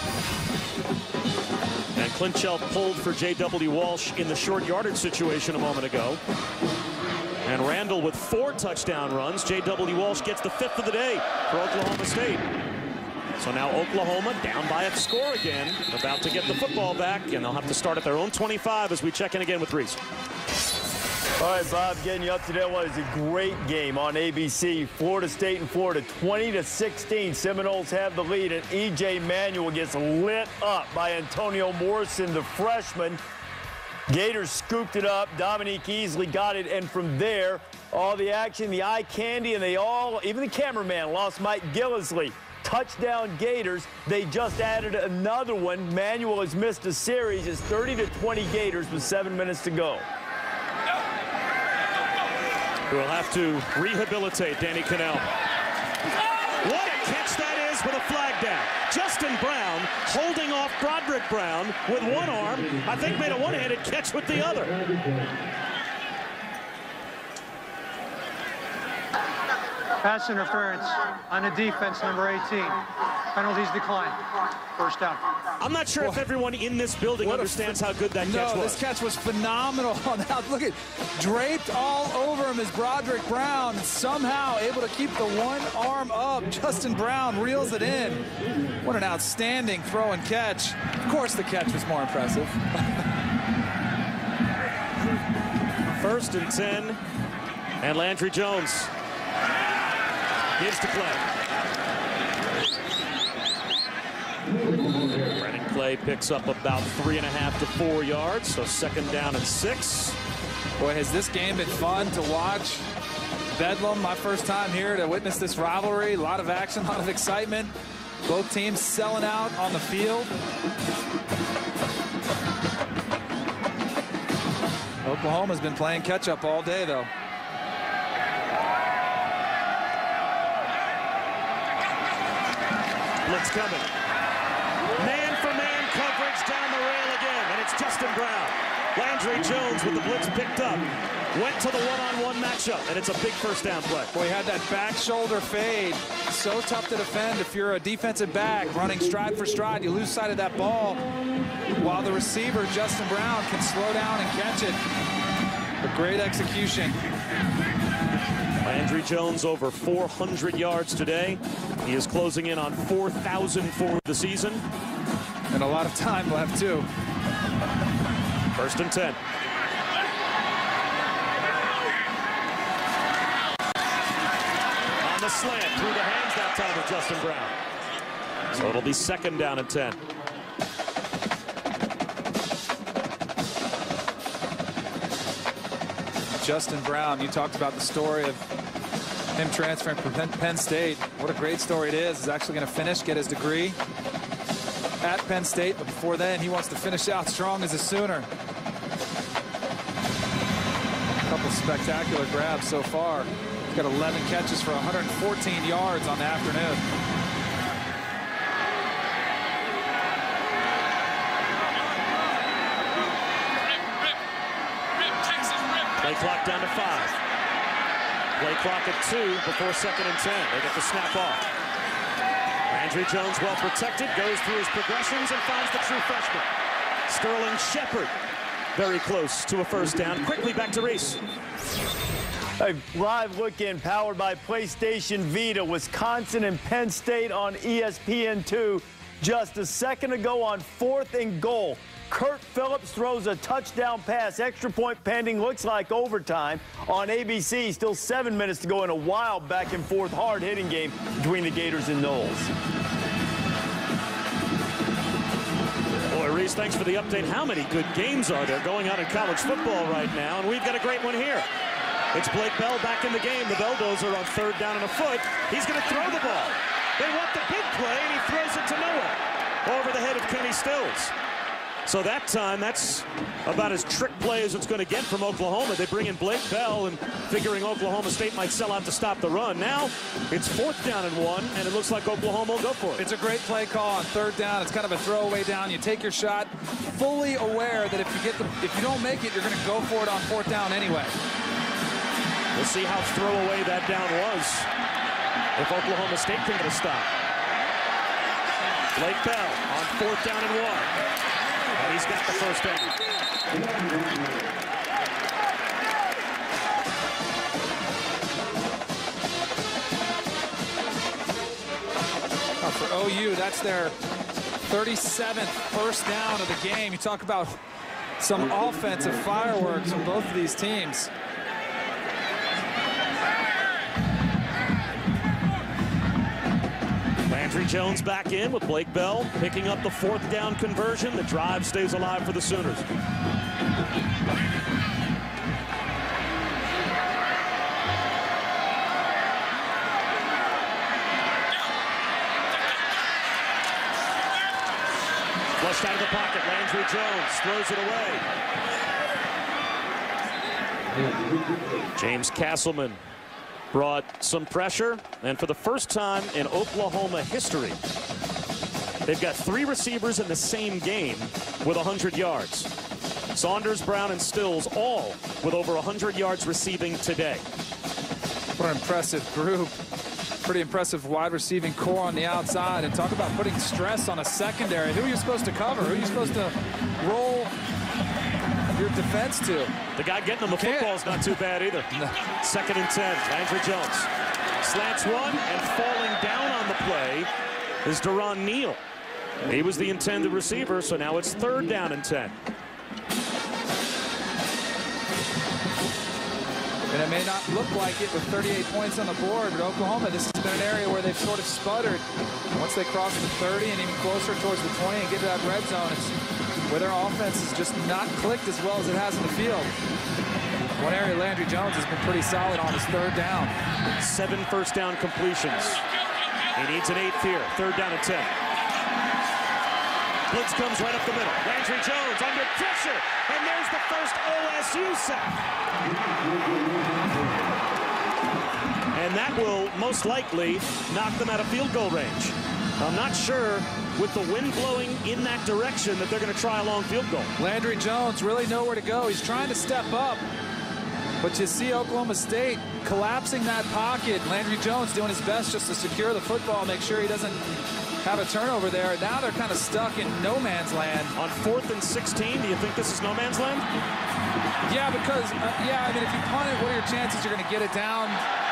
And Clint Shelf pulled for J.W. Walsh in the short yardage situation a moment ago. And Randall with 4 touchdown runs. J.W. Walsh gets the 5th of the day for Oklahoma State. So now Oklahoma down by a score again, about to get the football back, and they'll have to start at their own 25 as we check in again with Reese.
All right, Bob, getting you up to date. What is a great game on ABC. Florida State and Florida, 20-16. Seminoles have the lead, and E.J. Manuel gets lit up by Antonio Morrison, the freshman. Gators scooped it up. Dominique Easley got it, and from there, all the action, the eye candy, and even the cameraman lost Mike Gillisley. Touchdown Gators. They just added another one. Manuel has missed a series. It's 30-20 Gators with 7 minutes to go.
We'll have to rehabilitate Danny Cannell. What a catch that is with a flag down. Justin Brown holding off Broderick Brown with one arm. I think made a one-handed catch with the other.
Pass interference on the defense, number 18. Penalties decline. 1st down.
I'm not sure if everyone in this building understands how good that catch was.
No, this catch was phenomenal. Look at, draped all over him is Broderick Brown, somehow able to keep the one arm up. Justin Brown reels it in. What an outstanding throw and catch. Of course, the catch was more impressive.
1st and 10, and Landry Jones gives to Clay. Brennan Clay picks up about 3.5 to 4 yards, so 2nd down and 6.
Boy, has this game been fun to watch. Bedlam, my first time here to witness this rivalry. A lot of action, a lot of excitement. Both teams selling out on the field. Oklahoma's been playing catch-up all day, though.
Blitz coming. Man-for-man coverage down the rail again, and it's Justin Brown. Landry Jones with the blitz picked up. Went to the one-on-one matchup, and it's a big first down play.
Boy, he had that back shoulder fade. So tough to defend if you're a defensive back running stride for stride. You lose sight of that ball while the receiver, Justin Brown, can slow down and catch it. A great execution.
Landry Jones over 400 yards today. He is closing in on 4,000 for the season.
And a lot of time left, too.
First and 10. On the slant, through the hands that time of Justin Brown. So it'll be second down and 10.
Justin Brown, you talked about the story of him transferring from Penn State. What a great story it is. He's actually going to finish, get his degree at Penn State, but before then he wants to finish out strong as a Sooner. A couple spectacular grabs so far. He's got 11 catches for 114 yards on the afternoon.
Play clock down to 5. Play clock at 2 before second and 10. They get the snap off. Landry Jones well protected, goes through his progressions and finds the true freshman. Sterling Shepard very close to a first down. Quickly back to Reese.
A live look in powered by PlayStation Vita. Wisconsin and Penn State on ESPN2 just a second ago on 4th and goal. Kurt Phillips throws a touchdown pass. Extra point pending. Looks like overtime on ABC. Still 7 minutes to go in a wild back and forth hard-hitting game between the Gators and Knowles.
Boy, Reese, thanks for the update. How many good games are there going on in college football right now? And we've got a great one here. It's Blake Bell back in the game. The Belldozer on 3rd down and a foot. He's going to throw the ball. They want the big play, and he throws it to nowhere. Over the head of Kenny Stills. So that time, that's about as trick play as it's going to get from Oklahoma. They bring in Blake Bell and figuring Oklahoma State might sell out to stop the run. Now it's 4th down and 1, and it looks like Oklahoma will go for it.
It's a great play call on 3rd down. It's kind of a throwaway down. You take your shot, fully aware that if you don't make it, you're going to go for it on 4th down anyway.
We'll see how throwaway that down was. If Oklahoma State can get a stop. Blake Bell on 4th down and 1. And he's got the first down.
For OU, that's their 37th first down of the game. You talk about some offensive fireworks from both of these teams.
Landry Jones back in with Blake Bell picking up the 4th down conversion. The drive stays alive for the Sooners. Flushed out of the pocket, Landry Jones throws it away. James Castleman brought some pressure, and for the first time in Oklahoma history, they've got 3 receivers in the same game with 100 yards. Saunders, Brown, and Stills all with over 100 yards receiving today.
What an impressive group. Pretty impressive wide receiving core on the outside. And talk about putting stress on a secondary. Who are you supposed to cover? Who are you supposed to roll your defense to?
The guy getting them the football is not too bad either. No. 2nd and 10, Landry Jones. Slants one, and falling down on the play is Deron Neal. He was the intended receiver, so now it's 3rd down and 10.
And it may not look like it with 38 points on the board, but Oklahoma, this has been an area where they've sort of sputtered. Once they cross the 30 and even closer towards the 20 and get to that red zone, it's where their offense has just not clicked as well as it has in the field. One area Landry Jones has been pretty solid on his third down.
7 first down completions. He needs an 8th here. 3rd down and 10. Blitz comes right up the middle. Landry Jones under pressure, and there's the first OSU sack. And that will most likely knock them out of field goal range. I'm not sure with the wind blowing in that direction that they're going to try a long field goal.
Landry Jones really nowhere to go. He's trying to step up, but you see Oklahoma State collapsing that pocket. Landry Jones doing his best just to secure the football, make sure he doesn't have a turnover there. Now they're kind of stuck in no man's land.
On 4th and 16, do you think this is no man's land?
Yeah, because, I mean, if you punt it, what are your chances you're going to get it down?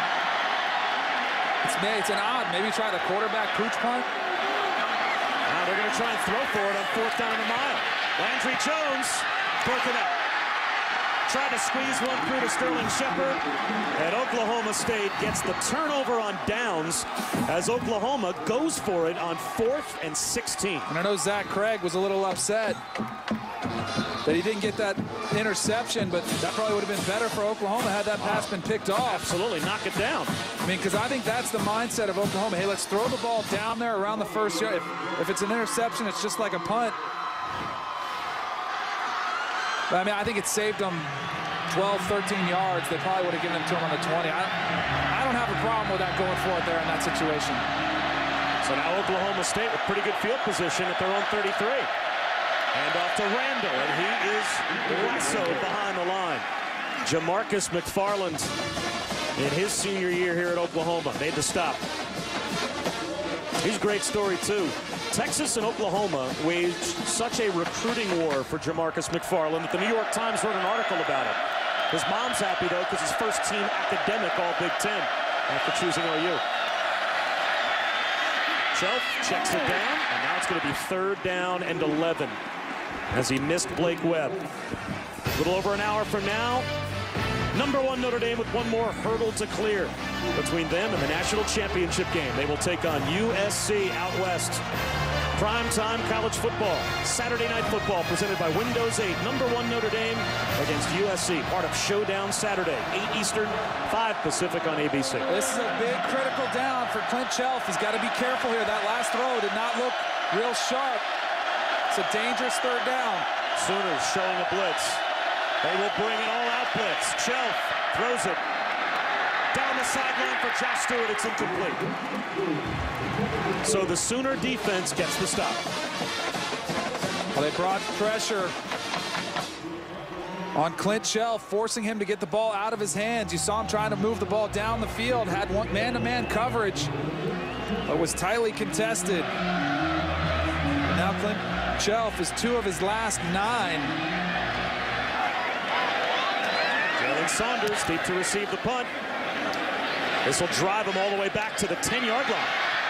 It's an odd. Maybe try the quarterback pooch punt.
Now they're going to try and throw for it on 4th down and a mile. Landry Jones broken up. Tried to squeeze one through to Sterling Shepard, and Oklahoma State gets the turnover on downs as Oklahoma goes for it on 4th and 16.
And I know Zach Craig was a little upset that he didn't get that interception, but that probably would have been better for Oklahoma had that pass been picked off.
Absolutely, knock it down.
I mean, because I think that's the mindset of Oklahoma. Hey, let's throw the ball down there around the 1st yard. If it's an interception, it's just like a punt. But, I mean, I think it saved them 12, 13 yards. They probably would have given them to him on the 20. I don't have a problem with that going for it there in that situation.
So now Oklahoma State with pretty good field position at their own 33. Hand off to Randall, and he is lassoed behind the line. Jamarcus McFarland, in his senior year here at Oklahoma, made the stop. He's a great story, too. Texas and Oklahoma waged such a recruiting war for Jamarcus McFarland that the New York Times wrote an article about it. His mom's happy, though, because his first team academic all Big Ten after choosing OU. Shelf checks it down, and now it's going to be 3rd down and 11 as he missed Blake Webb. A little over an hour from now, #1 Notre Dame with one more hurdle to clear between them and the national championship game. They will take on USC out west. Primetime college football, Saturday night football presented by Windows 8. #1 Notre Dame against USC, part of Showdown Saturday, 8 Eastern, 5 Pacific on ABC.
This is a big critical down for Clint Shelf. He's got to be careful here. That last throw did not look real sharp. It's a dangerous 3rd down.
Sooners showing a blitz. They will bring an all-out blitz. Shelf throws it down the sideline for Josh Stewart. It's incomplete. So the Sooner defense gets the stop.
Well, they brought pressure on Clint Shelf, forcing him to get the ball out of his hands. You saw him trying to move the ball down the field, had one man-to-man coverage, but was tightly contested. Now Clint Shelf is 2 of his last 9.
Jalen Saunders deep to receive the punt. This will drive him all the way back to the 10-yard line.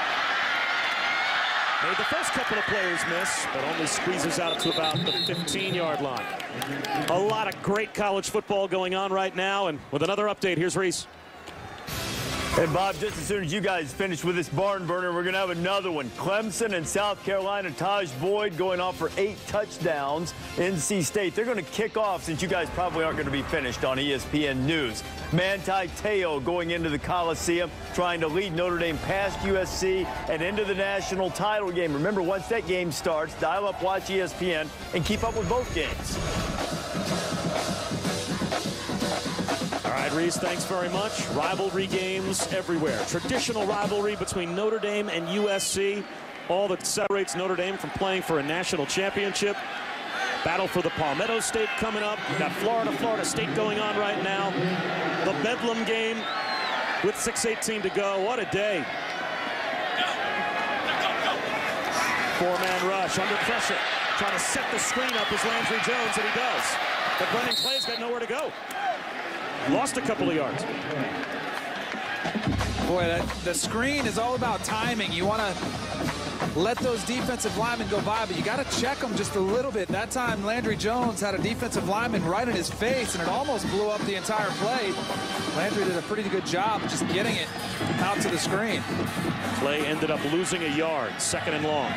Made the first couple of players miss, but only squeezes out to about the 15-yard line. A lot of great college football going on right now, and with another update, here's Reese.
And Bob, just as soon as you guys finish with this barn burner, we're going to have another one. Clemson and South Carolina, Taj Boyd going off for 8 touchdowns. NC State, they're going to kick off since you guys probably aren't going to be finished on ESPN News. Manti Te'o going into the Coliseum, trying to lead Notre Dame past USC and into the national title game. Remember, once that game starts, dial up, watch ESPN, and keep up with both games.
All right, Reese, thanks very much. Rivalry games everywhere. Traditional rivalry between Notre Dame and USC. All that separates Notre Dame from playing for a national championship. Battle for the Palmetto State coming up. We've got Florida State going on right now. The Bedlam game with 6:18 to go. What a day. 4-man rush under pressure. Trying to set the screen up as Landry Jones, and he does. But Brendan Clay's got nowhere to go. Lost a couple of yards.
Boy, the screen is all about timing. You want to let those defensive linemen go by, but you got to check them just a little bit. That time, Landry Jones had a defensive lineman right in his face, and it almost blew up the entire play. Landry did a pretty good job of just getting it out to the screen.
Clay ended up losing a yard, 2nd and long.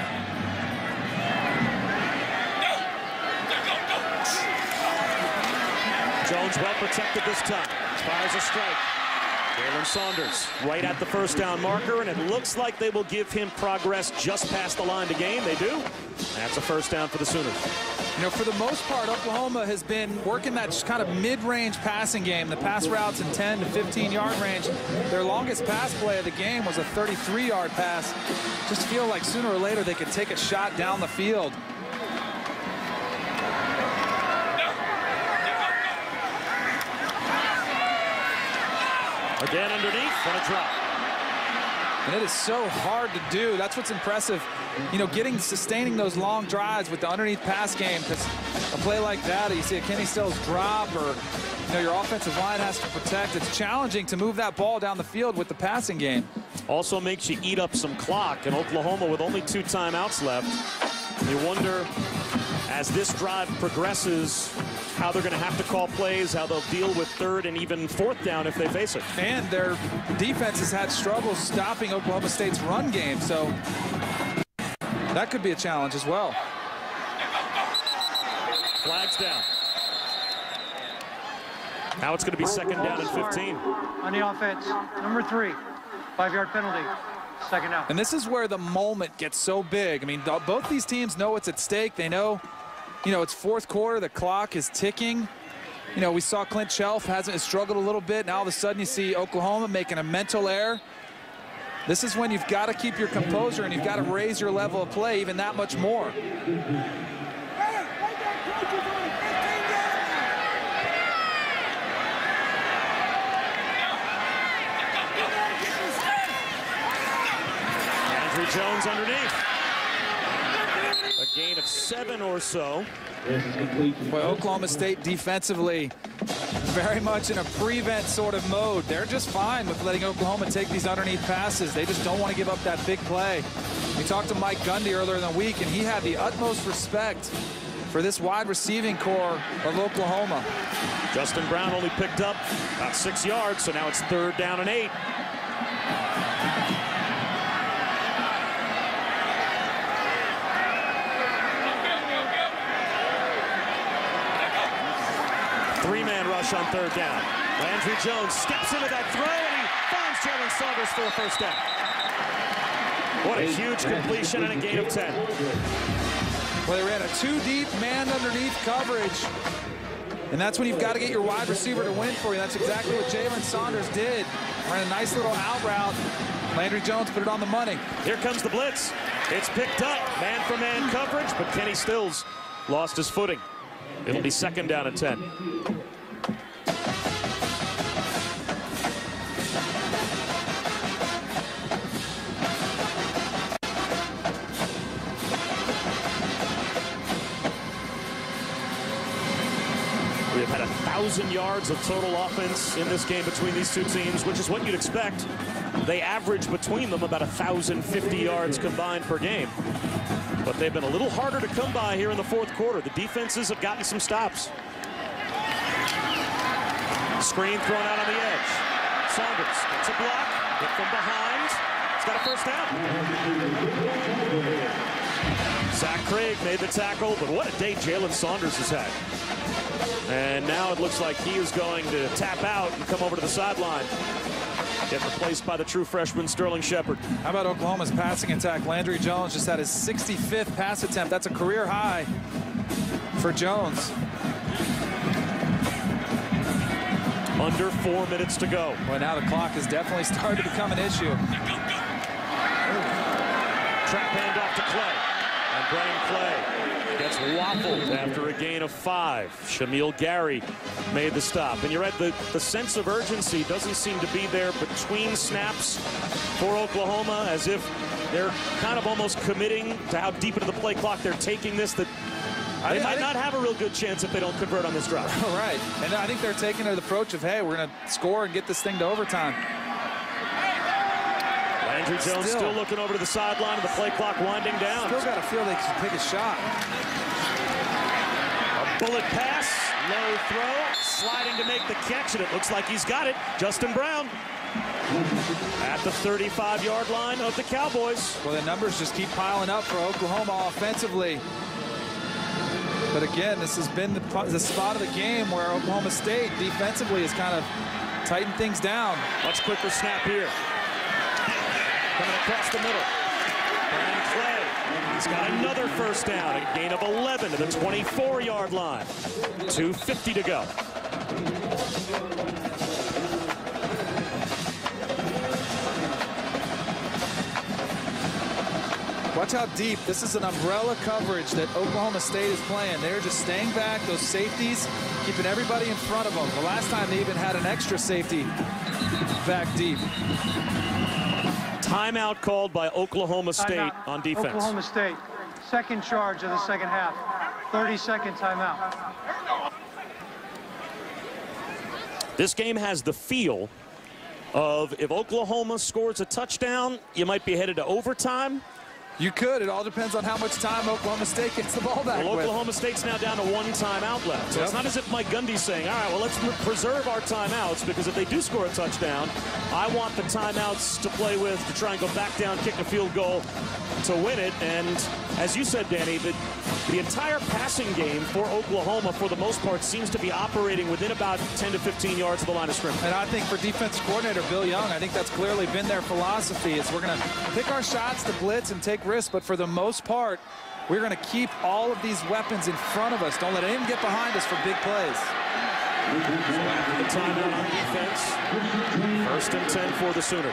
Jones He's well protected this time. Fires a strike. Jalen Saunders right at the first down marker, and it looks like they will give him progress just past the line to gain. They do. That's a first down for the Sooners.
You know, for the most part, Oklahoma has been working that kind of mid-range passing game. The pass routes in 10 to 15-yard range. Their longest pass play of the game was a 33-yard pass. Just feel like sooner or later they could take a shot down the field.
Again underneath, and a drop.
And it is so hard to do. That's what's impressive. You know, sustaining those long drives with the underneath pass game, because a play like that, you see a Kenny Stills drop, or you know, your offensive line has to protect. It's challenging to move that ball down the field with the passing game.
Also makes you eat up some clock, and Oklahoma with only 2 timeouts left. You wonder, as this drive progresses, how they're going to have to call plays, how they'll deal with 3rd and even 4th down if they face it.
And their defense has had struggles stopping Oklahoma State's run game, so that could be a challenge as well.
Flags down. Now it's going to be 2nd down and 15.
On the offense, number 3, 5-yard penalty. 2nd down.
And this is where the moment gets so big. I mean, both these teams know what's at stake. They know, you know, it's 4th quarter. The clock is ticking. You know, we saw Clint Shelf has struggled a little bit. Now all of a sudden you see Oklahoma making a mental error. This is when you've got to keep your composure and you've got to raise your level of play even that much more.
Andrew Jones underneath. A gain of 7 or so.
Well, Oklahoma State defensively very much in a prevent sort of mode. They're just fine with letting Oklahoma take these underneath passes. They just don't want to give up that big play. We talked to Mike Gundy earlier in the week, and he had the utmost respect for this wide receiving core of Oklahoma.
Justin Brown only picked up about 6 yards, so now it's 3rd down and 8. Three-man rush on 3rd down. Landry Jones steps into that throw, and he finds Jalen Saunders for a first down. What a huge completion and a gain of 10.
Well, they ran a 2-deep man underneath coverage. And that's when you've got to get your wide receiver to win for you. That's exactly what Jalen Saunders did. Ran a nice little out route. Landry Jones put it on the money.
Here comes the blitz. It's picked up. Man-for-man coverage, but Kenny Stills lost his footing. It'll be 2nd down and 10. We have had 1,000 yards of total offense in this game between these two teams, which is what you'd expect. They average between them about 1,050 yards combined per game. But they've been a little harder to come by here in the 4th quarter. The defenses have gotten some stops. Screen thrown out on the edge. Saunders gets a block. Hit from behind. He's got a first down. Zach Craig made the tackle, but what a day Jalen Saunders has had. And now it looks like he is going to tap out and come over to the sideline. Get replaced by the true freshman Sterling Shepard.
How about Oklahoma's passing attack? Landry Jones just had his 65th pass attempt. That's a career high for Jones.
Under 4 minutes to go.
Well, now the clock has definitely started to become an issue.
Trap handoff to Clay. And Brennan Clay gets waffled after a gain of 5. Shamil Gary made the stop. And you're right, the sense of urgency doesn't seem to be there between snaps for Oklahoma, as if they're kind of almost committing to how deep into the play clock they're taking this, that they might not have a real good chance if they don't convert on this drive.
All right. And I think they're taking the approach of, hey, we're going to score and get this thing to overtime.
Landry Jones still looking over to the sideline, and the play clock winding down.
Still got to feel they can take a shot.
A bullet pass, low throw, sliding to make the catch, and it looks like he's got it. Justin Brown at the 35-yard line of the Cowboys.
Well, the numbers just keep piling up for Oklahoma offensively. But again, this has been the spot of the game where Oklahoma State defensively has kind of tightened things down.
Much quicker snap here. Coming across the middle. And Clay. He's got another first down. A gain of 11 to the 24-yard line. 2:50 to go.
Watch how deep. This is an umbrella coverage that Oklahoma State is playing. They're just staying back, those safeties, keeping everybody in front of them. The last time they even had an extra safety back deep.
Timeout called by Oklahoma State on defense.
Oklahoma State, second charge of the second half. 30-second timeout.
This game has the feel of if Oklahoma scores a touchdown, you might be headed to overtime.
You could. It all depends on how much time Oklahoma State gets the ball back
Well,
with.
Oklahoma State's now down to 1 timeout left. So it's not as if Mike Gundy's saying, all right, well, let's preserve our timeouts, because if they do score a touchdown, I want the timeouts to play with to try and go back down, kick a field goal to win it. And as you said, Danny, the entire passing game for Oklahoma, for the most part, seems to be operating within about 10 to 15 yards of the line of scrimmage.
And I think for defensive coordinator Bill Young, I think that's clearly been their philosophy, is we're going to pick our shots to blitz and take risks, but for the most part, we're going to keep all of these weapons in front of us. Don't let anyone get behind us for big plays.
So after the timeout on defense, 1st and 10 for the Sooners.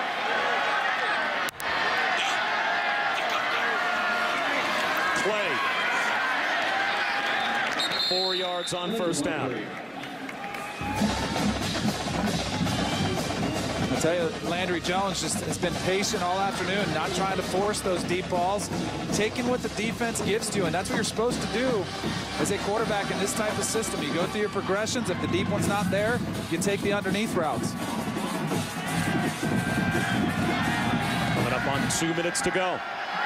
Clay. 4 yards on first down.
I tell you, Landry Jones just has been patient all afternoon, not trying to force those deep balls, taking what the defense gives to you, and that's what you're supposed to do as a quarterback in this type of system. You go through your progressions. If the deep one's not there, you take the underneath routes.
Coming up on 2 minutes to go.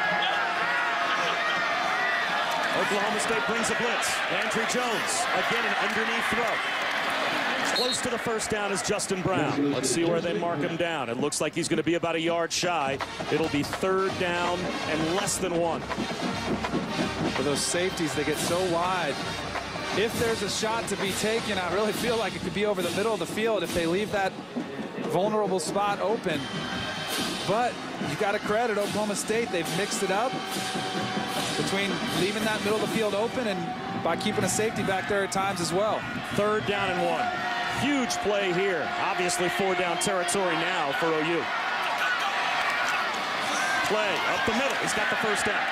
Oklahoma State brings a blitz. Landry Jones, again an underneath throw. Close to the first down is Justin Brown. Let's see where they mark him down. It looks like he's going to be about a yard shy. It'll be 3rd down and less than 1.
For those safeties, they get so wide. If there's a shot to be taken, I really feel like it could be over the middle of the field if they leave that vulnerable spot open. But you got to credit Oklahoma State. They've mixed it up between leaving that middle of the field open and by keeping a safety back there at times as well.
3rd down and 1. Huge play here. Obviously 4 down territory now for OU. Play up the middle. He's got the first down.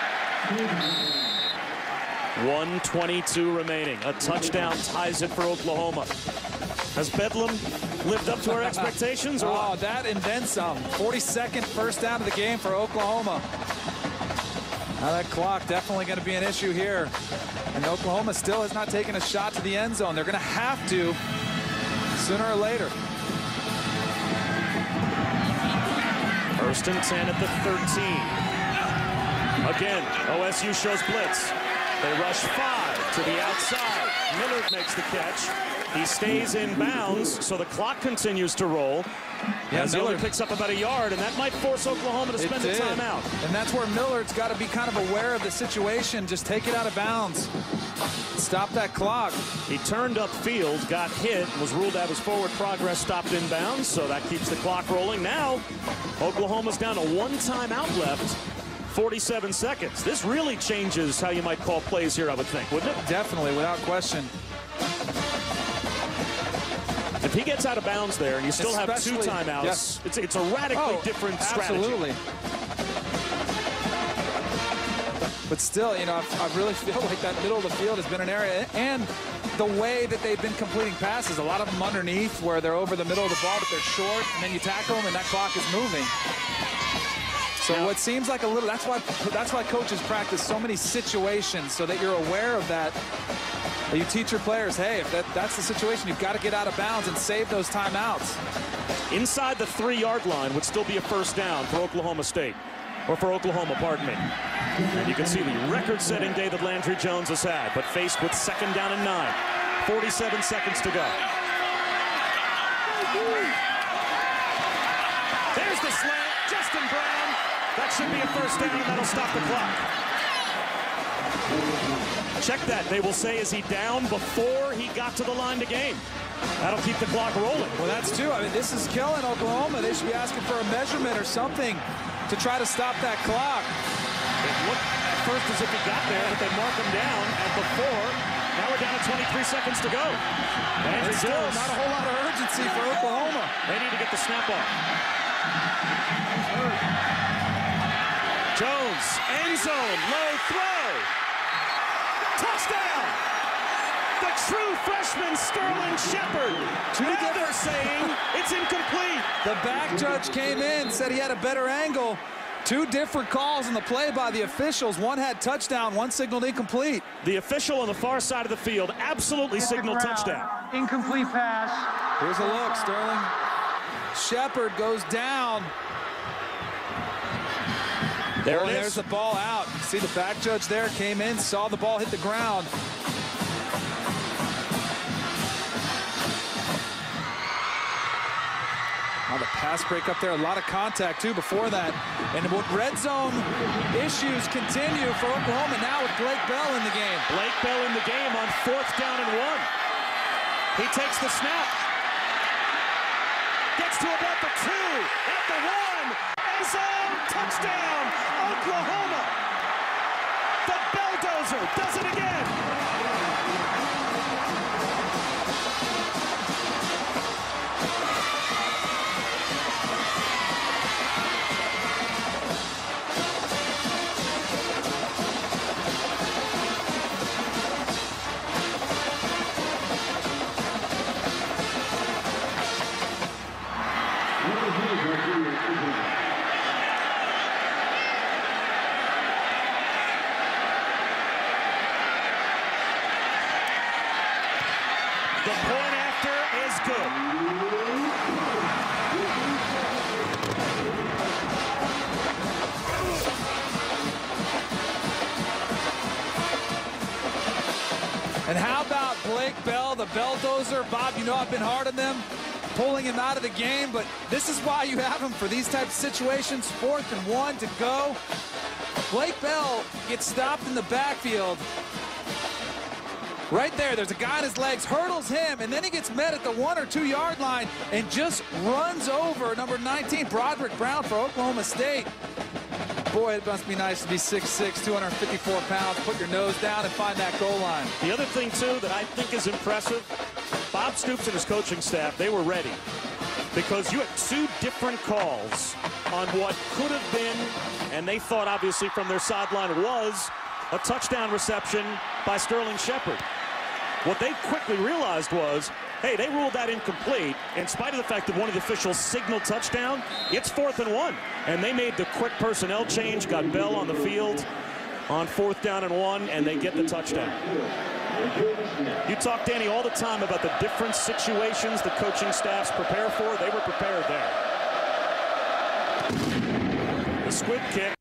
1:22 remaining. A touchdown ties it for Oklahoma. Has Bedlam lived up to our expectations? Or
oh, that and then some. 42nd first down of the game for Oklahoma. Now that clock definitely going to be an issue here. And Oklahoma still has not taken a shot to the end zone. They're going to have to sooner or later.
1st and 10 at the 13. Again, OSU shows blitz. They rush 5 to the outside. Millard makes the catch. He stays in bounds, so the clock continues to roll.
Yeah,
as Millard picks up about a yard, and that might force Oklahoma to spend a timeout.
And that's where Millard's got to be kind of aware of the situation. Just take it out of bounds. Stop that clock.
He turned upfield, got hit, was ruled to have his forward progress stopped in bounds, so that keeps the clock rolling. Now, Oklahoma's down to 1 timeout left. 47 seconds. This really changes how you might call plays here, I would think, wouldn't it?
Definitely, without question.
If he gets out of bounds there and you still have 2 timeouts,
yes.
it's a radically different strategy.
Absolutely. But still, you know, I really feel like that middle of the field has been an area, and the way that they've been completing passes, a lot of them underneath where they're over the middle of the ball, but they're short, and then you tackle them and that clock is moving. So what seems like a little, that's why coaches practice so many situations, so that you're aware of that. You teach your players, hey, if that's the situation, you've got to get out of bounds and save those timeouts.
Inside the 3-yard line would still be a first down for Oklahoma State, or for Oklahoma, pardon me. And you can see the record-setting day that Landry Jones has had, but faced with 2nd down and 9. 47 seconds to go. There's the slant, Justin Brown. That should be a first down, and that'll stop the clock. check that. They will say, is he down before he got to the line to gain? That'll keep the clock rolling.
Well, that's two. I mean, this is killing Oklahoma. They should be asking for a measurement or something to try to stop that clock.
It looked at first as if he got there, but they mark him down at before. Now we're down to 23 seconds to go. And
still not a whole lot of urgency for Oklahoma.
They need to get the snap off. Jones, end zone, low throw. Touchdown! The true freshman Sterling Shepard. Now they're saying it's incomplete.
The back judge came in, said he had a better angle. Two different calls in the play by the officials. One had touchdown, one signaled incomplete.
The official on the far side of the field absolutely signaled touchdown.
Incomplete pass.
Here's a look, Sterling. Shepard goes down. There's the ball out. See the back judge there came in, saw the ball hit the ground. Oh, the pass break up there, a lot of contact too before that. And red zone issues continue for Oklahoma now with Blake Bell in the game.
Blake Bell in the game on 4th down and 1. He takes the snap. Gets to about the 2, at the 1. End zone, touchdown, Oklahoma. The Belldozer does it again. The point after is good.
And how about Blake Bell, the Belldozer? Bob, you know I've been hard on them, pulling him out of the game, but this is why you have him for these types of situations. 4th and 1 to go. Blake Bell gets stopped in the backfield. Right there's a guy on his legs, hurdles him, and then he gets met at the 1 or 2 yard line and just runs over number 19, Broderick Brown for Oklahoma State. Boy, it must be nice to be 6'6", 254 pounds, put your nose down and find that goal line.
The other thing, too, that I think is impressive, Bob Stoops and his coaching staff, they were ready. Because you had 2 different calls on what could have been, and they thought, obviously, from their sideline was a touchdown reception by Sterling Shepard. What they quickly realized was, hey, they ruled that incomplete. In spite of the fact that one of the officials signaled touchdown, it's 4th and 1. And they made the quick personnel change, got Bell on the field on 4th down and 1, and they get the touchdown. You talk, Danny, all the time about the different situations the coaching staffs prepare for. They were prepared there. The squib kick.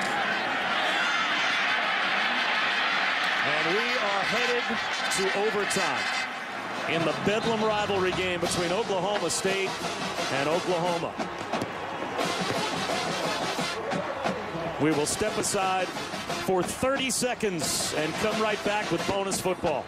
And we are headed to overtime in the Bedlam rivalry game between Oklahoma State and Oklahoma. We will step aside for 30 seconds and come right back with bonus football.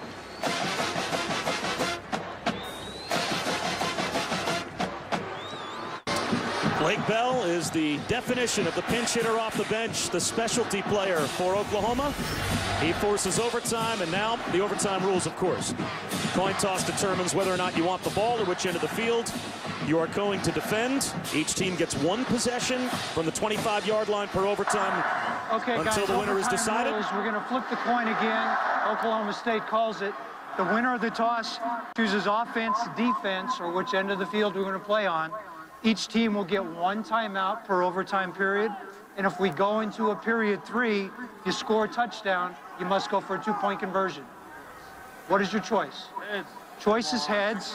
Blake Bell is the definition of the pinch hitter off the bench, the specialty player for Oklahoma. He forces overtime, and now the overtime rules, of course. Coin toss determines whether or not you want the ball or which end of the field you are going to defend. Each team gets 1 possession from the 25-yard line per overtime until the winner is decided.
We're going to flip the coin again. Oklahoma State calls it. The winner of the toss chooses offense, defense, or which end of the field we're going to play on. Each team will get 1 timeout per overtime period. And if we go into a period 3, you score a touchdown, you must go for a 2-point conversion. What is your choice? Heads. Choice is heads.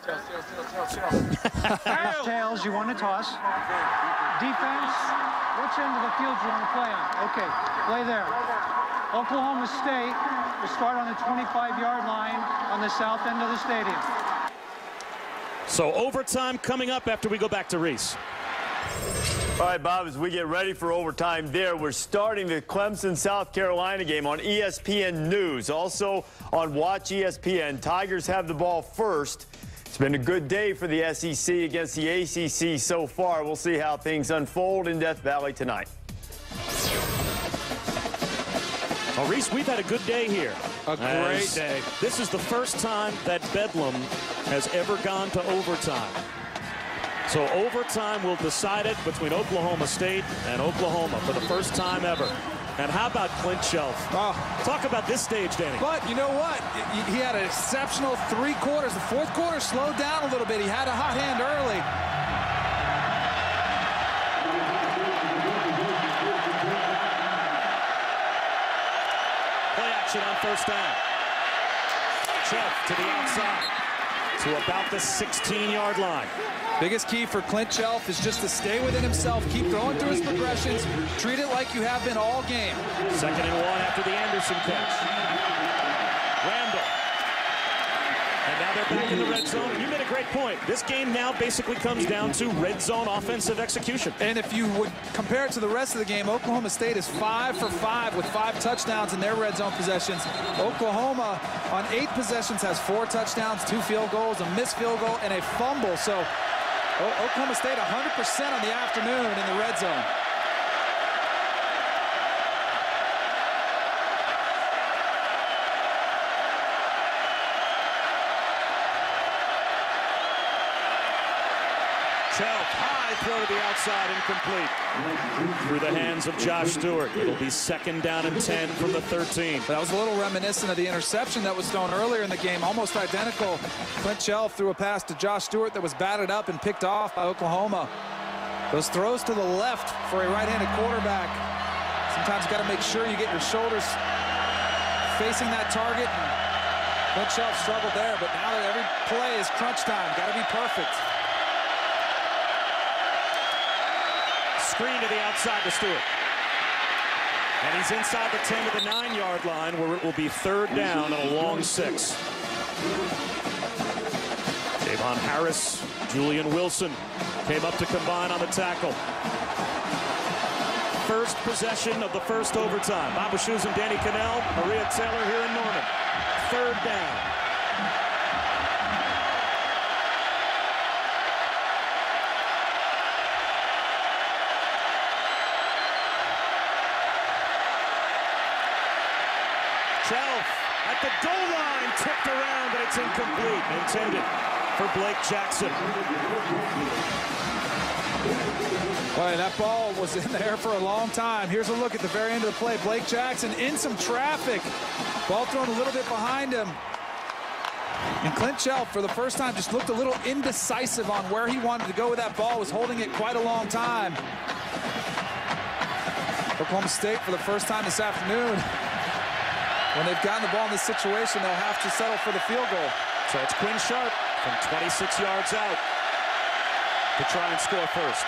Tails. Tails, you want to toss. Defense, which end of the field you want to play on? Okay, play there. Oklahoma State will start on the 25-yard line on the south end of the stadium.
So overtime coming up after we go back to Reese.
All right, Bob, as we get ready for overtime there, we're starting the Clemson-South Carolina game on ESPN News. Also on Watch ESPN, Tigers have the ball first. It's been a good day for the SEC against the ACC so far. We'll see how things unfold in Death Valley tonight.
Well, Reese, we've had a good day here.
A great day.
This is the first time that Bedlam has ever gone to overtime. So overtime will decide it between Oklahoma State and Oklahoma for the first time ever. And how about Clint Shelf?
Oh.
Talk about this stage, Danny.
But you know what? He had an exceptional 3 quarters. The 4th quarter slowed down a little bit. He had a hot hand early.
Play action on first down. Shelf to the outside to about the 16-yard line.
Biggest key for Clint Shelf is just to stay within himself, keep throwing through his progressions, treat it like you have been all game.
2nd and 1 after the Anderson catch. Randall. And now they're back in the red zone. And you made a great point. This game now basically comes down to red zone offensive execution.
And if you would compare it to the rest of the game, Oklahoma State is 5 for 5 with 5 touchdowns in their red zone possessions. Oklahoma on 8 possessions has 4 touchdowns, 2 field goals, a missed field goal, and a fumble. So Oklahoma State 100% on the afternoon in the red zone.
High throw to the outside, incomplete. Through the hands of Josh Stewart. It'll be 2nd down and 10 from the 13.
That was a little reminiscent of the interception that was thrown earlier in the game, almost identical. Clint Shelf threw a pass to Josh Stewart that was batted up and picked off by Oklahoma. Those throws to the left for a right-handed quarterback. Sometimes you got to make sure you get your shoulders facing that target. Clint Shelf struggled there, but now every play is crunch time. Got to be perfect.
Screen to the outside to Stewart. And he's inside the 10 to the 9-yard line where it will be 3rd down and a long 6. Javon Harris, Julian Wilson came up to combine on the tackle. First possession of the first overtime. Bob Shoes and Danny Cannell, Maria Taylor here in Norman. 3rd down. At the goal line, tipped around, but it's incomplete. Intended for Blake Jackson.
Boy, that ball was in the air for a long time. Here's a look at the very end of the play. Blake Jackson in some traffic. Ball thrown a little bit behind him. And Clint Shelf, for the first time, just looked a little indecisive on where he wanted to go with that ball. Was holding it quite a long time. Oklahoma State, for the first time this afternoon, when they've gotten the ball in this situation, they'll have to settle for the field goal.
So it's Quinn Sharp from 26 yards out to try and score first.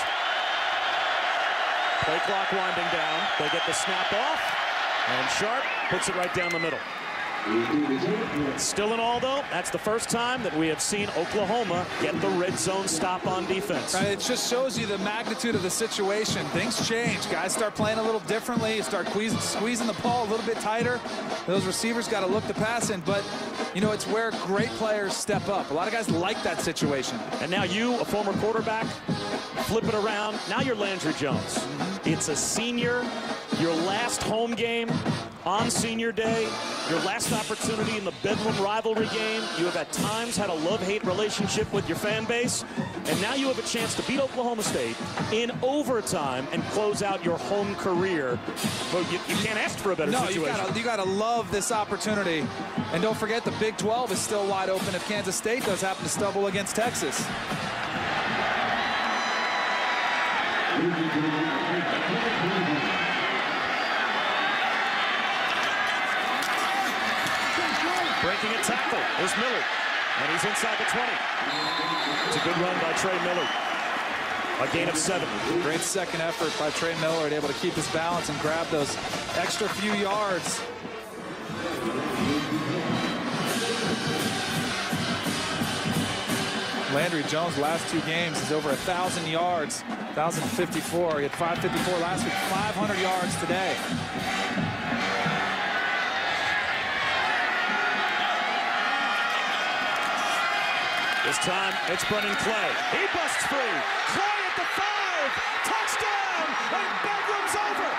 Play clock winding down. They get the snap off, and Sharp puts it right down the middle. Still in all, though, that's the first time that we have seen Oklahoma get the red zone stop on defense.
Right, it just shows you the magnitude of the situation. Things change. Guys start playing a little differently. You start squeezing the ball a little bit tighter. Those receivers got to look to pass in, but you know, it's where great players step up. A lot of guys like that situation.
And now you, a former quarterback, flip it around. Now you're Landry Jones. It's a senior, your last home game on senior day, your last opportunity in the Bedlam rivalry game. You have at times had a love-hate relationship with your fan base, and now you have a chance to beat Oklahoma State in overtime and close out your home career. Well, you can't ask for a better situation.
You got to love this opportunity. And don't forget, the Big 12 is still wide open if Kansas State does happen to stumble against Texas.
Breaking a tackle is Miller, and he's inside the 20. It's a good run by Trey Miller. A gain of 7.
Great second effort by Trey Miller, able to keep his balance and grab those extra few yards. Landry Jones, last 2 games, is over 1,000 yards, 1,054. He had 554 last week, 500 yards today.
This time, it's Brennan Clay. He busts free. Clay at the 5. Touchdown! And Bedlam's over.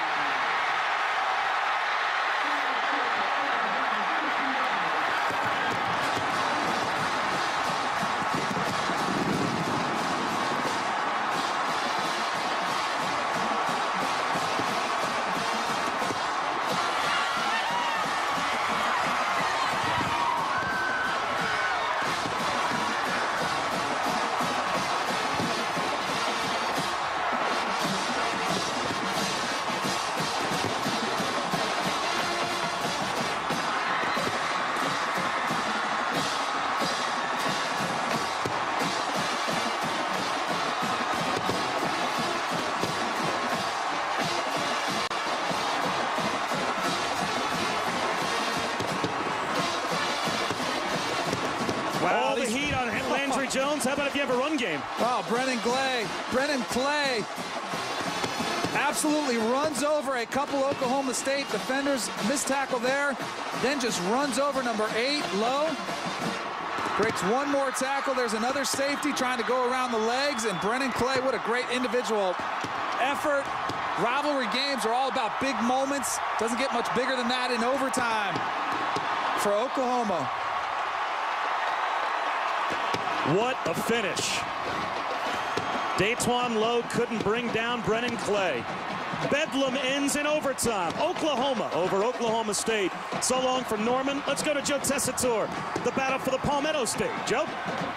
All the heat on Landry Jones. How about if you have a run game?
Oh, Brennan Clay absolutely runs over a couple Oklahoma State defenders. Missed tackle there. Then just runs over number 8, Lowe. Breaks one more tackle. There's another safety trying to go around the legs. And Brennan Clay, what a great individual effort. Rivalry games are all about big moments. Doesn't get much bigger than that in overtime for Oklahoma.
What a finish. Datwan Lowe couldn't bring down Brennan Clay. Bedlam ends in overtime. Oklahoma over Oklahoma State. So long for Norman. Let's go to Joe Tessitore. The battle for the Palmetto State. Joe?